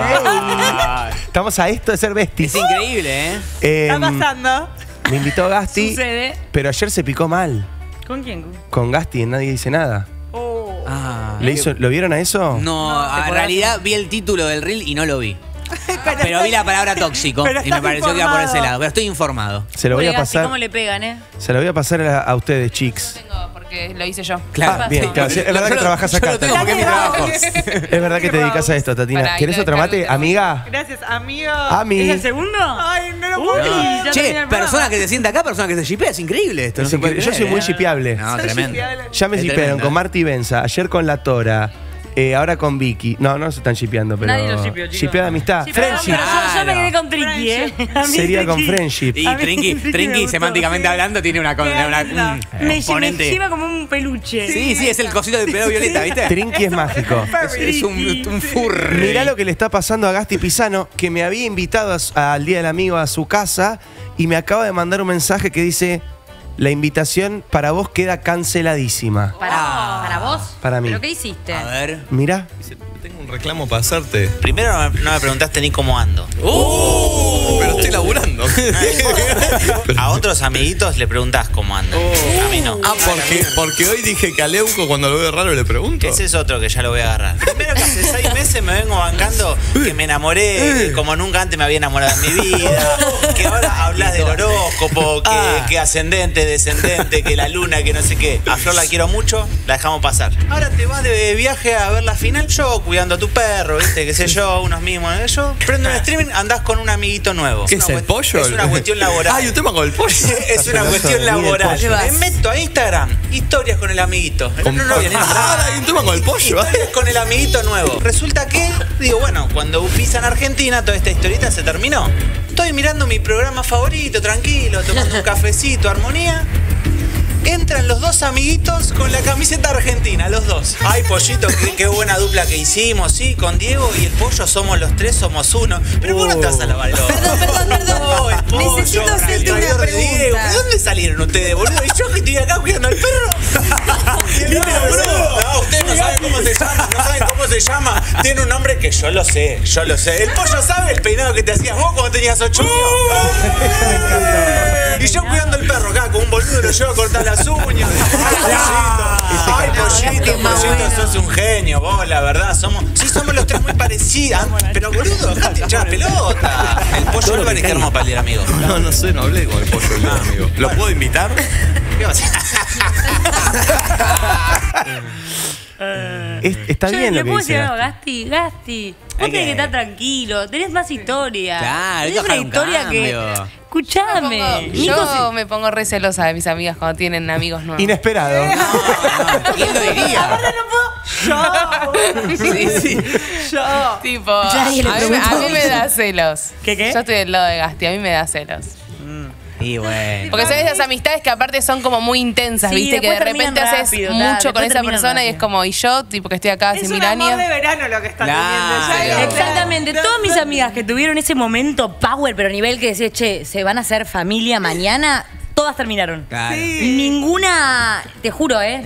Ay. Estamos a esto de ser besties. Es increíble, ¿eh? Está Em, pasando. me invitó Gasti, Sucede. pero ayer se picó mal. ¿Con quién? Con Gasti y nadie dice nada. Oh. Ah. ¿Lo vieron a eso? No, ¿te en acordás? realidad vi el título del reel y no lo vi. Pero vi la palabra tóxico y me pareció que iba por ese lado. Pero estoy informado. Se lo voy a pasar. ¿Cómo le pegan, Se lo voy a pasar a ustedes, chicos. Porque lo hice yo. Claro, bien, claro. Sí, es verdad que trabajás acá. Yo lo tengo porque es mi trabajo. Es verdad que te dedicas a esto, Tatina. ¿Querés otro mate, amiga? Gracias, amigo. Ami. ¿Es el segundo? Ay, no lo puedo creer. Che, persona que se sienta acá, persona que se shipea, es increíble esto. No se puede Yo creer, soy muy shipeable. No, tremendo. Ya me Es shipearon tremendo, con Marty Benza, ayer con La Tora, ahora con Vicky. No se están shipeando, pero. Nadie lo shipeó, chicos. Shipeada amistad. Friendship. Pero yo me quedé con Trinky, Sería con friendship. Y Trinky, semánticamente hablando, tiene una me componente. lleva como un peluche. Sí, es el cosito de pelo violeta, ¿viste? Trinky es mágico. Es un furry. Mirá lo que le está pasando a Gasti Pisano, que me había invitado al Día del Amigo a su casa y me acaba de mandar un mensaje que dice: la invitación para vos queda canceladísima. ¿Para vos? Para mí. ¿Pero qué hiciste? A ver. Mirá. Tengo un reclamo para hacerte. Primero no me preguntaste ni cómo ando. Pero estoy laburando. A otros amiguitos le preguntás cómo andan. A mí no. Porque hoy dije que a Leuco cuando lo veo raro le pregunto. Ese es otro que ya lo voy a agarrar. Primero que hace 6 meses me vengo bancando que me enamoré como nunca antes me había enamorado en mi vida. Que ahora hablas del horóscopo, que ascendente, descendente, que la luna, que no sé qué. A Flor la quiero mucho, la dejamos pasar. Ahora te vas de viaje a ver la final, yo cuidando a tu perro, ¿viste? Qué sé yo, unos mimos. Yo prendo un streaming, andás con un amiguito nuevo. ¿Qué es el pollo? Es una cuestión laboral. Hay un tema con el pollo. Es una cuestión laboral. Me meto a Instagram, historias con el amiguito. No viene nada. Hay un tema con el pollo. Historias con el amiguito nuevo. Resulta que, digo, bueno, cuando pisan Argentina, toda esta historieta se terminó. Estoy mirando mi programa favorito, tranquilo, tomando un cafecito, armonía. Entran los dos amiguitos con la camiseta argentina, los dos. Ay, Pollito, qué buena dupla que hicimos, sí, con Diego y el Pollo somos los tres, somos uno. Pero vos no te vas a lavar el ojo. Perdón. No, el Pollo, Necesito hacerte el traidor una de Diego. pregunta. ¿De dónde salieron ustedes, boludo? ¿Y yo que estoy acá cuidando al perro? No, ustedes no saben cómo se llama, no saben cómo se llama. Tiene un nombre que yo lo sé. El Pollo sabe el peinado que te hacías vos cuando tenías 8 años. Y yo cuidando el perro acá, con un boludo lo llevo a cortar las uñas. Ay, Pollito, sos un genio, vos, la verdad. Somos los tres muy parecidos. Pero, boludo, dejate hinchar la pelota. El Pollo Álvarez, qué hermoso para el amigo. No sé, no hablé con el pollo Álvarez, amigo. ¿Lo puedo invitar? ¿Qué vas a Está bien lo que dice. Gasti, vos tenés que estar tranquilo, tenés más historia. Claro, tenés una historia que. Escuchame. Yo me pongo re celosa de mis amigas cuando tienen amigos nuevos. Inesperado. ¿Quién lo diría? Ahora no puedo. Yo. Sí. Yo. Tipo, a mí me da celos. ¿Qué? Yo estoy del lado de Gasti, a mí me da celos. Y bueno. Porque son esas amistades que aparte son como muy intensas, Sí, ¿viste? Que de después repente terminan haces rápido, mucho claro, con después esa terminan persona y rápido. es como, y yo, tipo que estoy acá hace Es 1000 un amor años. de verano lo que están Claro. teniendo. Exactamente, todas mis amigas que tuvieron ese momento power, pero a nivel que decía, che, se van a hacer familia mañana, todas terminaron. Claro. Ninguna, te juro, Sí.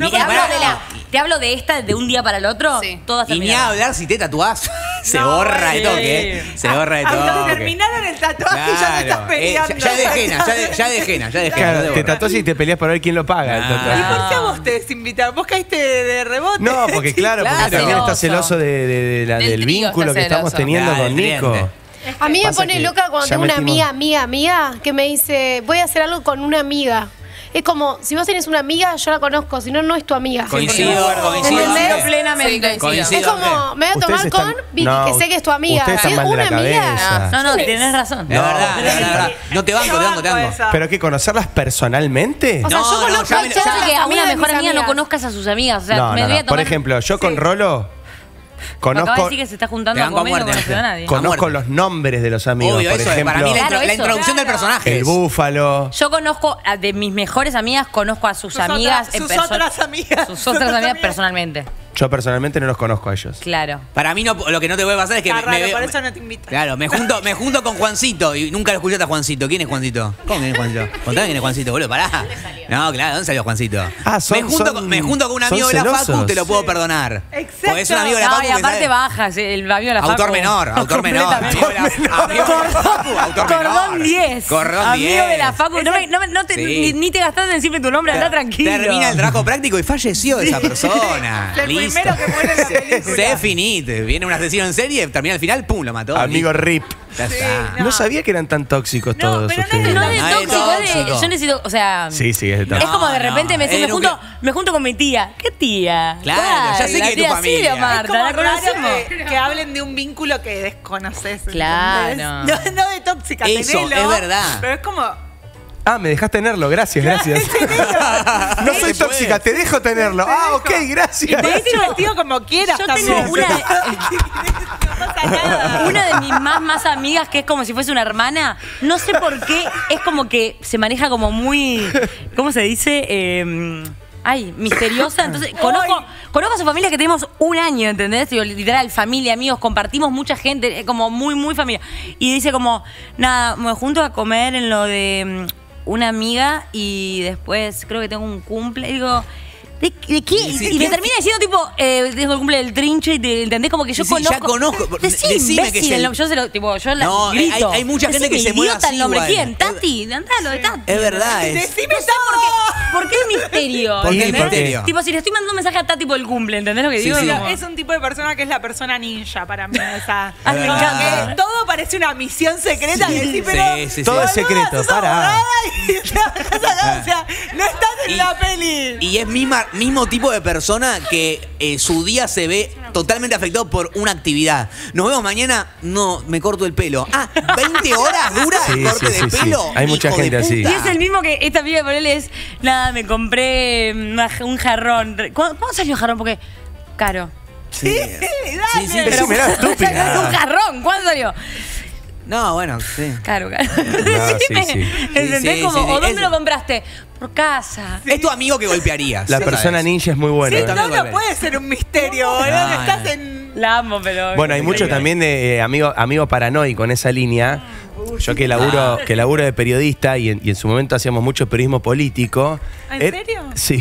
te hablo de esta de un día para el otro, todas Y ni a terminaron. hablar si te tatuás. Se borra de toque, ¿eh? Se borra de Hasta toque. terminaron el tatuaje y ya te estás peleando. Ya de ajena. Claro, te tatuás y te peleas por ver quién lo paga. el ¿Y tatuaje. por qué a vos te desinvitaron? ¿Vos caíste de rebote? No, porque claro, porque también está celoso del trío vínculo está que estamos celoso. teniendo Claro, con Nico. evidente. A mí me Pasa pone que loca cuando ya tengo una metimos- amiga que me dice, voy a hacer algo con una amiga. Es como, si vos tenés una amiga, yo la conozco, si no, no es tu amiga. Coincido ¿Entendés? plenamente. Coincido. Es como, me voy a tomar Ustedes con están- Vicky, no, que sé que es tu amiga. ustedes están Si es mal de una la amiga. cabeza. No, tenés razón. Es verdad. No te banco. ¿Pero qué, conocerlas personalmente? O sea, yo conozco ya a me- Yo sé que a una de mejor mis amiga no amigas. conozcas a sus amigas. O sea, No, me no, voy a no. tomar. Por ejemplo, yo con Rolo Acaba de conozco, decir que se está juntando Te a banco a comer y no muerte. conoce a nadie. conozco los nombres de los amigos. Obvio, por eso es ejemplo, para mí Claro, la eso. introducción del personaje. el búfalo. Yo conozco de mis mejores amigas, conozco a sus amigas. Sus otras amigas. Sus otras amigas personalmente. Yo personalmente no los conozco a ellos. Claro. Para mí no, lo que no te puede pasar es que Está raro, veo- por eso no te invitan. Claro, me junto con Juancito y nunca lo escuchaste a Juancito. ¿Quién es Juancito? ¿Cómo quién es Juancito? Contame quién es Juancito, boludo, pará. No, claro, ¿dónde salió Juancito? Ah, son- me junto con un amigo son de la Facu, celosos. te lo puedo perdonar. Exacto. Porque es un amigo de la No, Facu y que aparte sabe- bajas el amigo de la Facu. Autor menor. Amigo de la Facu, autor Cordón menor. 10. Cordón Amigo 10. de la Facu. Sí. Ni te gastaste en decirme tu nombre, anda tranquilo. Termina el trabajo práctico y falleció esa persona. Se Listo. listo. primero que muere en la película. Se finite. Viene un asesino en serie, termina al final, pum, lo mató. Amigo RIP. Ya está. No sabía que eran tan tóxicos todos pero ustedes. No es de No es tóxico, es de- tóxico. yo necesito, o sea... Sí, es de Es tóxico. como de repente me no, me junto con mi tía. ¿Qué tía? Claro, ya sé la que es tu tía familia. Silvia, Es Marta, como la conocemos. raro que hablen de un vínculo que desconoces. Claro. ¿entendés? No de tóxica, Eso, tenelo, es verdad. Pero es como... Ah, me dejas tenerlo, gracias. No soy tóxica, te dejo tenerlo. Ah, ok, gracias. De hecho, vestido como quieras Yo también. tengo una de mis más amigas que es como si fuese una hermana. No sé por qué, es como que se maneja como muy, ¿cómo se dice? Misteriosa. Entonces, conozco a su familia que tenemos un año, ¿entendés? Digo, literal, familia, amigos, compartimos mucha gente, como muy familia. Y dice como, nada, me junto a comer en lo de una amiga y después creo que tengo un cumple. Y digo... ¿De qué? Y me termina diciendo tipo, tengo el cumple del trinche y te entendés como que yo conozco. Ya conozco. Decime que es el... Yo se lo, tipo, yo la No, grito. hay mucha gente que se mueve idiota así el nombre. igual. ¿Quién? Tati, andalo de Tati. Es verdad. Decime ¿Por qué el misterio? ¿Por qué el ¿entendés? misterio? Tipo, si le estoy mandando un mensaje a Tati por el cumple, ¿entendés lo que digo? sí. Como- Es un tipo de persona que es la persona ninja para mí. Esa. Ah, me encanta. Que todo parece una misión secreta. Sí, que decís, pero sí, Todo es boluda, secreto, sos para. abogada y o sea, no estás en la peli. Y es mismo tipo de persona que su día se ve totalmente afectado por una actividad. Nos vemos mañana, no, me corto el pelo. Ah, 20 horas dura el Sí, corte sí, de sí, pelo. sí. Hay mucha hijo de gente así. puta. Y es el mismo que esta amiga de Porel es, nada, me compré un jarrón. ¿Cuánto salió el jarrón? Porque, caro. Sí, Dale. sí, Pero mirá, estúpida. Es un jarrón, ¿cuánto salió? No, bueno, sí. Caro. No, Decime, sí. ¿entendés? Sí, Como, sí, sí, ¿o dónde eso. lo compraste? Por casa. Es tu amigo que golpearías. La ya persona sabes. ninja es muy buena. Sí, Yo también no volveré. puede ser un misterio, boludo. No, Estás no. en... La amo, pero... Bueno, hay mucho también de amigo paranoico en esa línea. Yo que laburo de periodista y en su momento hacíamos mucho periodismo político. ¿En serio? Sí.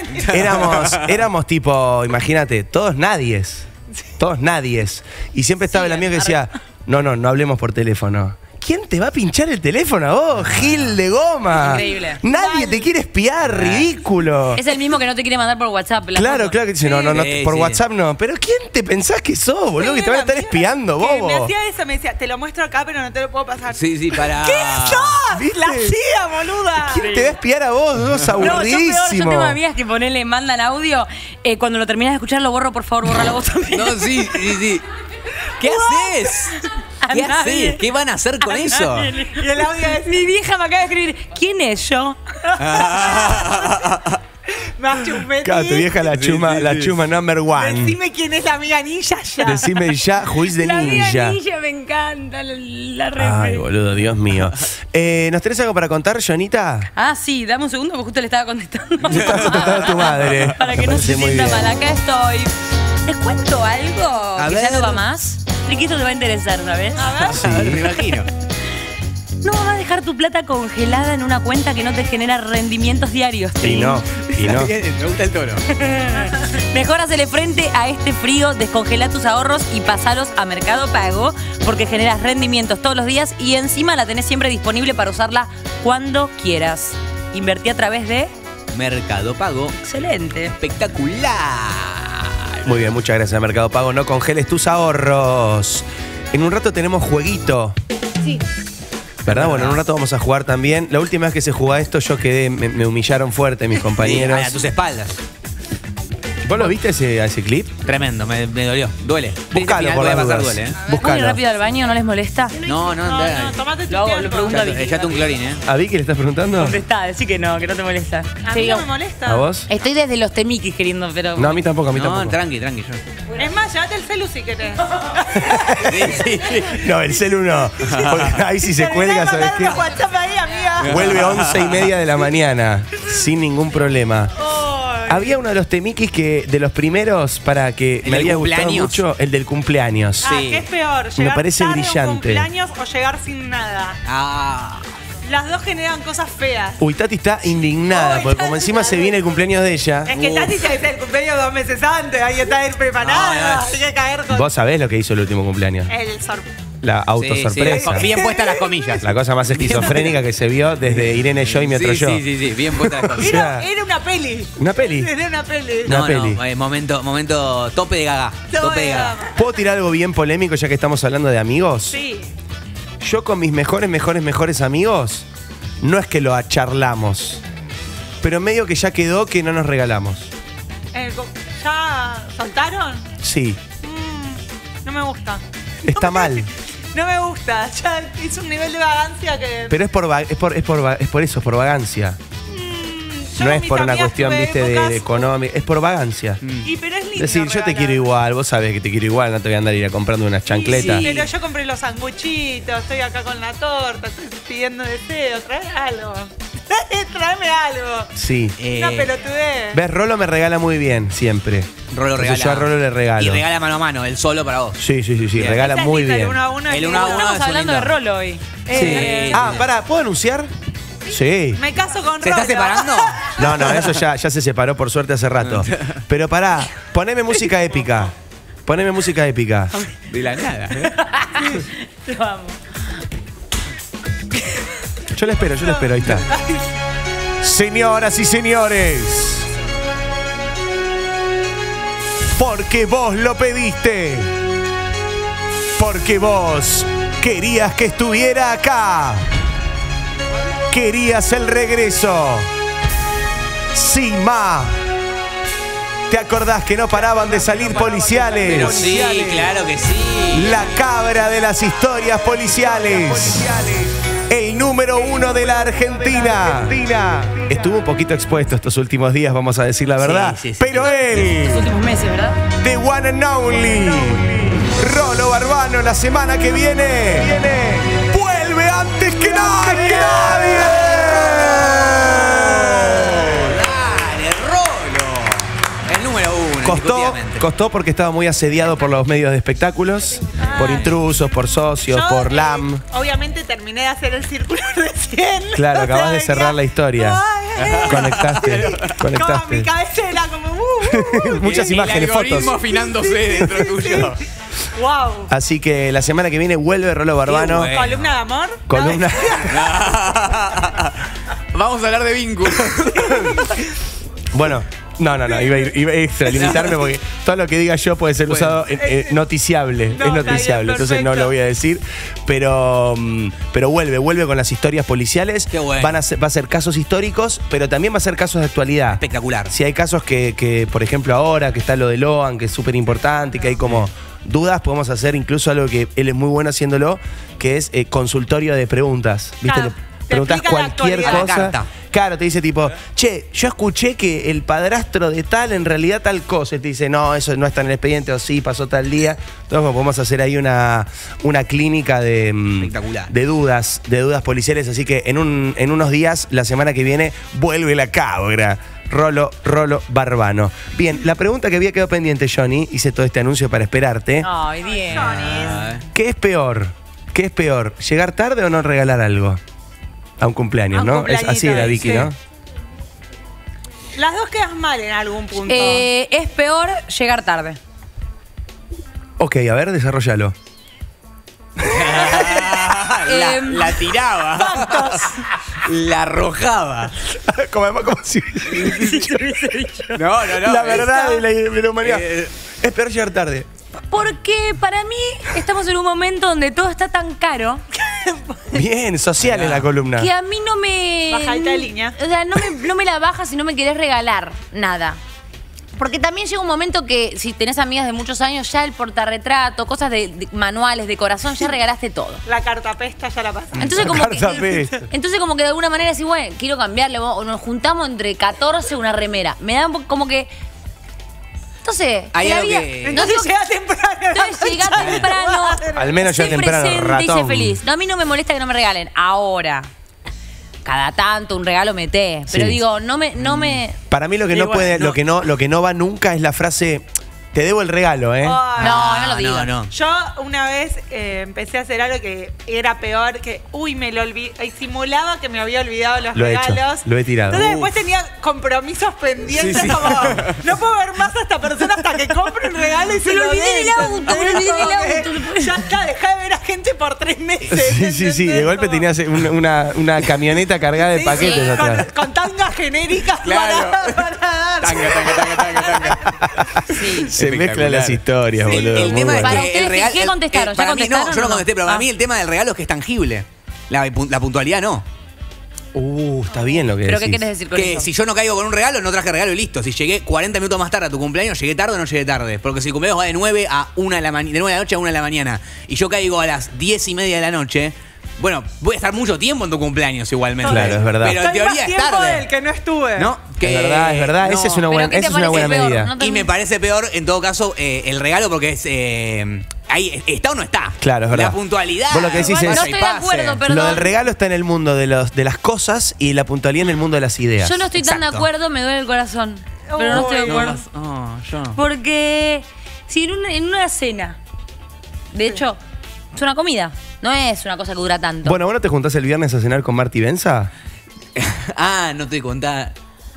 Éramos tipo, imagínate, todos nadies. Todos nadies. Y siempre estaba el amigo que decía, no hablemos por teléfono. ¿Quién te va a pinchar el teléfono a vos, Gil de goma? Increíble. Nadie te quiere espiar, ridículo. Es el mismo que no te quiere mandar por WhatsApp. la Claro, foto. claro que dice, no, Sí, por sí. WhatsApp no. Pero ¿quién te pensás que sos, boludo? Que te van a estar espiando, Que me bobo. hacía eso, me decía, te lo muestro acá, pero no te lo puedo pasar. Sí, para. ¿Qué sos? ¿Viste? La CIA, boluda. ¿Quién te va a espiar a vos? Sos No, yo peor, aburridísimo. yo tengo amigas que ponele, mandan audio, cuando lo terminas de escuchar lo borro, por favor, borra la voz también. No, sí. ¿Qué haces? A ¿Qué nadie. haces? ¿Qué van a hacer con eso? Y el audio es... Mi vieja me acaba de escribir, ¿quién es yo? Más chupetín. Claro, tu vieja la chuma, la chuma number one. Decime quién es la amiga ninja ya. Decime ya, juiz de La amiga ninja. ninja me encanta, la refe. Ay, boludo, Dios mío. ¿Nos tenés algo para contar, Jonita? Ah, sí, dame un segundo porque justo le estaba contestando. Yo estaba contestando a tu madre. Para que Me no parece se muy sienta bien. mal, acá estoy. ¿Te cuento algo A que ver. ya no va más? Riquito te va a interesar, ¿sabes? A ver, me imagino. No vas a dejar tu plata congelada en una cuenta que no te genera rendimientos diarios. Y Trin. no. Me gusta el tono. Mejor hacerle frente a este frío, descongela tus ahorros y pasalos a Mercado Pago porque generas rendimientos todos los días y encima la tenés siempre disponible para usarla cuando quieras. Invertí a través de... Mercado Pago. Excelente. Espectacular. Muy bien, muchas gracias, Mercado Pago. No congeles tus ahorros. En un rato tenemos jueguito. Sí. ¿Verdad? Bueno, en un rato vamos a jugar también. La última vez que se jugó esto, yo quedé, me humillaron fuerte mis compañeros. Sí, a tus espaldas. ¿Vos lo viste a ese clip? Tremendo, me dolió. Duele. Buscalo Al final por puede las pasar, dudas. duele, ¿eh? ¿Voy Buscalo. rápido al baño? ¿No les molesta? No, tomate tu Lo hago, tiempo. lo pregunto a Vicky. Echate un clorín, ¿eh? ¿A Vicky le estás preguntando? Contestá, decí que no te molesta. A mí no me molesta. ¿A vos? Estoy desde los temiquis queriendo, pero... No, a mí tampoco, No, tranqui, yo. Es más, llévate el celu si querés. Sí. No, el celu no. Porque ahí si se cuelga, ¿sabes qué? Mandar unos WhatsApp ahí, amiga. Vuelve 11:30 de la mañana, sin ningún problema. Ay. Había uno de los temikis que, de los primeros, para que ¿El me del había gustado cumpleaños? mucho, el del cumpleaños. Ah, ¿qué es peor? ¿Llegar parece tarde a un brillante. cumpleaños o llegar sin nada? Ah. Las dos generan cosas feas. Uy, Tati está indignada, Uy, porque Tati como encima está se viene el cumpleaños de ella. Es que Tati se hace el cumpleaños 2 meses antes, hay que estar preparada, No, no. hay que caer con Vos sabés lo que hizo el último cumpleaños. el La autosorpresa. Sí, bien puestas las comillas. La cosa más esquizofrénica que se vio desde Irene Yo y mi otro yo. Sí, bien puestas las comillas. Era una peli. ¿Una peli? Era una peli. Momento tope de gaga. Tope de gaga. ¿Puedo tirar algo bien polémico ya que estamos hablando de amigos? Sí. Yo con mis mejores amigos, no es que lo acharlamos, pero medio que ya quedó que no nos regalamos. ¿Ya soltaron? Sí. No me gusta. Está mal. No me gusta. Ya hizo un nivel de vagancia que... Pero es por eso, es por vagancia. No es por una cuestión, viste, de económica. Es por vagancia. Y pero es lindo. Decir, yo te quiero igual, vos sabés que te quiero igual, no te voy a andar ir a comprando unas chancletas. Sí, pero yo compré los sanguchitos, estoy acá con la torta, estoy pidiendo deseos, trae algo. Tráeme algo. Sí. Una pelotudez. ¿Ves? Rolo me regala muy bien, siempre. Rolo regala. Yo a Rolo le regalo. Y regala mano a mano, él solo para vos. Sí, Bien. regala muy bien. El 1 a 1. El 1 a 1 Estamos hablando de Rolo hoy. Pará, ¿puedo anunciar? Sí. Me caso con Rolo. ¿Se está separando? No, eso ya se separó por suerte hace rato. Pero pará, poneme música épica. De la nada. Lo amo. Yo le espero, ahí está. Señoras y señores, porque vos lo pediste, porque vos querías que estuviera acá, querías el regreso. Sima. ¿Te acordás que no paraban de salir policiales? Pero sí, claro que sí. La cabra de las historias policiales. El número 1 de la Argentina. Estuvo un poquito expuesto estos últimos días, vamos a decir la verdad. Sí. Pero él, Los últimos meses, ¿verdad? the one and only, Rolo Barbano, la semana que viene, vuelve antes que nadie. Costó porque estaba muy asediado por los medios de espectáculos, por intrusos, por socios, por LAM. Obviamente terminé de hacer el círculo recién. Claro, acabas de cerrar la historia. Conectaste. Como mi cabeza era como... Muchas imágenes, el algoritmo fotos. afinándose dentro tuyo. Wow. Así que la semana que viene vuelve Rolo Barbano. Bueno. ¿Columna de amor? Columna. Vamos a hablar de vínculos. Bueno, no, iba a extralimitarme porque todo lo que diga yo puede ser usado noticiable. No, es noticiable, bien, entonces no lo voy a decir. Pero vuelve con las historias policiales. Qué bueno. Va a ser casos históricos, pero también va a ser casos de actualidad. Espectacular. Si hay casos que, por ejemplo, ahora que está lo de Loan, que es súper importante, que hay como dudas, podemos hacer incluso algo que él es muy bueno haciéndolo, que es consultorio de preguntas. ¿Viste? Claro, Le preguntás cualquier cosa. Claro, te dice tipo, che, yo escuché que el padrastro de tal en realidad tal cosa. Y te dice, no, eso no está en el expediente, o sí, pasó tal día. Entonces podemos hacer ahí una clínica de dudas policiales. Así que en unos días, la semana que viene, vuelve la cabra. Rolo Barbano. Bien, la pregunta que había quedado pendiente, Johnny, hice todo este anuncio para esperarte. Ay, bien. ¿Qué es peor? ¿Llegar tarde o no regalar algo? A un cumpleaños, ¿no? Así era Vicky, sí. ¿no? Las dos quedan mal en algún punto. Es peor llegar tarde. Ok, a ver, desarrollalo. La tiraba. Factos. La arrojaba. como si... No. La verdad de la humanidad. Es peor llegar tarde. Porque para mí estamos en un momento donde todo está tan caro Bien, social en la columna. que a mí no me... Bajadita de línea. O sea, no me la bajas si no me querés regalar nada. Porque también llega un momento que si tenés amigas de muchos años, ya el portarretrato, cosas de manuales, de corazón, ya regalaste todo. La cartapesta ya la pasaste. Entonces como que de alguna manera decís, bueno, quiero cambiarle, o nos juntamos entre 14 una remera. Me da un poco como que... Entonces, Hay la algo vida- que- no digo Entonces llega temprano. Entonces llega temprano. Al menos sé ya temprano, presente y sé ratón. feliz. No, a mí no me molesta que no me regalen. Ahora, cada tanto un regalo meté. Pero Sí. digo, no me. Para mí lo que no puede, lo que no va nunca es la frase Te debo el regalo, ¿eh? No lo digo. No. Yo una vez empecé a hacer algo que era peor, que me lo olvidé, simulaba que me había olvidado los Lo he hecho, regalos. lo he tirado. Entonces después tenía compromisos pendientes, como no puedo ver más a esta persona hasta que compre un regalo y se lo olvidé dé. en el auto, me lo olvidé en el auto. Ya está, dejá de ver a gente por 3 meses. Sí. De golpe tenías una camioneta cargada de paquetes atrás. Con tangas genéricas Claro. para dar. Tanga. Sí. Se mezclan las historias, Sí, boludo. el muy tema es bueno. Para que ustedes, el regalo. ¿qué contestaron? ¿Ya Para mí no, contestaron yo no o no? contesté, pero para mí el tema del regalo es que es tangible. La puntualidad no. Está bien lo que ¿Pero decís. qué quieres decir con Que eso? si yo no caigo con un regalo, no traje regalo y listo. Si llegué 40 minutos más tarde a tu cumpleaños, ¿llegué tarde o no llegué tarde? Porque si el cumpleaños va de 9 a 1 de la mañana, de 9 de la noche a 1 de la mañana, y yo caigo a las 10:30 de la noche, bueno, voy a estar mucho tiempo en tu cumpleaños igualmente. Claro, es verdad. Pero en Estoy teoría más es tiempo tarde. del que no estuve. ¿No? Es verdad. no. Esa es una ¿Pero buena, qué te esa es una parece buena peor? medida. No te- Y me parece peor, en todo caso, el regalo porque es. Ahí está o no está. Claro, es verdad. La puntualidad. Vos lo que decís vaya es- No y estoy de pase. acuerdo, perdón. Lo del regalo está en el mundo de las cosas y la puntualidad en el mundo de las ideas. Yo no estoy tan de Exacto. acuerdo, me duele el corazón. Pero no estoy de acuerdo. Yo no. Porque si en una cena, de hecho, es una comida, no es una cosa que dura tanto. Bueno, ¿vos no te juntás el viernes a cenar con Marty Benza? No te contá.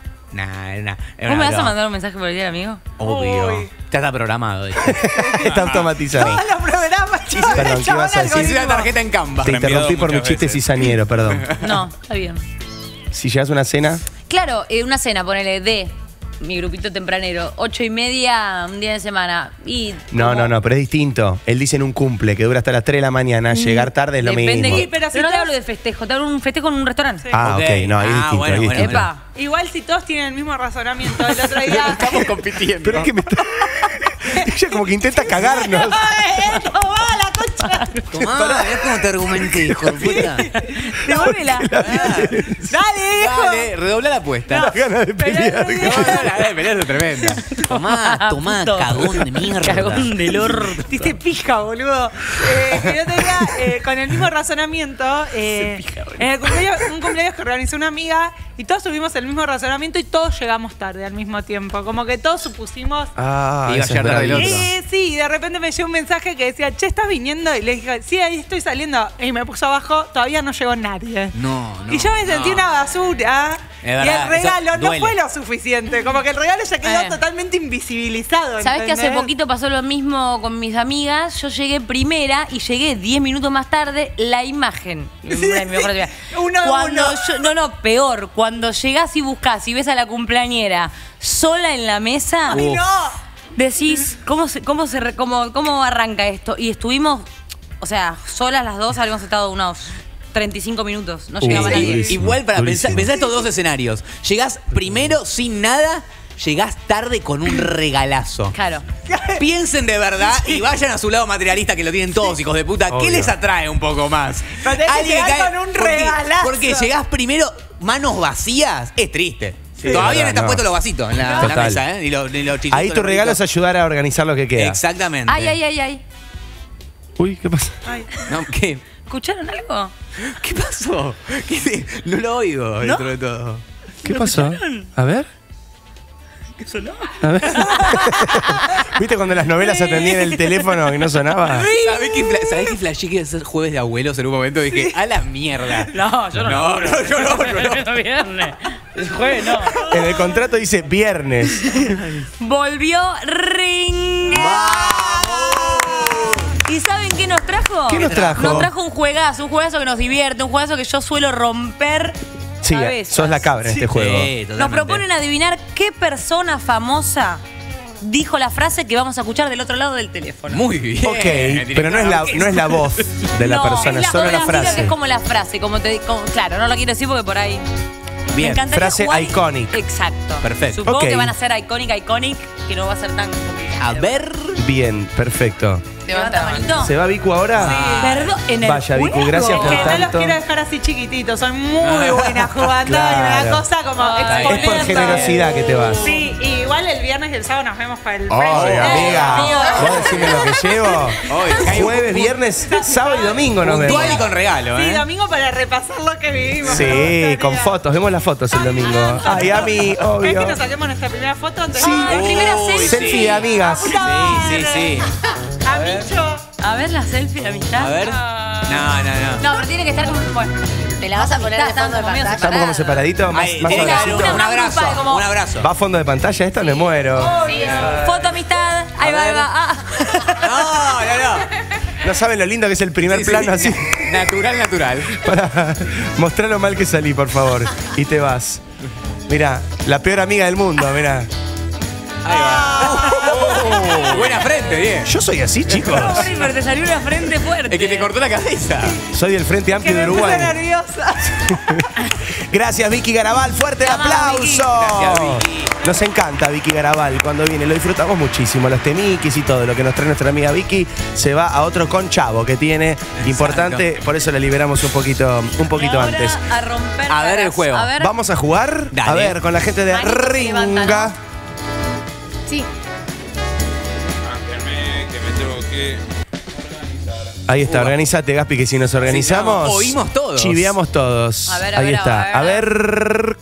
Nah. ¿Vos me vas a mandar un mensaje por el día, amigo? Obvio. Uy. Ya está programado. de hecho. Está automatizado. Todos los programas, Perdón, ¿qué ibas a decir? Hice una tarjeta en Canva. Te interrumpí por mi muchas chiste veces. cizañero, perdón. No, está bien. Si llegas a una cena, Claro, una cena, ponele, de mi grupito tempranero, 8:30, un día de semana. Y no, pero es distinto. Él dice en un cumple que dura hasta las 3 de la mañana. Llegar tarde es lo Depende mismo. que, pero si no te todos- hablo de festejo, te hablo de un festejo en un restaurante. Ah, ok, no, ahí es distinto. bueno, ahí es bueno, distinto. Epa. Igual si todos tienen el mismo razonamiento. El otro día. Estamos compitiendo. Pero es que me está... Ella como que intenta cagarnos. ¡Esto va la concha! Tomá, mirá cómo te argumenté, hijo de puta. Devuélvela. Dale, hijo. Dale, redobla la apuesta. Las ganas de pelear. La pelea es tremenda. Tomá, Puto. cagón de mierda. Cagón del orto. Dice pija, boludo. El otro día, con el mismo razonamiento, en el un cumpleaños que organizó una amiga y todos tuvimos el mismo razonamiento y todos llegamos tarde al mismo tiempo. Como que todos supusimos. Ah, Iba a esa llegar es tarde el bravita. otro. Sí, y de repente me llegó un mensaje que decía, che, ¿estás viniendo? Y le dije, sí, ahí estoy saliendo. Y me puso abajo, todavía no llegó nadie. No. Y yo me sentí una basura. Es Y verdad, el regalo eso no duele. fue lo suficiente. Como que el regalo ya quedó Eh. totalmente invisibilizado. ¿Sabés que hace ¿entendés? poquito pasó lo mismo con mis amigas? Yo llegué primera y llegué 10 minutos más tarde. La imagen. Uno a Cuando uno. no, peor. Cuando llegás y buscás y ves a la cumpleañera sola en la mesa, ¡Ay, no! decís, ¿cómo arranca esto? Y estuvimos, o sea, solas las dos, habíamos estado unos 35 minutos. No llegaba nadie. durísimo. Igual para Durísimo. pensar estos dos escenarios. Llegás primero sin nada, llegás tarde con un regalazo. Claro. Piensen de verdad y vayan a su lado materialista que lo tienen todos, hijos de puta. ¿Qué Obvio. les atrae un poco más? Pero tenés que llegar con un regalazo. Porque llegás primero manos vacías, es triste. Todavía no están no. puestos los vasitos en la Total. mesa, ¿eh? Ni los chichitos, Ahí tu los regalo es palitos. ayudar a organizar lo que queda. Exactamente. Ay. Uy, ¿qué pasa? No, ¿qué? ¿Escucharon algo? ¿Qué pasó? No lo oigo dentro de todo. ¿Qué pasó? A ver. ¿Qué sonó? A ver. ¿Viste cuando las novelas atendían el teléfono y no sonaba? ¿Sabés que flashé que iba a ser jueves de abuelos en un momento? Dije, a la mierda. No, yo no. yo no. Viernes. El jueves no. En el contrato dice viernes. Volvió Ring. ¿Y saben qué nos trajo? ¿Qué nos trajo? Nos trajo un juegazo que nos divierte, un juegazo que yo suelo romper Sí, cabezas. sos la cabra en este juego. Nos proponen adivinar qué persona famosa dijo la frase que vamos a escuchar del otro lado del teléfono. Muy bien. Ok, pero no es la voz de la persona, es solo la significa que frase. es como la frase, claro, no lo quiero decir porque por ahí. Bien, Me encantaría frase jugar- iconic. Exacto. Perfecto. Supongo Ok. que van a ser iconic, que no va a ser tan complicado. A ver. Bien, perfecto. Levanta la manito. ¿Se va Vicu ahora? Perdón, en el Vaya, Vicu, juego. gracias por Que no los tanto. quiero dejar así chiquititos, son muy buenas jugando y me da Claro. cosa como Es por exponerlos. generosidad que te vas. Sí, y igual el viernes viernes y el sábado nos vemos para el Oye, amiga, vos decime lo que llevo. Oye, Jueves, viernes, sábado y domingo nos vemos. Puntual y con regalo, Sí, domingo para repasar lo que vivimos. Sí, con fotos. Vemos las fotos el domingo. Ay, a mí, ¿Querés que obvio. nos saquemos nuestra primera foto antes Sí. de primera selfie? Selfie de amigas. Sí. A Micho. A ver la selfie de amistad. A ver. No. No, pero tiene que estar como. Bueno, ¿Te la vas a poner de fondo de pantalla? ¿Estamos como separaditos? Más Tiene que haber suavecito. un abrazo. Un abrazo. ¿Va a fondo de pantalla esta? Me muero. Sí, foto amistad. Ahí va, ahí va. No. No saben lo lindo que es el primer plano así. Natural. Para mostrar lo mal que salí, por favor. Y te vas. Mirá, la peor amiga del mundo, mirá. Ahí va. Buena frente, bien. Yo soy así, chicos. Pero te salió una frente fuerte. El que te cortó la cabeza. Soy del Frente Amplio de Uruguay. nerviosa. Gracias, Vicky Garabal. Fuerte el aplauso. Gracias, Vicky. Nos encanta Vicky Garabal cuando viene. Lo disfrutamos muchísimo. Los temiquis y todo lo que nos trae nuestra amiga Vicky se va a otro conchavo que tiene. Importante, por eso la liberamos un poquito antes. A romper. A ver el juego. A ver. Vamos a jugar. Dale. A ver, con la gente de Manito que levanta, Ringa. Sí. Que me tengo que... Ahí está, organízate, Gaspi, que si nos organizamos. Oímos todos. Chiveamos todos. A ver, a Ahí ver, está. a ver.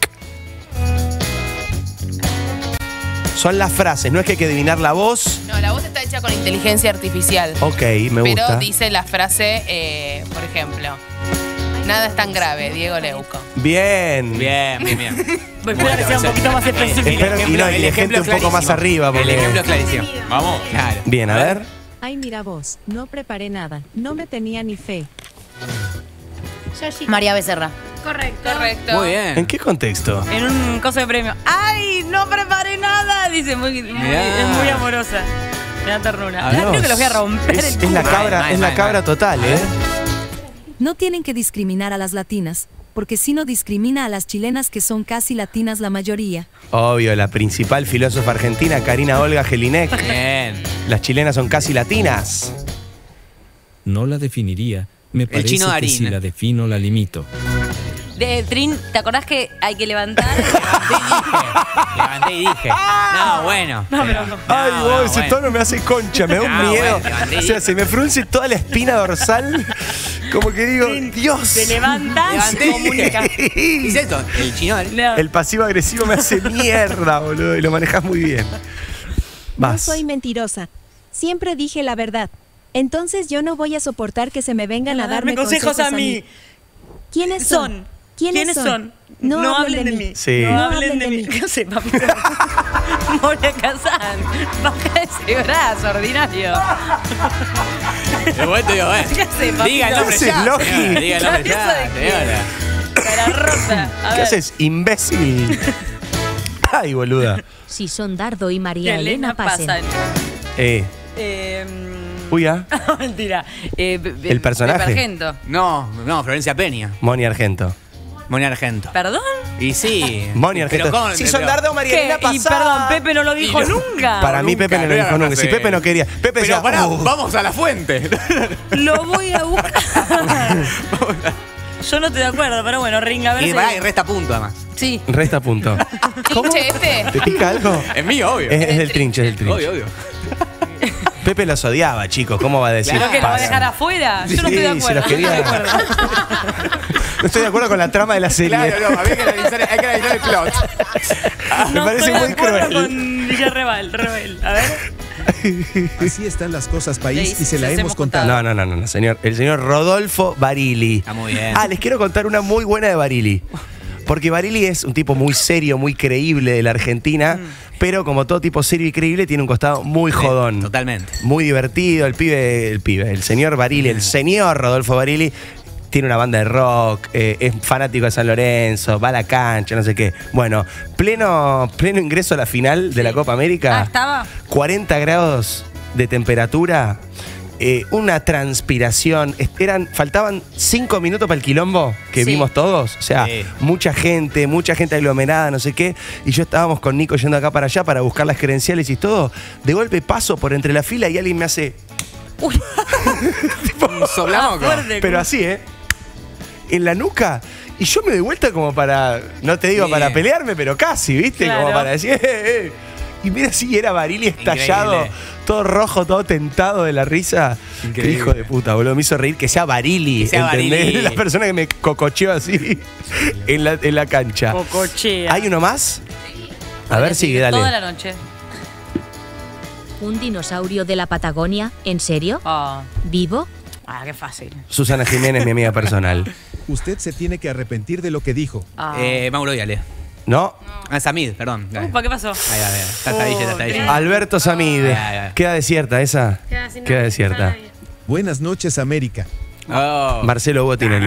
Son las frases, no es que hay que adivinar la voz. No, la voz está hecha con inteligencia artificial. Ok, me gusta. Pero dice la frase, por ejemplo, nada es tan grave, Diego Leuco. Bien. Voy a esperar que sea un poquito más específico. Espero que no, y de gente un poco más arriba. El Porque... ejemplo es clarísimo. Vamos. Claro. Bien, a ver. Ay, mira vos, no preparé nada, no me tenía ni fe. María Becerra. Correcto. Muy bien. ¿En qué contexto? En un coso de premio. ¡Ay! No preparé nada. Dice, es muy amorosa. Me da ternura. Dios. Creo que los voy a romper. Es la cabra, es la cabra total, ¿eh? No tienen que discriminar a las latinas, porque si no discrimina a las chilenas que son casi latinas la mayoría. Obvio, la principal filósofa argentina, Karina Olga Jelinek. Bien. Las chilenas son casi latinas. No la definiría. Me parece chino que Darín. si la defino, la limito. De Trin, ¿te acordás que hay que levantar? Levanté y dije. No, bueno. Ay, vos, ese tono me hace concha, me da un miedo. Bueno, O sea, se me frunce toda la espina dorsal. Como que digo, Dios. Se levanta Levanté y y comunica. dije. ¿Es esto? El chino. El pasivo agresivo me hace mierda, boludo. Y lo manejas muy bien. No Vas. soy mentirosa. Siempre dije la verdad. Entonces yo no voy a soportar que se me vengan a darme consejos a mí. ¿Quiénes son? ¿Quiénes son? No hablen de mí. Sí. No hablen de mí. ¿Qué hace, papito? Moria Kazan. Baja ese brazo, ordinario. De vuelta digo, ¿Qué hace, papito? Diga el nombre ¿Qué haces, ya. Logi? señora, Diga el nombre ¿Eso ya. de qué? señora. Cara rota. A ¿Qué ver. haces, imbécil? Ay, boluda. Si son Dardo y María Que Elena pasen. pasan. Uy, ah. Mentira. ¿El personaje? Pepe Argento. No, Florencia Peña. Moni Argento. Moni Argento. ¿Perdón? Y sí. Moni Argento. Pero ¿cómo? Si son Dardo o María ¿Qué? Elena Y pasada. perdón, Pepe no lo dijo Y no- nunca. Para mí Pepe no lo dijo nunca. Si Pepe no quería. Pepe Pero decía, pará, vamos a la fuente. Lo voy a buscar. Yo no estoy de acuerdo, pero bueno, Ringa, a ver Y si- pará, y resta punto además. Sí. Resta punto. ¿Trinche este? ¿Te pica algo? Es mío, obvio. Es del trinche, es del trinche. Obvio. Pepe los odiaba, chicos. ¿Cómo va a decir? ¿Creo que lo va a pasa? dejar afuera? Yo no estoy de Sí, se acuerdo. los quería. No estoy de acuerdo. No estoy de acuerdo con la trama de la serie. Claro, no, había que analizar el plot. Me parece estoy muy de acuerdo cruel. con Villarreal, Rebel. A ver. Así están las cosas, país, Sí, y se la les hemos hemos contado. No, señor. El señor Rodolfo Barili. Está muy bien. Les quiero contar una muy buena de Barili. Porque Barili es un tipo muy serio, muy creíble de la Argentina, pero como todo tipo serio y creíble, tiene un costado muy jodón. Totalmente. Muy divertido. El señor Barili, el señor Rodolfo Barili, tiene una banda de rock, es fanático de San Lorenzo, va a la cancha, no sé qué. Bueno, pleno ingreso a la final de la Copa América. ¿Estaba? 40 grados de temperatura, una transpiración. Faltaban 5 minutos para el quilombo que Sí. vimos todos. O sea, Sí. mucha gente aglomerada, no sé qué. Y yo estábamos con Nico yendo acá para allá para buscar las credenciales y todo. De golpe paso por entre la fila y alguien me hace. Uy. Un soblamoco. Fuerte. Pero así, en la nuca. Y yo me doy vuelta como para. No te digo Sí. para pelearme, pero casi, ¿viste? Claro. Como para decir. Y mira si era Barili estallado, Increíble. todo rojo, todo tentado de la risa. Increíble. Qué hijo de puta, boludo. Me hizo reír que sea Barili, Que sea ¿entendés? Barili. La persona que me cococheó así en la cancha. Cocochea. ¿Hay uno más? A ver, sigue, dale. Toda la noche. ¿Un dinosaurio de la Patagonia? ¿En serio? ¿Vivo? Ah, qué fácil. Susana Jiménez, mi amiga personal. Usted se tiene que arrepentir de lo que dijo. Mauro Viale. ¿No? Ah, Samid, perdón. Upa, ¿qué pasó? Ahí va, está ahí, está ahí. Alberto Samid. Ay. Queda desierta esa. Queda desierta. Buenas noches, América. Marcelo Botinelli.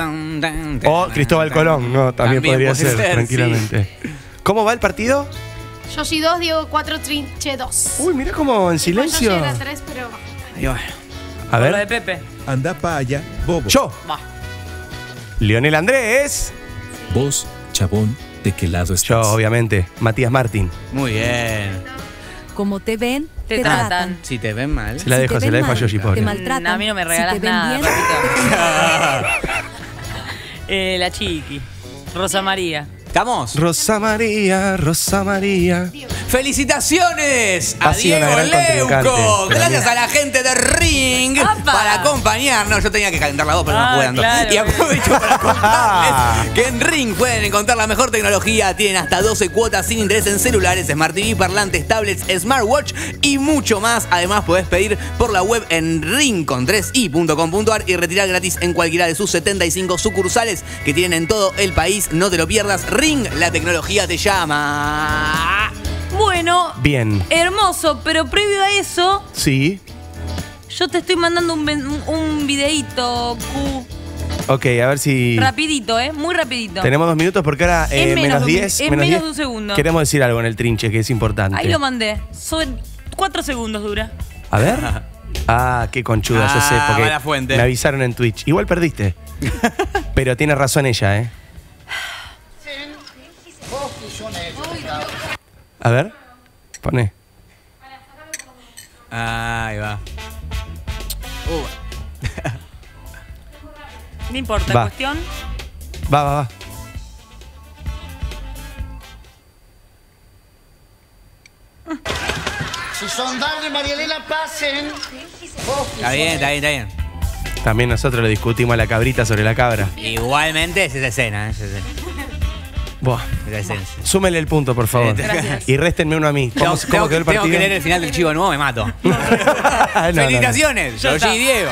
O Cristóbal Colón, no, también podría puede ser, tranquilamente. ¿Cómo va el partido? Yo soy 2, Diego 4, Trinche 2. Uy, mirá cómo en silencio. Yo llegué a 3, pero... Ahí va. A ver. Lo de Pepe. Anda pa' allá, bobo. Yo. Va. Lionel Andrés. Vos, chabón, ¿de qué lado estás? Yo, obviamente. Matías Martín. Muy bien. Como te ven, Te tratan. Si te ven mal. Se la dejo a Yoshi, pobre. te maltratan. A mí no me regalas Si te ven nada, bien, papito. La chiqui. Rosa María. ¿Estamos? Rosa María, Rosa María. ¡Felicitaciones a Ha sido una Diego gran contrincante. Leuco! Pero Gracias mira. a la gente de Ring ¡Apa! para acompañarnos. Yo tenía que calentar la voz, pero no pude andar. claro. Y aprovecho para contarles que en Ring pueden encontrar la mejor tecnología. Tienen hasta 12 cuotas sin interés en celulares, Smart TV, parlantes, tablets, smartwatch y mucho más. Además, podés pedir por la web en ring.com.ar y retirar gratis en cualquiera de sus 75 sucursales que tienen en todo el país. No te lo pierdas. Ring, la tecnología te llama. Bueno, Bien. hermoso, pero previo a eso, Sí. yo te estoy mandando un videíto, Q. Ok, a ver si. Rapidito, muy rapidito. Tenemos 2 minutos porque ahora Es menos menos 10. es menos de un segundo. Queremos decir algo en el trinche que es importante. Ahí lo mandé. Son 4 segundos dura. A ver. Ah, qué conchuda, yo sé, porque mala fuente. me avisaron en Twitch. Igual perdiste. Pero tiene razón ella, ¿eh? A ver. Pone. Ahí va. No importa, Va. cuestión. Va. Si son Darle, María Elena, pasen. Está bien. También nosotros le discutimos a la cabrita sobre la cabra. Igualmente es esa escena, esa escena. Buah. Esa escena. Súmele el punto, por favor. Gracias. Y réstenme uno a mí. ¿Cómo quedó el partido? Tengo que leer el final del chivo nuevo, me mato. No, Felicitaciones, Ya Yoshi está. y Diego.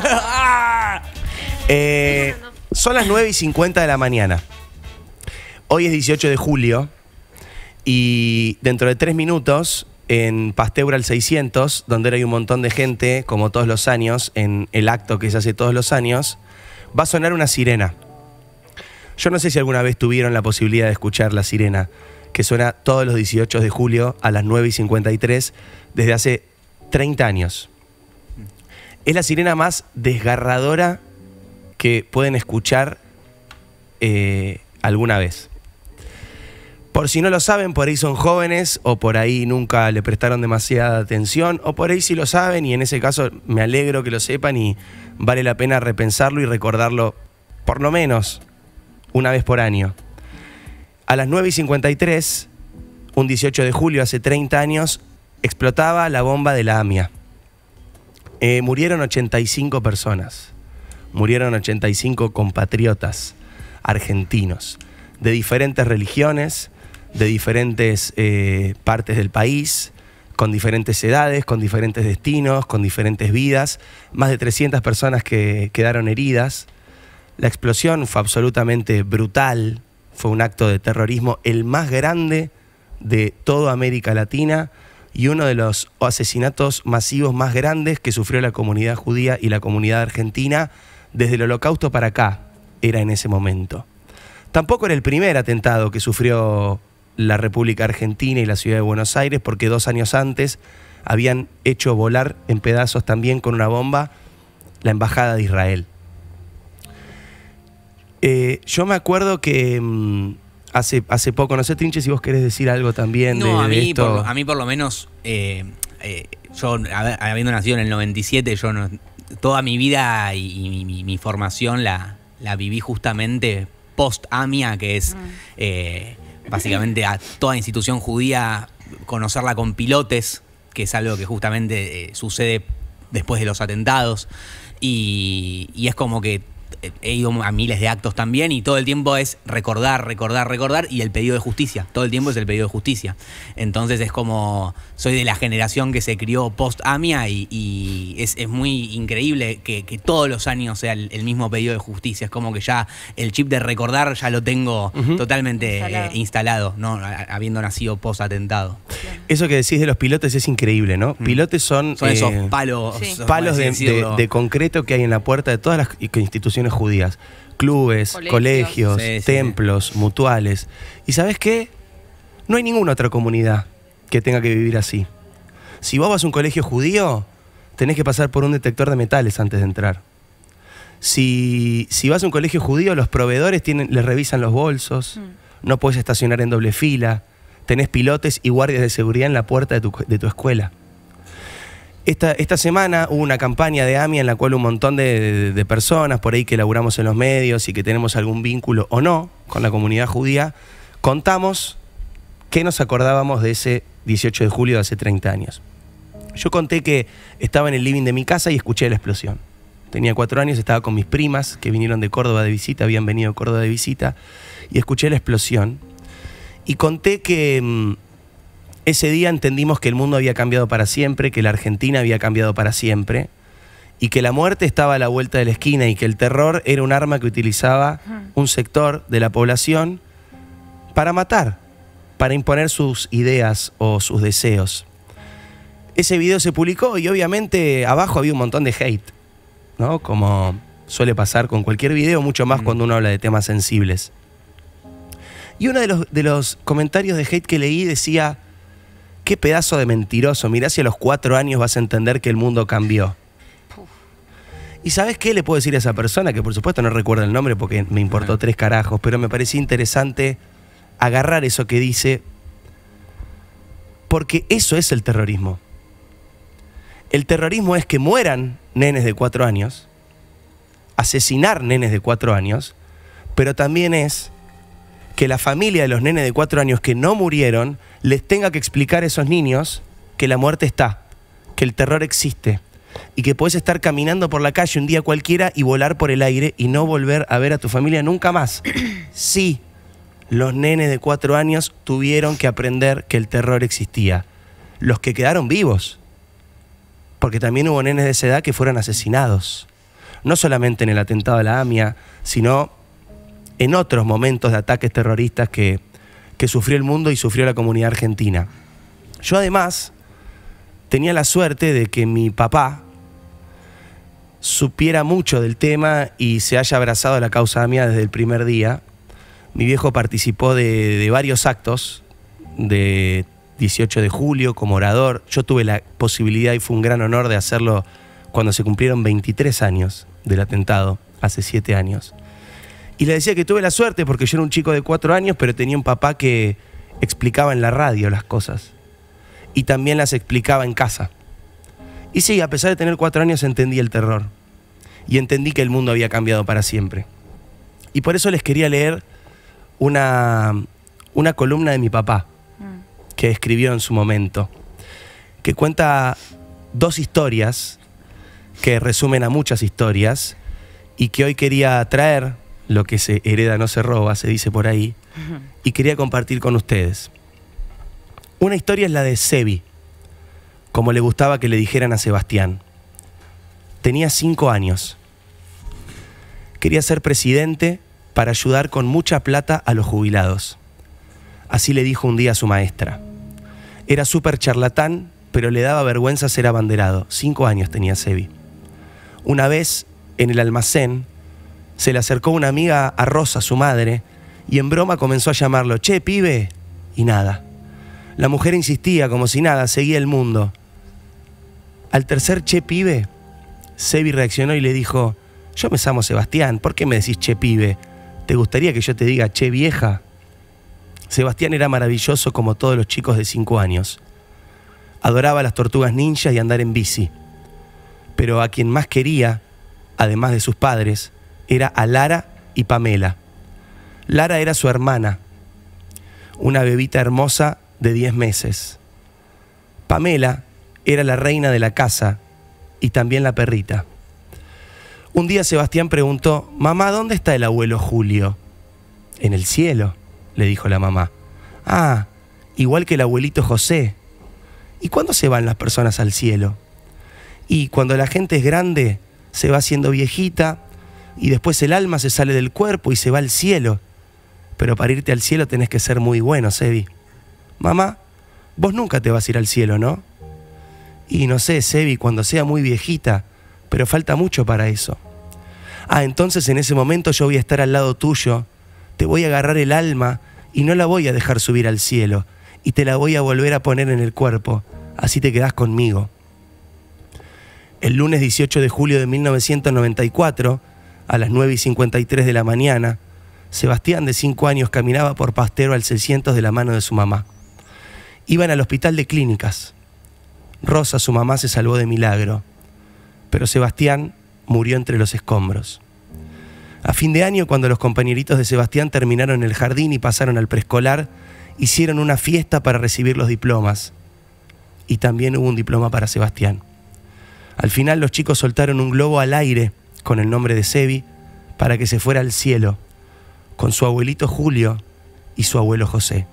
Son las 9:50 de la mañana. Hoy es 18 de julio. Y dentro de 3 minutos, en Pasteura al 600, donde hay un montón de gente, como todos los años, en el acto que se hace todos los años, va a sonar una sirena. Yo no sé si alguna vez tuvieron la posibilidad de escuchar la sirena, que suena todos los 18 de julio a las 9:53 desde hace 30 años. Es la sirena más desgarradora que pueden escuchar alguna vez. Por si no lo saben, por ahí son jóvenes o por ahí nunca le prestaron demasiada atención o por ahí sí lo saben y en ese caso me alegro que lo sepan y vale la pena repensarlo y recordarlo por lo menos una vez por año. A las 9:53, un 18 de julio hace 30 años, explotaba la bomba de la AMIA. Murieron 85 personas. Murieron 85 compatriotas argentinos de diferentes religiones, de diferentes partes del país, con diferentes edades, con diferentes destinos, con diferentes vidas. Más de 300 personas que quedaron heridas. La explosión fue absolutamente brutal. Fue un acto de terrorismo, el más grande de toda América Latina y uno de los asesinatos masivos más grandes que sufrió la comunidad judía y la comunidad argentina desde el Holocausto para acá, era en ese momento. Tampoco era el primer atentado que sufrió la República Argentina y la ciudad de Buenos Aires, porque 2 años antes habían hecho volar en pedazos también con una bomba la Embajada de Israel. Yo me acuerdo que hace poco, no sé, Trinche, si vos querés decir algo también No, de esto. a mí por lo menos, yo habiendo nacido en el 97, yo toda mi vida y mi formación la viví justamente post-AMIA, que es básicamente a toda institución judía conocerla con pilotes, que es algo que justamente sucede después de los atentados. Y es como que he ido a miles de actos también y todo el tiempo es recordar y el pedido de justicia. Todo el tiempo es el pedido de justicia. Entonces es como, soy de la generación que se crió post-AMIA y es muy increíble que todos los años sea el mismo pedido de justicia. Es como que ya el chip de recordar ya lo tengo totalmente instalado, ¿no? Habiendo nacido post-atentado. Eso que decís de los pilotes es increíble, ¿no? Pilotes son esos palos, palos de concreto que hay en la puerta de todas las instituciones judías. Clubes, colegios, templos, mutuales. ¿Y sabes qué? No hay ninguna otra comunidad que tenga que vivir así. Si vos vas a un colegio judío, tenés que pasar por un detector de metales antes de entrar. Si vas a un colegio judío, los proveedores les revisan los bolsos, no puedes estacionar en doble fila, tenés pilotes y guardias de seguridad en la puerta de tu escuela. Esta semana hubo una campaña de AMIA en la cual un montón de personas por ahí que laburamos en los medios y que tenemos algún vínculo o no con la comunidad judía, contamos qué nos acordábamos de ese 18 de julio de hace 30 años. Yo conté que estaba en el living de mi casa y escuché la explosión. Tenía 4 años, estaba con mis primas que vinieron de Córdoba de visita, habían venido de Córdoba de visita, y escuché la explosión. Y conté que ese día entendimos que el mundo había cambiado para siempre, que la Argentina había cambiado para siempre, y que la muerte estaba a la vuelta de la esquina y que el terror era un arma que utilizaba un sector de la población para matar, para imponer sus ideas o sus deseos. Ese video se publicó y obviamente abajo había un montón de hate, ¿no? Como suele pasar con cualquier video, mucho más cuando uno habla de temas sensibles. Y uno de los comentarios de hate que leí decía: qué pedazo de mentiroso, mirá si a los 4 años vas a entender que el mundo cambió. ¿Y sabes qué le puedo decir a esa persona? Que por supuesto no recuerdo el nombre porque me importó 3 carajos, pero me parecía interesante agarrar eso que dice, porque eso es el terrorismo. El terrorismo es que mueran nenes de 4 años, asesinar nenes de 4 años, pero también es que la familia de los nenes de 4 años que no murieron les tenga que explicar a esos niños que la muerte está, que el terror existe y que puedes estar caminando por la calle un día cualquiera y volar por el aire y no volver a ver a tu familia nunca más. Sí, los nenes de 4 años tuvieron que aprender que el terror existía. Los que quedaron vivos, porque también hubo nenes de esa edad que fueron asesinados, no solamente en el atentado a la AMIA, sino en otros momentos de ataques terroristas que sufrió el mundo y sufrió la comunidad argentina. Yo además tenía la suerte de que mi papá supiera mucho del tema y se haya abrazado a la causa AMIA desde el primer día. Mi viejo participó de varios actos de 18 de julio como orador. Yo tuve la posibilidad y fue un gran honor de hacerlo cuando se cumplieron 23 años del atentado, hace 7 años. Y le decía que tuve la suerte porque yo era un chico de 4 años, pero tenía un papá que explicaba en la radio las cosas. Y también las explicaba en casa. Y sí, a pesar de tener 4 años entendí el terror. Y entendí que el mundo había cambiado para siempre. Y por eso les quería leer una columna de mi papá, que escribió en su momento, que cuenta 2 historias que resumen a muchas historias y que hoy quería traer. Lo que se hereda no se roba, se dice por ahí, y quería compartir con ustedes. Una historia es la de Sebi, como le gustaba que le dijeran a Sebastián. Tenía 5 años. Quería ser presidente para ayudar con mucha plata a los jubilados. Así le dijo un día a su maestra. Era súper charlatán, pero le daba vergüenza ser abanderado. 5 años tenía Sebi. Una vez, en el almacén, se le acercó una amiga a Rosa, su madre, y en broma comenzó a llamarlo: che, pibe, y nada. La mujer insistía como si nada, seguía el mundo. Al tercer che, pibe, Sebi reaccionó y le dijo: yo me llamo Sebastián, ¿por qué me decís che, pibe? ¿Te gustaría que yo te diga che, vieja? Sebastián era maravilloso como todos los chicos de 5 años. Adoraba las tortugas ninja y andar en bici. Pero a quien más quería, además de sus padres, era a Lara y Pamela. Lara era su hermana, una bebita hermosa de 10 meses. Pamela era la reina de la casa y también la perrita. Un día Sebastián preguntó: mamá, ¿dónde está el abuelo Julio? En el cielo, le dijo la mamá. Ah, igual que el abuelito José. ¿Y cuándo se van las personas al cielo? Y cuando la gente es grande, se va haciendo viejita y después el alma se sale del cuerpo y se va al cielo. Pero para irte al cielo tenés que ser muy bueno, Sebi. Mamá, vos nunca te vas a ir al cielo, ¿no? Y no sé, Sebi, cuando sea muy viejita, pero falta mucho para eso. Ah, entonces en ese momento yo voy a estar al lado tuyo, te voy a agarrar el alma y no la voy a dejar subir al cielo y te la voy a volver a poner en el cuerpo, así te quedás conmigo. El lunes 18 de julio de 1994, a las 9:53 de la mañana, Sebastián, de 5 años, caminaba por Pastero al 600 de la mano de su mamá. Iban al hospital de clínicas. Rosa, su mamá, se salvó de milagro, pero Sebastián murió entre los escombros. A fin de año, cuando los compañeritos de Sebastián terminaron el jardín y pasaron al preescolar, hicieron una fiesta para recibir los diplomas. Y también hubo un diploma para Sebastián. Al final los chicos soltaron un globo al aire con el nombre de Sebi para que se fuera al cielo, con su abuelito Julio y su abuelo José.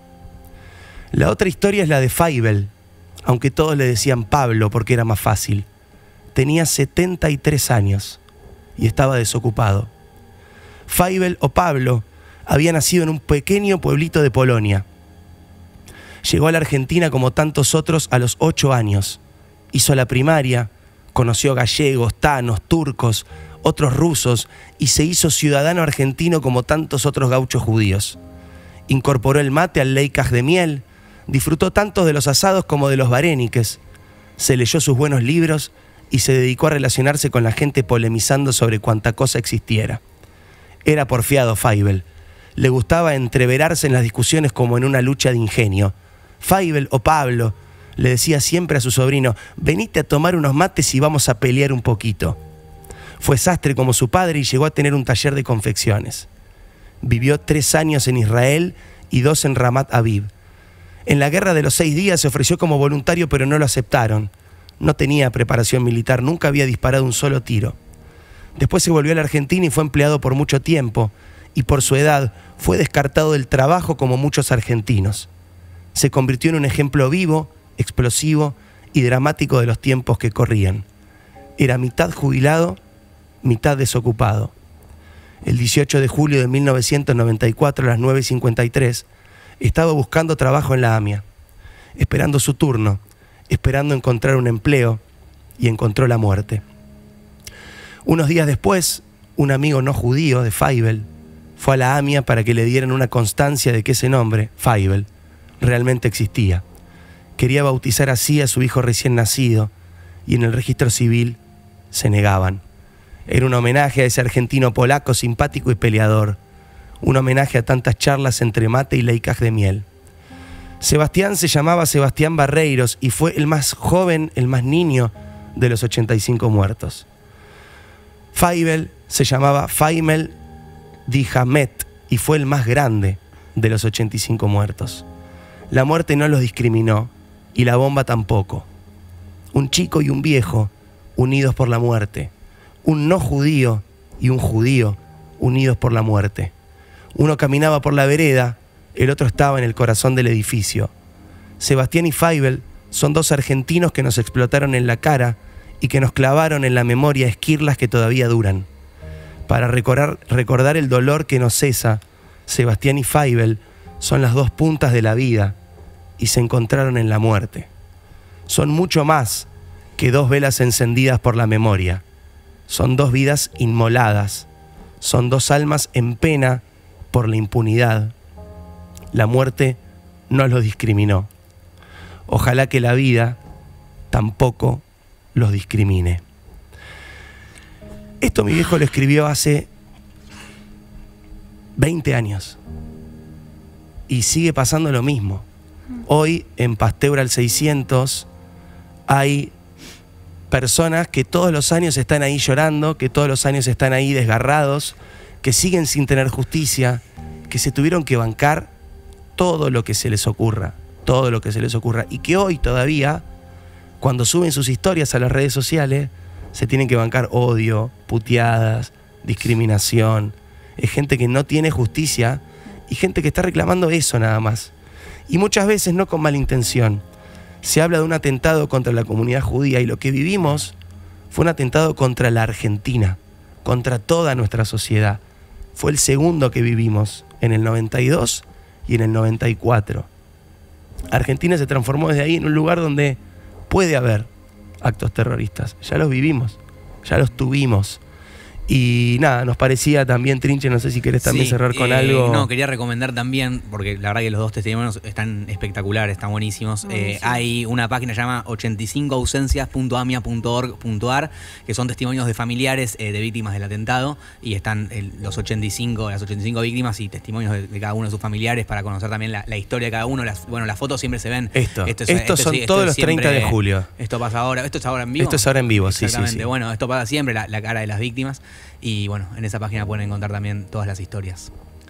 La otra historia es la de Faivel, aunque todos le decían Pablo porque era más fácil. Tenía 73 años y estaba desocupado. Faivel, o Pablo, había nacido en un pequeño pueblito de Polonia. Llegó a la Argentina como tantos otros a los 8 años. Hizo la primaria, conoció gallegos, tanos, turcos, otros rusos y se hizo ciudadano argentino como tantos otros gauchos judíos. Incorporó el mate al leicaj de miel, disfrutó tanto de los asados como de los vareniques, se leyó sus buenos libros y se dedicó a relacionarse con la gente polemizando sobre cuanta cosa existiera. Era porfiado Faivel. Le gustaba entreverarse en las discusiones como en una lucha de ingenio. Faivel, o Pablo, le decía siempre a su sobrino: venite a tomar unos mates y vamos a pelear un poquito. Fue sastre como su padre y llegó a tener un taller de confecciones. Vivió 3 años en Israel y 2 en Ramat Aviv. En la guerra de los 6 días se ofreció como voluntario, pero no lo aceptaron. No tenía preparación militar, nunca había disparado un solo tiro. Después se volvió a la Argentina y fue empleado por mucho tiempo, y por su edad fue descartado del trabajo como muchos argentinos. Se convirtió en un ejemplo vivo, explosivo y dramático de los tiempos que corrían. Era mitad jubilado, mitad desocupado. El 18 de julio de 1994, a las 9:53, estaba buscando trabajo en la AMIA, esperando su turno, esperando encontrar un empleo, y encontró la muerte. Unos días después, un amigo no judío de Faivel fue a la AMIA para que le dieran una constancia de que ese nombre, Faivel, realmente existía. Quería bautizar así a su hijo recién nacido, y en el registro civil se negaban. Era un homenaje a ese argentino polaco simpático y peleador, un homenaje a tantas charlas entre mate y leicaj de miel. Sebastián se llamaba Sebastián Barreiros y fue el más joven, el más niño de los 85 muertos. Faivel se llamaba Faimel Dihamet y fue el más grande de los 85 muertos. La muerte no los discriminó y la bomba tampoco. Un chico y un viejo unidos por la muerte. Un no judío y un judío unidos por la muerte. Uno caminaba por la vereda, el otro estaba en el corazón del edificio. Sebastián y Faivel son 2 argentinos que nos explotaron en la cara y que nos clavaron en la memoria esquirlas que todavía duran. Para recordar el dolor que no cesa, Sebastián y Faivel son las 2 puntas de la vida y se encontraron en la muerte. Son mucho más que 2 velas encendidas por la memoria. Son 2 vidas inmoladas. Son 2 almas en pena por la impunidad. La muerte no los discriminó. Ojalá que la vida tampoco los discrimine. Esto mi viejo lo escribió hace 20 años y sigue pasando lo mismo. Hoy en Pasteur al 600 hay personas que todos los años están ahí llorando, que todos los años están ahí desgarrados, que siguen sin tener justicia, que se tuvieron que bancar todo lo que se les ocurra. todo lo que se les ocurra. Y que hoy todavía, cuando suben sus historias a las redes sociales, se tienen que bancar odio, puteadas, discriminación. Es gente que no tiene justicia y gente que está reclamando eso nada más. Y muchas veces no con mala intención. Se habla de un atentado contra la comunidad judía y lo que vivimos fue un atentado contra la Argentina, contra toda nuestra sociedad. Fue el segundo que vivimos en el 92 y en el 94. Argentina se transformó desde ahí en un lugar donde puede haber actos terroristas. Ya los vivimos, ya los tuvimos. Y nada, nos parecía también, Trinche, no sé si querés también cerrar con algo. No, quería recomendar también, porque la verdad que los dos testimonios están espectaculares, están buenísimos. Sí. Hay una página llamada 85ausencias.amia.org.ar, que son testimonios de familiares de víctimas del atentado, y están las 85 víctimas y testimonios de cada uno de sus familiares para conocer también la historia de cada uno. Las fotos siempre se ven. Estos son todos los 30 de julio. Esto pasa ahora. ¿Esto es ahora en vivo? Esto es ahora en vivo, sí. Exactamente. Bueno, esto pasa siempre, la cara de las víctimas. Y bueno, en esa página pueden encontrar también todas las historias.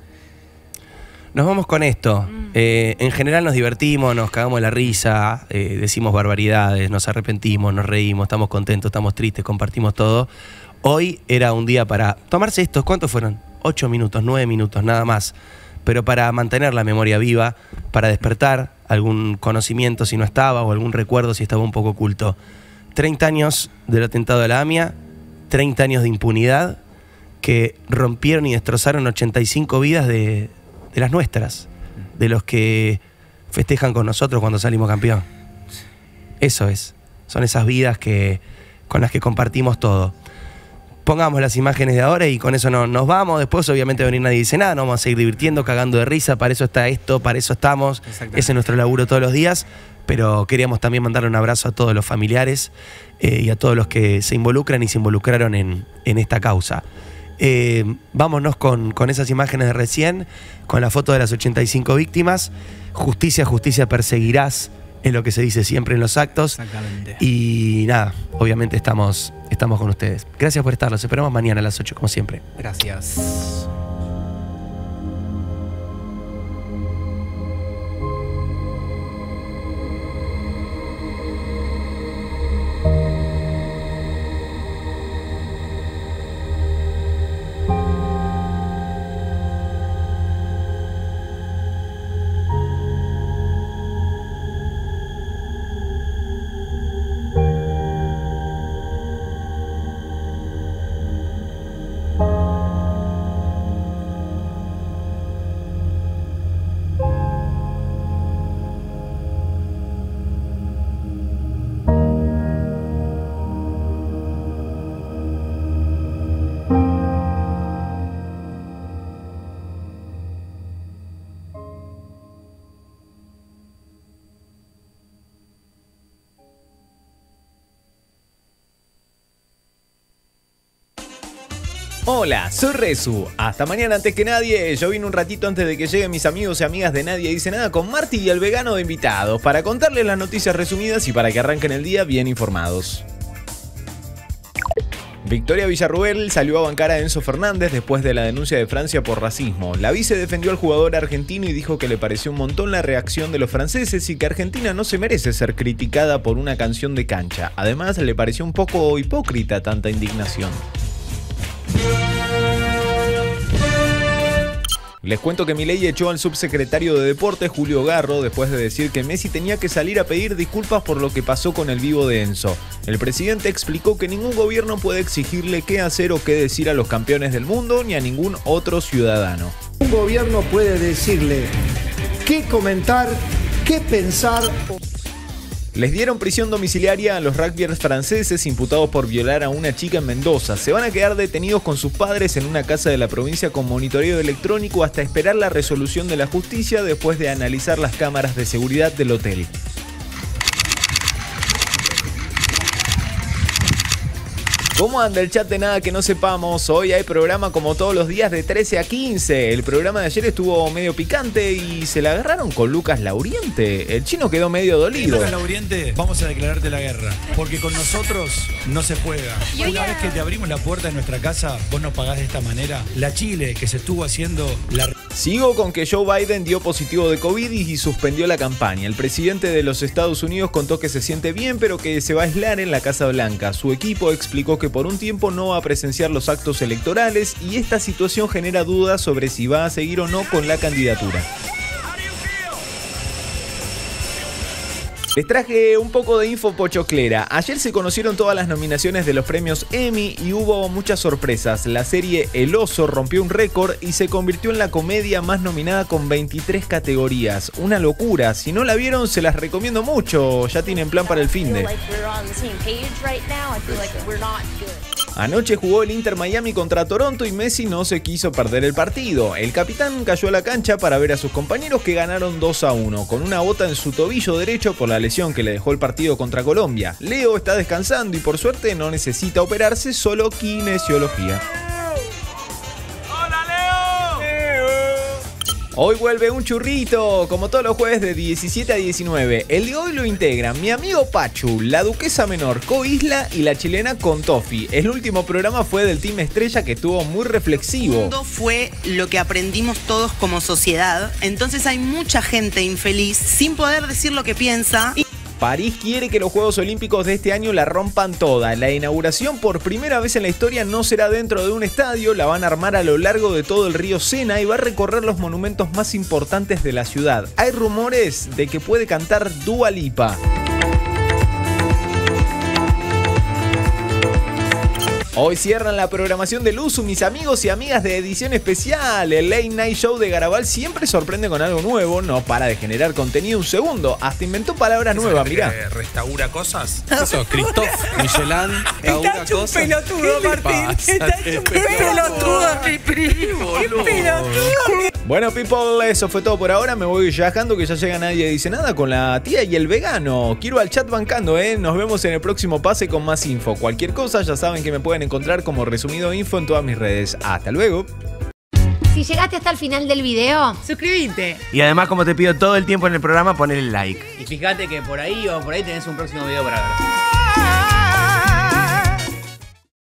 Nos vamos con esto. En general nos divertimos, nos cagamos de la risa, decimos barbaridades, nos arrepentimos, nos reímos, estamos contentos, estamos tristes, compartimos todo. Hoy era un día para tomarse estos, ¿cuántos fueron? 8 minutos, 9 minutos, nada más. Pero para mantener la memoria viva, para despertar algún conocimiento si no estaba o algún recuerdo si estaba un poco oculto. 30 años del atentado de la AMIA, 30 años de impunidad que rompieron y destrozaron 85 vidas de las nuestras, de los que festejan con nosotros cuando salimos campeón. Eso es, son esas vidas con las que compartimos todo. Pongamos las imágenes de ahora y con eso nos vamos. Después obviamente venir nadie dice nada, nos vamos a seguir divirtiendo, cagando de risa, para eso está esto, para eso estamos, ese es nuestro laburo todos los días. Pero queríamos también mandarle un abrazo a todos los familiares y a todos los que se involucran y se involucraron en esta causa. Vámonos con esas imágenes de recién, con la foto de las 85 víctimas. Justicia, justicia perseguirás, es lo que se dice siempre en los actos. Exactamente. Y nada, obviamente estamos con ustedes. Gracias por estar, los esperamos mañana a las 8 como siempre. Gracias. Hola, soy Rezu. Hasta mañana antes que nadie. Yo vine un ratito antes de que lleguen mis amigos y amigas de Nadie Dice Nada con Marty y el vegano de invitados para contarles las noticias resumidas y para que arranquen el día bien informados. Victoria Villarruel salió a bancar a Enzo Fernández después de la denuncia de Francia por racismo. La vice defendió al jugador argentino y dijo que le pareció un montón la reacción de los franceses y que Argentina no se merece ser criticada por una canción de cancha. Además, le pareció un poco hipócrita tanta indignación. Les cuento que Milei echó al subsecretario de Deportes, Julio Garro, después de decir que Messi tenía que salir a pedir disculpas por lo que pasó con el vivo de Enzo. El presidente explicó que ningún gobierno puede exigirle qué hacer o qué decir a los campeones del mundo ni a ningún otro ciudadano. Un gobierno puede decirle qué comentar, qué pensar. Les dieron prisión domiciliaria a los rugbyers franceses imputados por violar a una chica en Mendoza. Se van a quedar detenidos con sus padres en una casa de la provincia con monitoreo electrónico hasta esperar la resolución de la justicia después de analizar las cámaras de seguridad del hotel. ¿Cómo anda el chat de Nada que no sepamos? Hoy hay programa como todos los días de 13 a 15. El programa de ayer estuvo medio picante y se la agarraron con Lucas Lauriente. El chino quedó medio dolido. Lucas Lauriente, vamos a declararte la guerra, porque con nosotros no se juega. Una vez que te abrimos la puerta de nuestra casa, vos nos pagás de esta manera. La Chile que se estuvo haciendo la... Sigo con que Joe Biden dio positivo de COVID y suspendió la campaña. El presidente de los Estados Unidos contó que se siente bien, pero que se va a aislar en la Casa Blanca. Su equipo explicó que por un tiempo no va a presenciar los actos electorales y esta situación genera dudas sobre si va a seguir o no con la candidatura. Les traje un poco de info pochoclera. Ayer se conocieron todas las nominaciones de los premios Emmy y hubo muchas sorpresas. La serie El Oso rompió un récord y se convirtió en la comedia más nominada con 23 categorías. Una locura. Si no la vieron, se las recomiendo mucho. Ya tienen plan para el finde. Anoche jugó el Inter Miami contra Toronto y Messi no se quiso perder el partido. El capitán cayó a la cancha para ver a sus compañeros que ganaron 2-1, con una bota en su tobillo derecho por la lesión que le dejó el partido contra Colombia. Leo está descansando y por suerte no necesita operarse, solo kinesiología. Hoy vuelve un churrito, como todos los jueves de 17 a 19. El de hoy lo integran mi amigo Pachu, la duquesa menor Coisla y la chilena Contofi. El último programa fue del Team Estrella que estuvo muy reflexivo. El mundo fue lo que aprendimos todos como sociedad, entonces hay mucha gente infeliz sin poder decir lo que piensa. París quiere que los Juegos Olímpicos de este año la rompan toda. La inauguración por primera vez en la historia no será dentro de un estadio, la van a armar a lo largo de todo el río Sena y va a recorrer los monumentos más importantes de la ciudad. Hay rumores de que puede cantar Dua Lipa. Hoy cierran la programación de Luzu, mis amigos y amigas de edición especial. El Late Night Show de Garabal siempre sorprende con algo nuevo, no para de generar contenido un segundo, hasta inventó palabras nuevas, mirá. ¿Restaura cosas? Eso, Christophe Michelin, restaura Está hecho un cosas. pelotudo, Martín. Está hecho un pelotudo, mi primo. ¡Qué pelotudo! Bueno, people, eso fue todo por ahora. Me voy viajando que ya llega Nadie Dice Nada con la tía y el vegano. Quiero al chat bancando, ¿eh? Nos vemos en el próximo pase con más info. Cualquier cosa ya saben que me pueden encontrar como Resumido Info en todas mis redes. Hasta luego. Si llegaste hasta el final del video, suscríbete. Y además, como te pido todo el tiempo en el programa, poner el like. Y fíjate que por ahí o por ahí tenés un próximo video para ver.